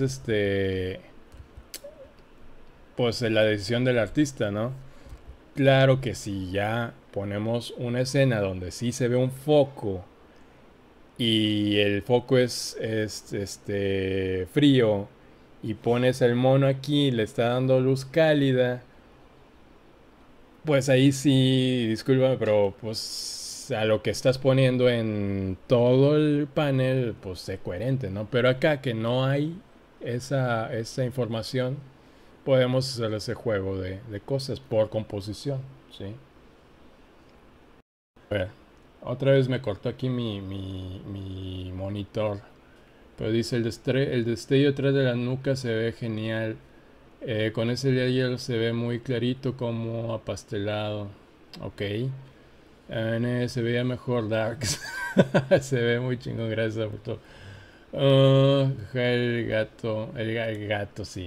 [SPEAKER 1] pues la decisión del artista, ¿no? Claro que si ya ponemos una escena donde sí se ve un foco y el foco es frío y pones el mono aquí y le está dando luz cálida, pues ahí sí, disculpa, pero pues a lo que estás poniendo en todo el panel, pues sé coherente, ¿no? Pero acá que no hay esa información, podemos hacer ese juego de cosas por composición, ¿sí? A ver, otra vez me cortó aquí mi monitor. Pero dice, el destello detrás de la nuca se ve genial. Con ese layer se ve muy clarito como apastelado. Ok. Se veía mejor Darks. Se ve muy chingón, gracias por todo. El gato. El gato, sí.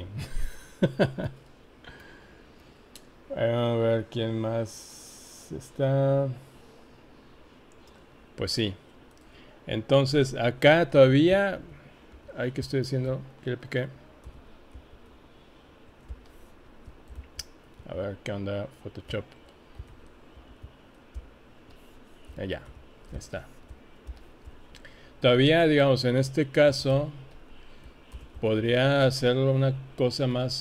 [SPEAKER 1] A ver quién más está. Pues sí. Entonces, acá todavía. Ay, ¿qué estoy haciendo? ¿Qué le piqué? A ver qué onda Photoshop. Ya, está. Todavía, digamos, en este caso, podría hacerlo una cosa más,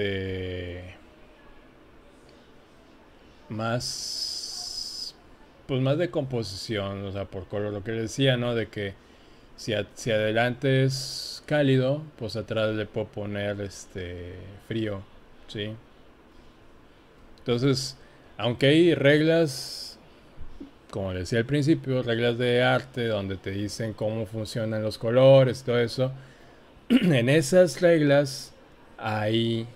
[SPEAKER 1] más, pues más de composición, o sea, por color, lo que les decía, ¿no? De que si adelante es cálido, pues atrás le puedo poner, frío, ¿sí? Entonces, aunque hay reglas, como les decía al principio, reglas de arte donde te dicen cómo funcionan los colores, todo eso, en esas reglas hay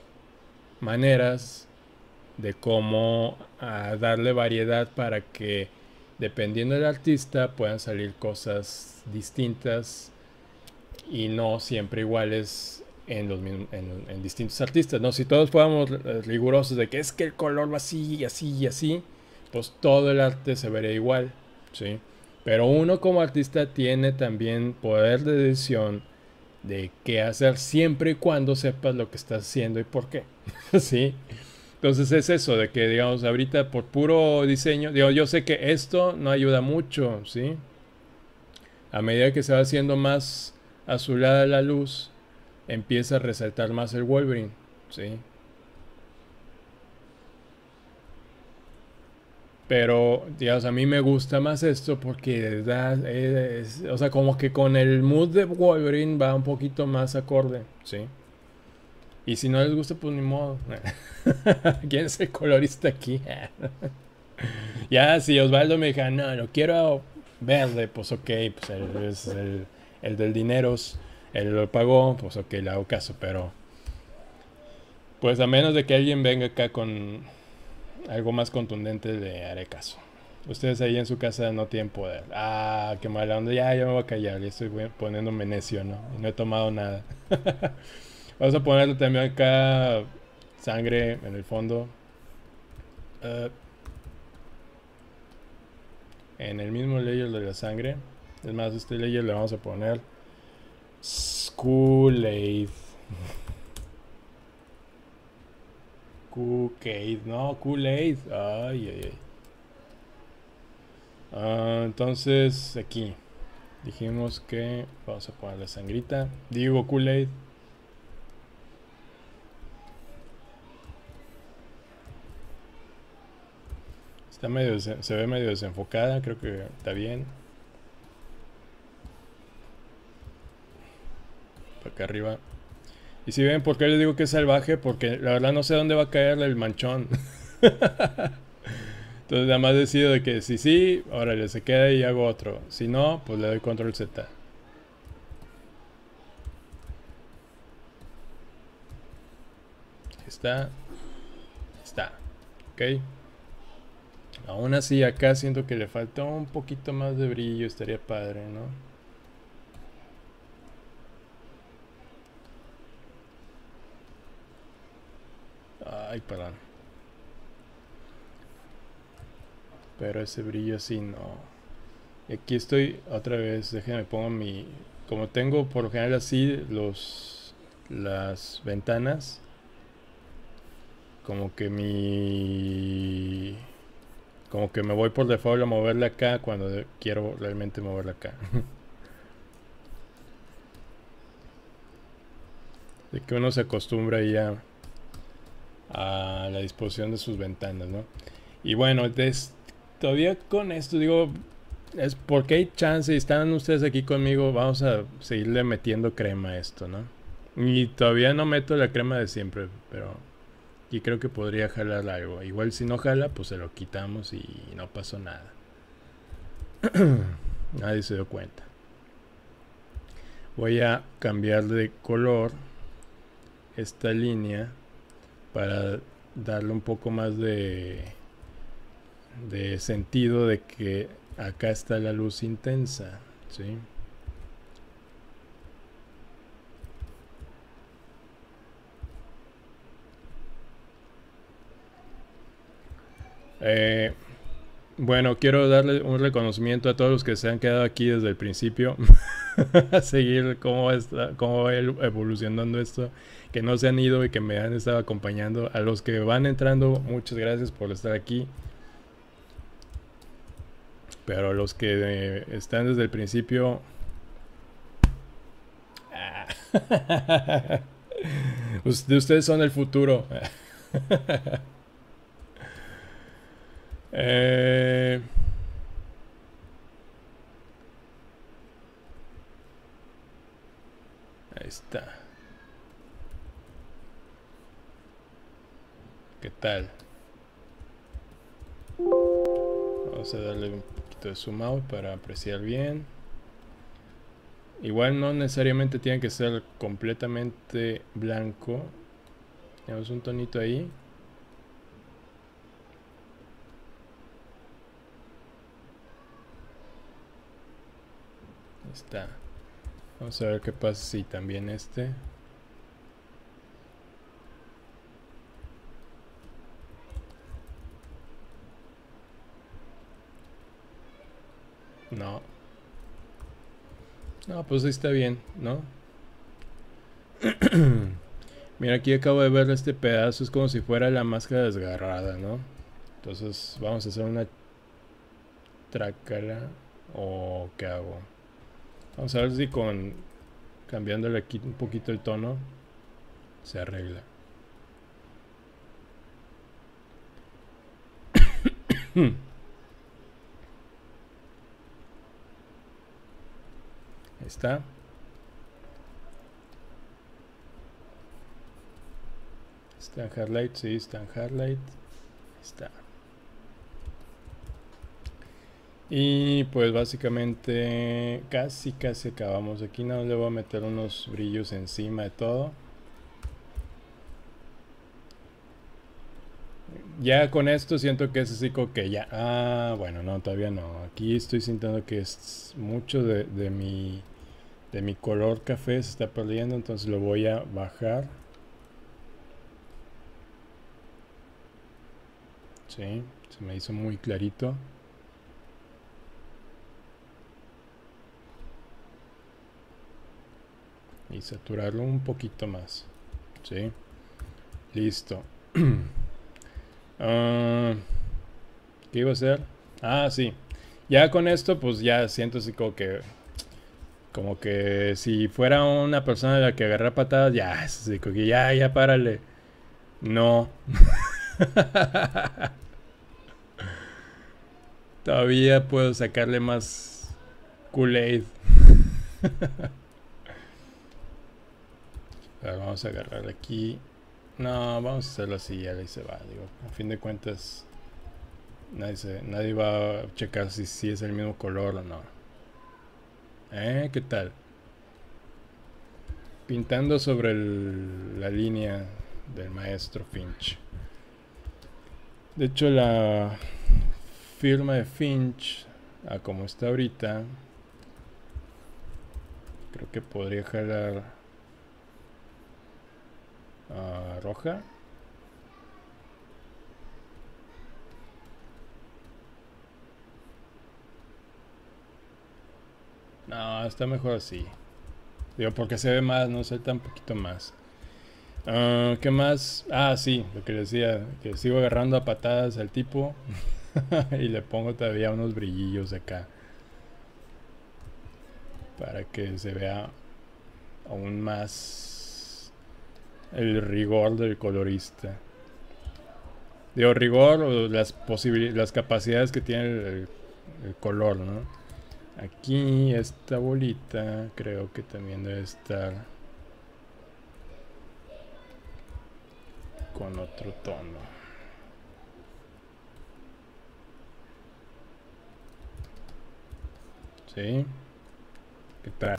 [SPEAKER 1] maneras de cómo darle variedad para que dependiendo del artista, puedan salir cosas distintas y no siempre iguales en los en distintos artistas, ¿no? Si todos fuéramos rigurosos de que es que el color va así, así y así, pues todo el arte se vería igual, ¿sí? Pero uno como artista tiene también poder de decisión de qué hacer siempre y cuando sepas lo que estás haciendo y por qué, ¿sí? Entonces es eso, de que digamos ahorita por puro diseño, digo, yo sé que esto no ayuda mucho, ¿sí? A medida que se va haciendo más azulada la luz, empieza a resaltar más el Wolverine, ¿sí? Pero, digamos, a mí me gusta más esto porque da, o sea, como que con el mood de Wolverine va un poquito más acorde, ¿sí? Y si no les gusta, pues ni modo. ¿Quién es el colorista aquí? Ya, si Osvaldo me dijo, no, no quiero verde, pues ok, pues es el del dineros, él lo pagó, pues ok, le hago caso, pero pues a menos de que alguien venga acá con algo más contundente, le haré caso. Ustedes ahí en su casa no tienen poder. Ah, qué mala onda. Ya, ya me voy a callar. Ya estoy poniéndome necio, ¿no? Y no he tomado nada. Vamos a ponerle también acá sangre en el fondo. Uh, en el mismo layer de la sangre. Es más, este layer le vamos a poner Kool-Aid. Kool-Aid, no, Kool-Aid. Ay, ay, ay. Entonces, aquí dijimos que vamos a poner la sangrita. Digo Kool-Aid. Está medio, se ve medio desenfocada, creo que está bien. Para acá arriba. Y si ven por qué les digo que es salvaje, porque la verdad no sé dónde va a caer el manchón. Entonces nada más decido de que si sí, órale, se queda y hago otro. Si no, pues le doy control Z. Ahí está. Está. Ok. Aún así acá siento que le falta un poquito más de brillo, estaría padre, ¿no? Ay, perdón. Pero ese brillo sí no. Y aquí estoy otra vez, déjenme pongo mi... Como tengo por lo general así las ventanas, como que mi... Como que me voy por default a moverla acá cuando quiero realmente moverla acá. De que uno se acostumbra ya a la disposición de sus ventanas, ¿no? Y bueno, todavía con esto digo, es porque hay chance y están ustedes aquí conmigo, vamos a seguirle metiendo crema a esto, ¿no? Y todavía no meto la crema de siempre, pero y creo que podría jalar algo. Igual si no jala, pues se lo quitamos y no pasó nada. Nadie se dio cuenta. Voy a cambiar de color esta línea para darle un poco más de sentido de que acá está la luz intensa, ¿sí? Eh, bueno, quiero darle un reconocimiento a todos los que se han quedado aquí desde el principio, a seguir cómo va evolucionando esto, que no se han ido y que me han estado acompañando. A los que van entrando, muchas gracias por estar aquí. Pero los que están desde el principio... ustedes son el futuro. eh, ahí está. ¿Qué tal? Vamos a darle un poquito de zoom out para apreciar bien. Igual no necesariamente tiene que ser completamente blanco. Tenemos un tonito ahí. Está. Vamos a ver qué pasa si también este. No. No, pues ahí está bien, ¿no? Mira, aquí acabo de ver este pedazo. Es como si fuera la máscara desgarrada, ¿no? Entonces vamos a hacer una trácala. ¿O qué hago? Vamos a ver si con cambiándole aquí un poquito el tono se arregla. Ahí está. Está en highlight, sí, está en highlight. Ahí está. Y pues básicamente casi acabamos. Aquí no le voy a meter unos brillos encima de todo. Ya con esto siento que es así como que ya... Ah, bueno, no, todavía no. Aquí estoy sintiendo que es mucho de mi color café se está perdiendo. Entonces lo voy a bajar. Sí, se me hizo muy clarito. Y saturarlo un poquito más. Sí, listo. ¿Qué iba a hacer? Ah, sí. Ya con esto, pues ya siento así como que si fuera una persona a la que agarra patadas, ya, es así como que ya párale. No. Todavía puedo sacarle más Kool-Aid. A ver, vamos a agarrar aquí. No, vamos a hacerlo así, ya ahí se va. Digo, a fin de cuentas, nadie va a checar si es el mismo color o no. ¿Qué tal? Pintando sobre la línea del maestro Finch. De hecho, la firma de Finch, a como está ahorita, creo que podría jalar roja. No, está mejor así. Digo, porque se ve más, no salta un poquito más. ¿Qué más? Ah, sí, lo que decía, que sigo agarrando a patadas al tipo y le pongo todavía unos brillillos acá para que se vea aún más el rigor del colorista. Digo, rigor o las capacidades que tiene el color, ¿no? Aquí esta bolita creo que también debe estar con otro tono. ¿Sí? ¿Qué tal?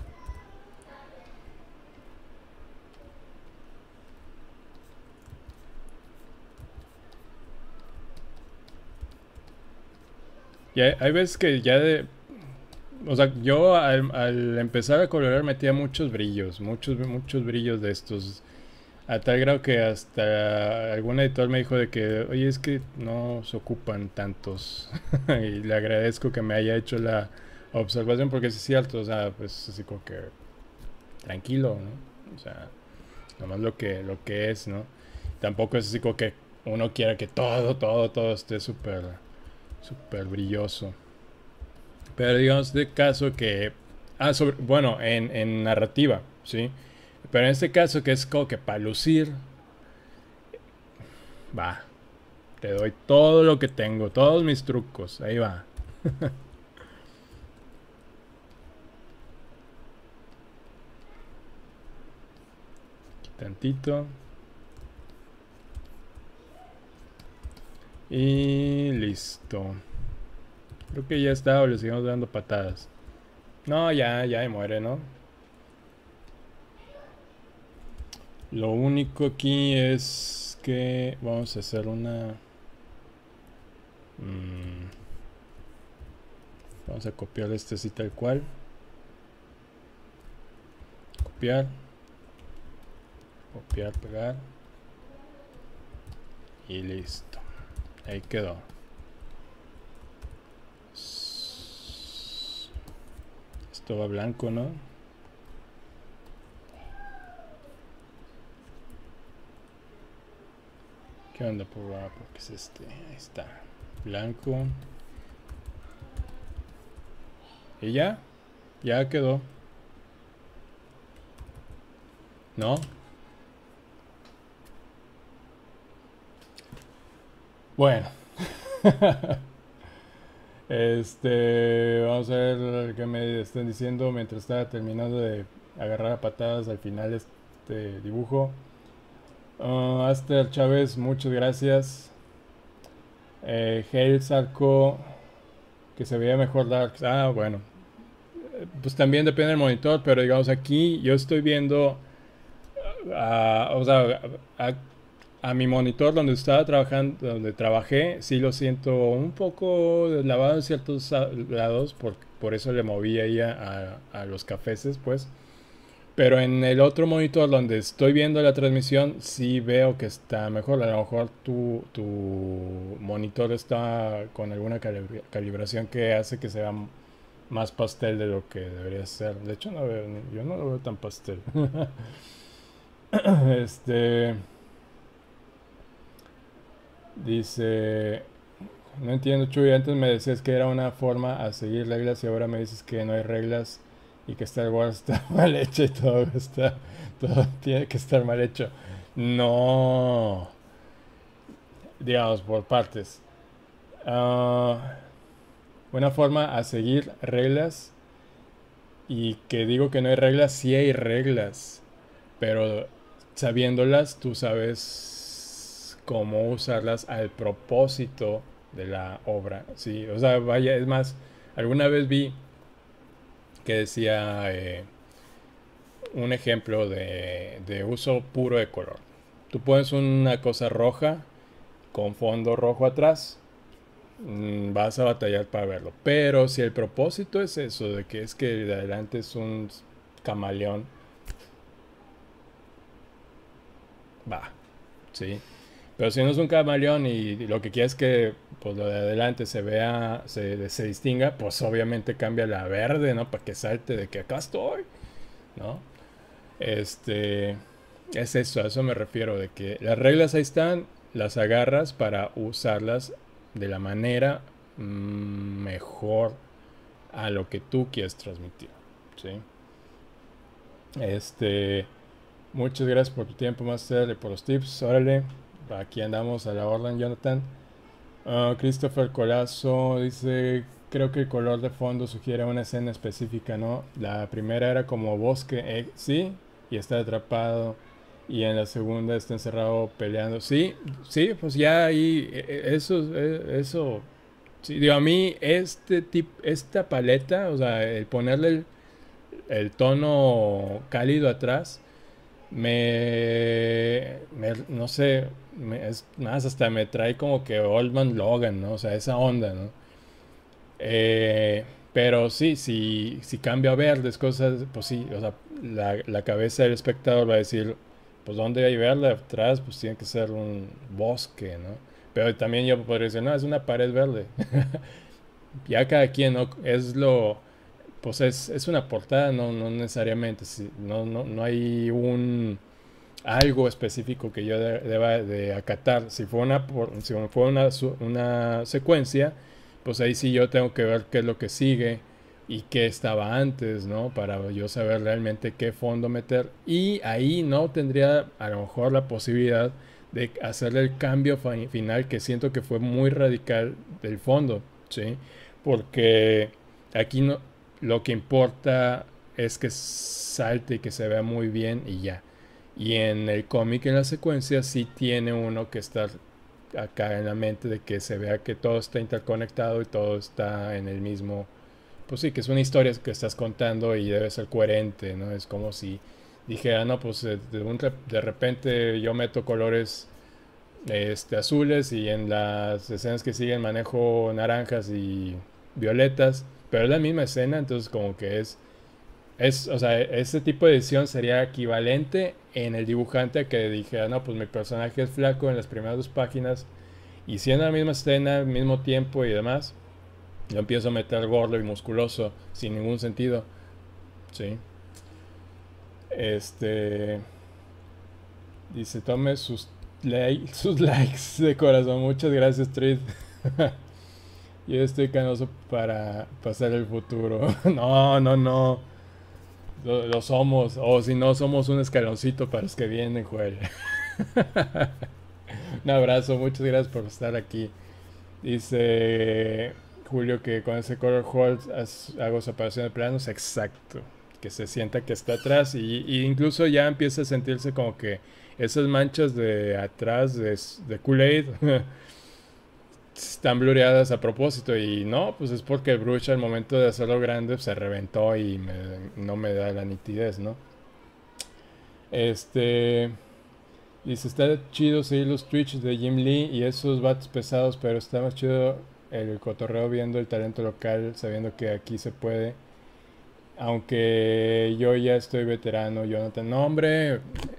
[SPEAKER 1] Y hay veces que ya de... O sea, yo al empezar a colorear metía muchos brillos, muchos brillos de estos. A tal grado que hasta algún editor me dijo de que, oye, es que no se ocupan tantos. Y le agradezco que me haya hecho la observación porque sí es cierto, o sea, pues así como que tranquilo, ¿no? O sea, nomás lo que es, ¿no? Tampoco es así como que uno quiera que todo esté súper brilloso. Pero digamos de caso que... Ah, bueno, en narrativa, ¿sí? Pero en este caso que es como que para lucir, va, te doy todo lo que tengo, todos mis trucos, ahí va. Tantito. Y listo. Creo que ya está, o le seguimos dando patadas. No, ya muere, ¿no? Lo único aquí es que vamos a hacer una... vamos a copiar este así tal cual. copiar, pegar y listo. Ahí quedó. Esto va blanco, ¿no? ¿Qué onda? Porque es este. Ahí está. Blanco. Y ya. Ya quedó. ¿No? Bueno. Vamos a ver qué me están diciendo mientras estaba terminando de agarrar a patadas al final este dibujo. Aster Chávez, muchas gracias. Hale Sarco, que se veía mejor Darks. Ah, bueno. Pues también depende del monitor, pero digamos aquí yo estoy viendo, o sea, a mi monitor donde estaba trabajando, donde trabajé, sí lo siento un poco lavado en ciertos lados, por eso le moví ahí a los cafeses, pues. Pero en el otro monitor donde estoy viendo la transmisión, sí veo que está mejor. A lo mejor tu monitor está con alguna calibración que hace que sea más pastel de lo que debería ser. De hecho, yo no lo veo tan pastel. este dice, no entiendo, Chuy, antes me decías que era una forma a seguir reglas y ahora me dices que no hay reglas y que Star Wars está mal hecho y todo tiene que estar mal hecho. No, digamos, por partes. Ah, una forma a seguir reglas y que digo que no hay reglas, sí hay reglas, pero sabiéndolas tú sabes cómo usarlas al propósito de la obra, sí, o sea, vaya, es más, alguna vez vi que decía un ejemplo de uso puro de color. Tú pones una cosa roja con fondo rojo atrás, vas a batallar para verlo. Pero si el propósito es eso, de que es que de adelante es un camaleón, va, sí. Pero si no es un camaleón y lo que quieres es que pues, lo de adelante se vea, se distinga, pues obviamente cambia la verde, ¿no? Para que salte de que acá estoy, ¿no? Este, es eso, a eso me refiero, de que las reglas ahí están, las agarras para usarlas de la manera mejor a lo que tú quieres transmitir, ¿sí? Este, muchas gracias por tu tiempo, Master, y por los tips, órale, aquí andamos a la orden, Jonathan. Christopher Colazo dice, creo que el color de fondo sugiere una escena específica, ¿no? La primera era como bosque, sí, y está atrapado. Y en la segunda está encerrado peleando. Sí, sí, pues ya ahí, eso, sí, digo, a mí esta paleta, o sea, el ponerle el tono cálido atrás, no sé, es más, hasta me trae como que Old Man Logan, ¿no? O sea, esa onda, ¿no? Pero sí, si cambio a verdes, cosas, pues sí, o sea, la cabeza del espectador va a decir, pues ¿dónde hay verde atrás? Pues tiene que ser un bosque, ¿no? Pero también yo podría decir, no, es una pared verde. Ya cada quien, ¿no? Pues es una portada, no necesariamente, no hay algo específico que yo deba de acatar. Si fue una secuencia, pues ahí sí yo tengo que ver qué es lo que sigue y qué estaba antes, ¿no? Para yo saber realmente qué fondo meter. Y ahí no tendría a lo mejor la posibilidad de hacerle el cambio final que siento que fue muy radical del fondo, ¿sí? Porque aquí no, lo que importa es que salte y que se vea muy bien y ya. Y en el cómic, en la secuencia, sí tiene uno que estar acá en la mente de que se vea que todo está interconectado y todo está en el mismo. Pues sí, que es una historia que estás contando y debe ser coherente, ¿no? Es como si dijera, no, pues de repente yo meto colores azules y en las escenas que siguen manejo naranjas y violetas, pero es la misma escena, entonces como que es O sea, ese tipo de edición sería equivalente en el dibujante a que dijera, no, pues mi personaje es flaco en las primeras dos páginas y siendo la misma escena, al mismo tiempo y demás, yo empiezo a meter gordo y musculoso sin ningún sentido. Sí. Este. Dice, tome sus likes de corazón. Muchas gracias, Trid. Yo estoy canoso para pasar el futuro. No, no, no. Lo somos. O si no, somos un escaloncito para los que vienen, Joel. Un abrazo. Muchas gracias por estar aquí. Dice Julio que con ese color hold hago separación de planos. Exacto. Que se sienta que está atrás y incluso ya empieza a sentirse como que esas manchas de atrás de Kool-Aid están blureadas a propósito y no, pues es porque el brush al momento de hacerlo grande se reventó y no me da la nitidez, ¿no? Este... Dice, está chido seguir los Twitch de Jim Lee y esos vatos pesados, pero está más chido el cotorreo viendo el talento local, sabiendo que aquí se puede. Aunque yo ya estoy veterano, Jonathan. No, hombre,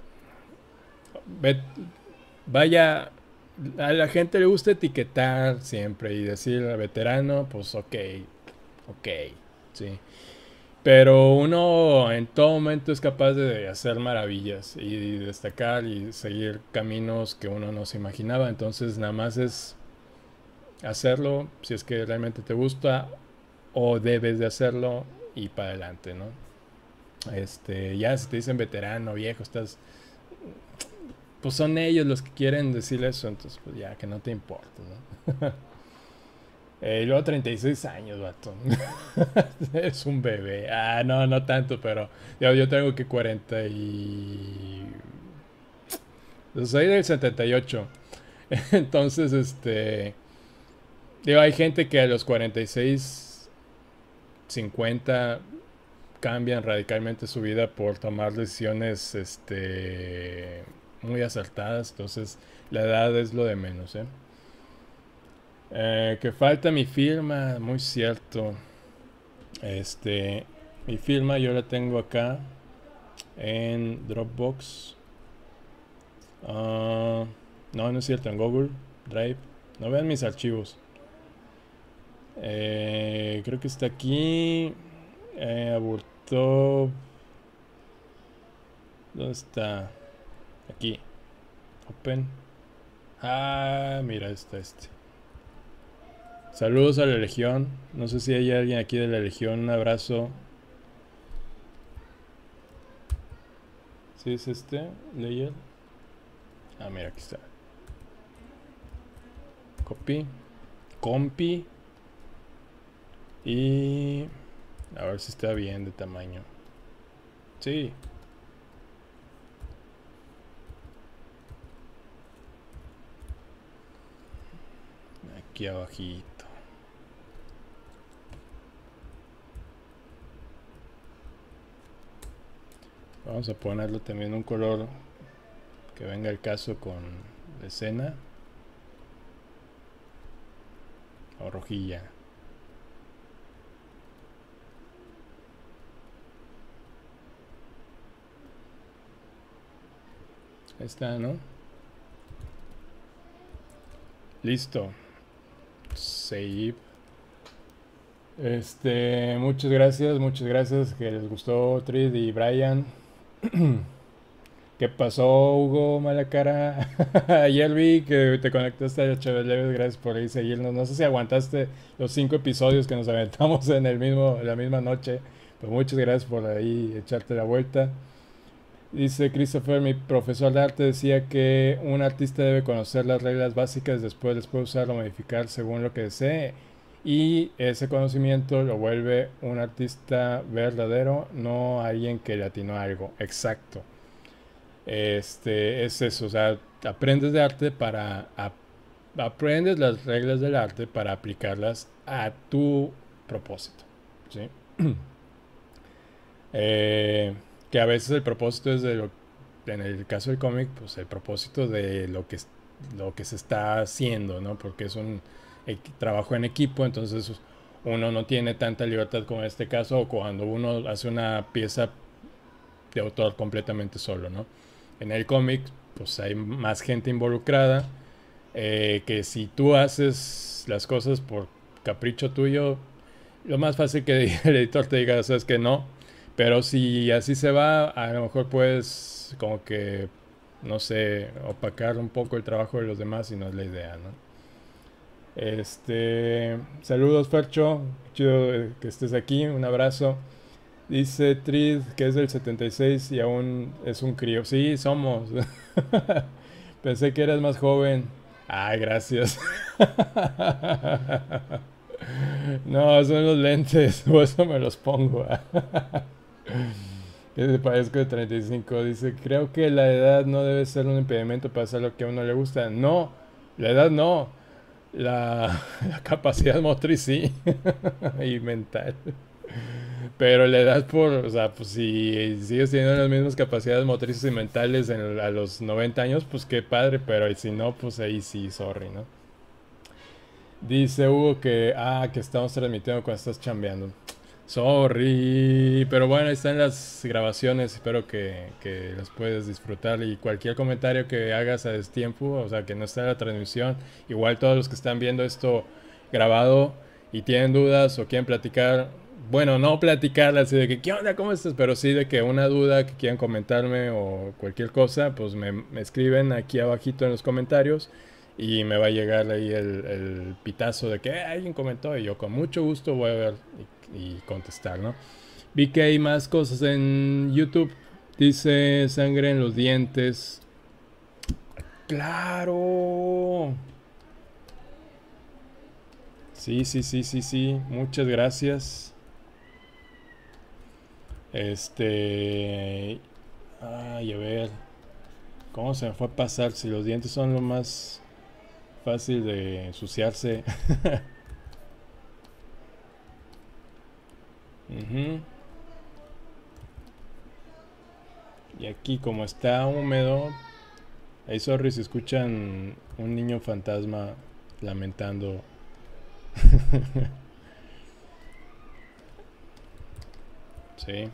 [SPEAKER 1] vaya, a la gente le gusta etiquetar siempre y decir veterano, pues ok, ok, sí. Pero uno en todo momento es capaz de hacer maravillas y destacar y seguir caminos que uno no se imaginaba. Entonces nada más es hacerlo si es que realmente te gusta o debes de hacerlo y para adelante, ¿no? Ya si te dicen veterano, viejo, estás... Pues son ellos los que quieren decir eso, entonces pues ya, que no te importa, ¿no? Y luego 36 años, vato. Es un bebé. Ah, no, no tanto, pero yo tengo que 40 y... Soy del 78. Entonces, digo, hay gente que a los 46, 50 cambian radicalmente su vida por tomar decisiones, muy acertadas. Entonces, la edad es lo de menos, ¿eh? Que falta mi firma, muy cierto. Mi firma yo la tengo acá en Dropbox. No, no es cierto, en Google Drive. No vean mis archivos. Creo que está aquí. Aburto. ¿Dónde está? Aquí. Open. Ah, mira, está este. Saludos a la Legión. No sé si hay alguien aquí de la Legión. Un abrazo. ¿Sí es este? Layer. Ah, mira, aquí está. Copy. Compi. Y... A ver si está bien de tamaño. Sí. Aquí abajito. Vamos a ponerlo también un color que venga al caso con la escena. O rojilla. Ahí está, ¿no? Listo. Save. Muchas gracias que les gustó Trid y Brian. ¿Qué pasó, Hugo Malacara? Ayer vi que te conectaste a Chévere Leves, gracias por ahí seguirnos. No sé si aguantaste los 5 episodios que nos aventamos en la misma noche. Pues muchas gracias por ahí echarte la vuelta. Dice Christopher, mi profesor de arte decía que un artista debe conocer las reglas básicas, después puede usar o modificar según lo que desee. Y ese conocimiento lo vuelve un artista verdadero, no alguien que le atinó a algo. Exacto. Es eso, o sea, aprendes de arte aprendes las reglas del arte para aplicarlas a tu propósito, ¿sí? Que a veces el propósito es en el caso del cómic, pues el propósito de lo que se está haciendo, ¿no? Porque es un trabajo en equipo, entonces uno no tiene tanta libertad como en este caso, o cuando uno hace una pieza de autor completamente solo, ¿no? En el cómic, pues hay más gente involucrada, que si tú haces las cosas por capricho tuyo, lo más fácil que el editor te diga es que no, pero si así se va, a lo mejor puedes como que, no sé, opacar un poco el trabajo de los demás y no es la idea, ¿no? Saludos Fercho, chido que estés aquí, un abrazo. Dice Trid que es del 76 y aún es un crío. Sí, somos. Pensé que eras más joven. Ay, gracias. No, son los lentes, por eso me los pongo. Que te parezco de 35. Dice, creo que la edad no debe ser un impedimento para hacer lo que a uno le gusta. No, la edad no. La capacidad motriz sí. Y mental. Pero la edad o sea, pues si sigues teniendo las mismas capacidades motrices y mentales a los 90 años, pues qué padre, pero si no, pues ahí sí, sorry, ¿no? Dice Hugo que estamos transmitiendo cuando estás chambeando. Sorry, pero bueno, ahí están las grabaciones, espero que las puedas disfrutar y cualquier comentario que hagas a destiempo, o sea, que no esté en la transmisión, igual todos los que están viendo esto grabado y tienen dudas o quieren platicar, bueno, no platicar así de que, ¿qué onda? ¿Cómo estás? Pero sí de que una duda que quieran comentarme o cualquier cosa, pues me escriben aquí abajito en los comentarios y me va a llegar ahí el pitazo de que alguien comentó y yo con mucho gusto voy a ver y contestar, ¿no? Vi que hay más cosas en YouTube. Dice sangre en los dientes. ¡Claro! Sí, sí, sí, sí, sí. Muchas gracias. Ay, a ver. ¿Cómo se me fue a pasar? Si los dientes son lo más fácil de ensuciarse. Ujú. Y aquí como está húmedo, ahí sorry si escuchan un niño fantasma lamentando. Sí,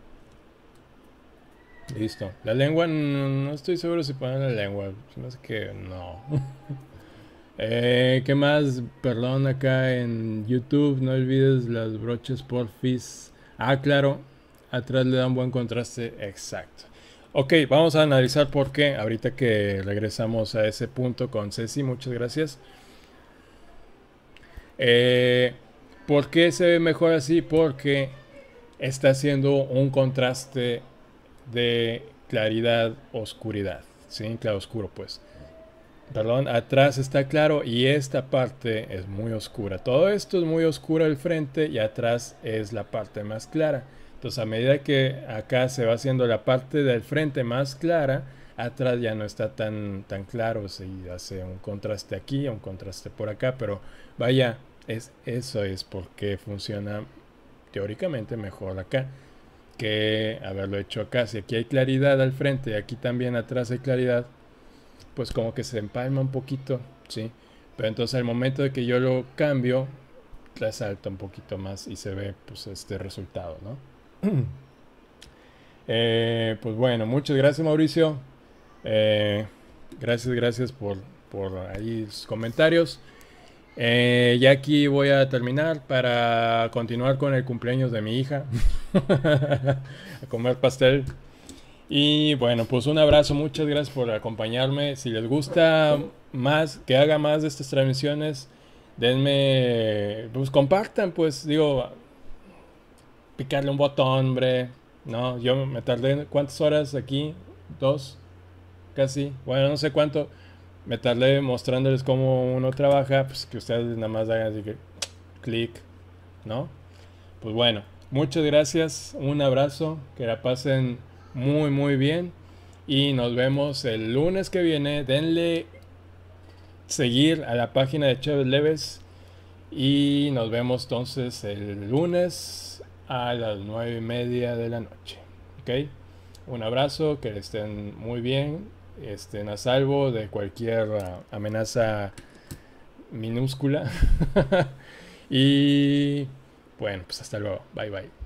[SPEAKER 1] listo. La lengua, no estoy seguro si ponen la lengua. Se me hace que no. ¿Qué más? Perdón, acá en YouTube, no olvides las broches porfis. Ah, claro, atrás le dan buen contraste. Exacto. Ok, vamos a analizar por qué. Ahorita que regresamos a ese punto con Ceci, muchas gracias. Eh, ¿Por qué se ve mejor así? Porque está haciendo un contraste de claridad, oscuridad. ¿Sí? Claro, oscuro, pues. Perdón, atrás está claro y esta parte es muy oscura. Todo esto es muy oscuro al frente y atrás es la parte más clara. Entonces a medida que acá se va haciendo la parte del frente más clara, atrás ya no está tan claro. Se hace un contraste aquí, un contraste por acá, pero vaya, eso es porque funciona teóricamente mejor acá que haberlo hecho acá. Si aquí hay claridad al frente y aquí también atrás hay claridad, pues como que se empalma un poquito, ¿sí? Pero entonces al momento de que yo lo cambio, resalta un poquito más y se ve pues este resultado, ¿no? Pues bueno, muchas gracias Mauricio. Eh, gracias por ahí sus comentarios. Ya aquí voy a terminar para continuar con el cumpleaños de mi hija. A comer pastel. Y bueno, pues un abrazo, muchas gracias por acompañarme. Si les gusta más, que haga más de estas transmisiones, denme, pues compartan, pues digo, picarle un botón, hombre. No, yo me tardé, ¿cuántas horas aquí? Dos, casi. Bueno, no sé cuánto. Me tardé mostrándoles cómo uno trabaja, pues que ustedes nada más hagan así que clic, ¿no? Pues bueno, muchas gracias, un abrazo, que la pasen muy bien y nos vemos el lunes que viene. Denle seguir a la página de Chévez Leves y nos vemos entonces el lunes a las 9:30 de la noche. ¿Ok? Un abrazo, que estén muy bien, estén a salvo de cualquier amenaza minúscula. Y bueno, pues hasta luego. Bye bye.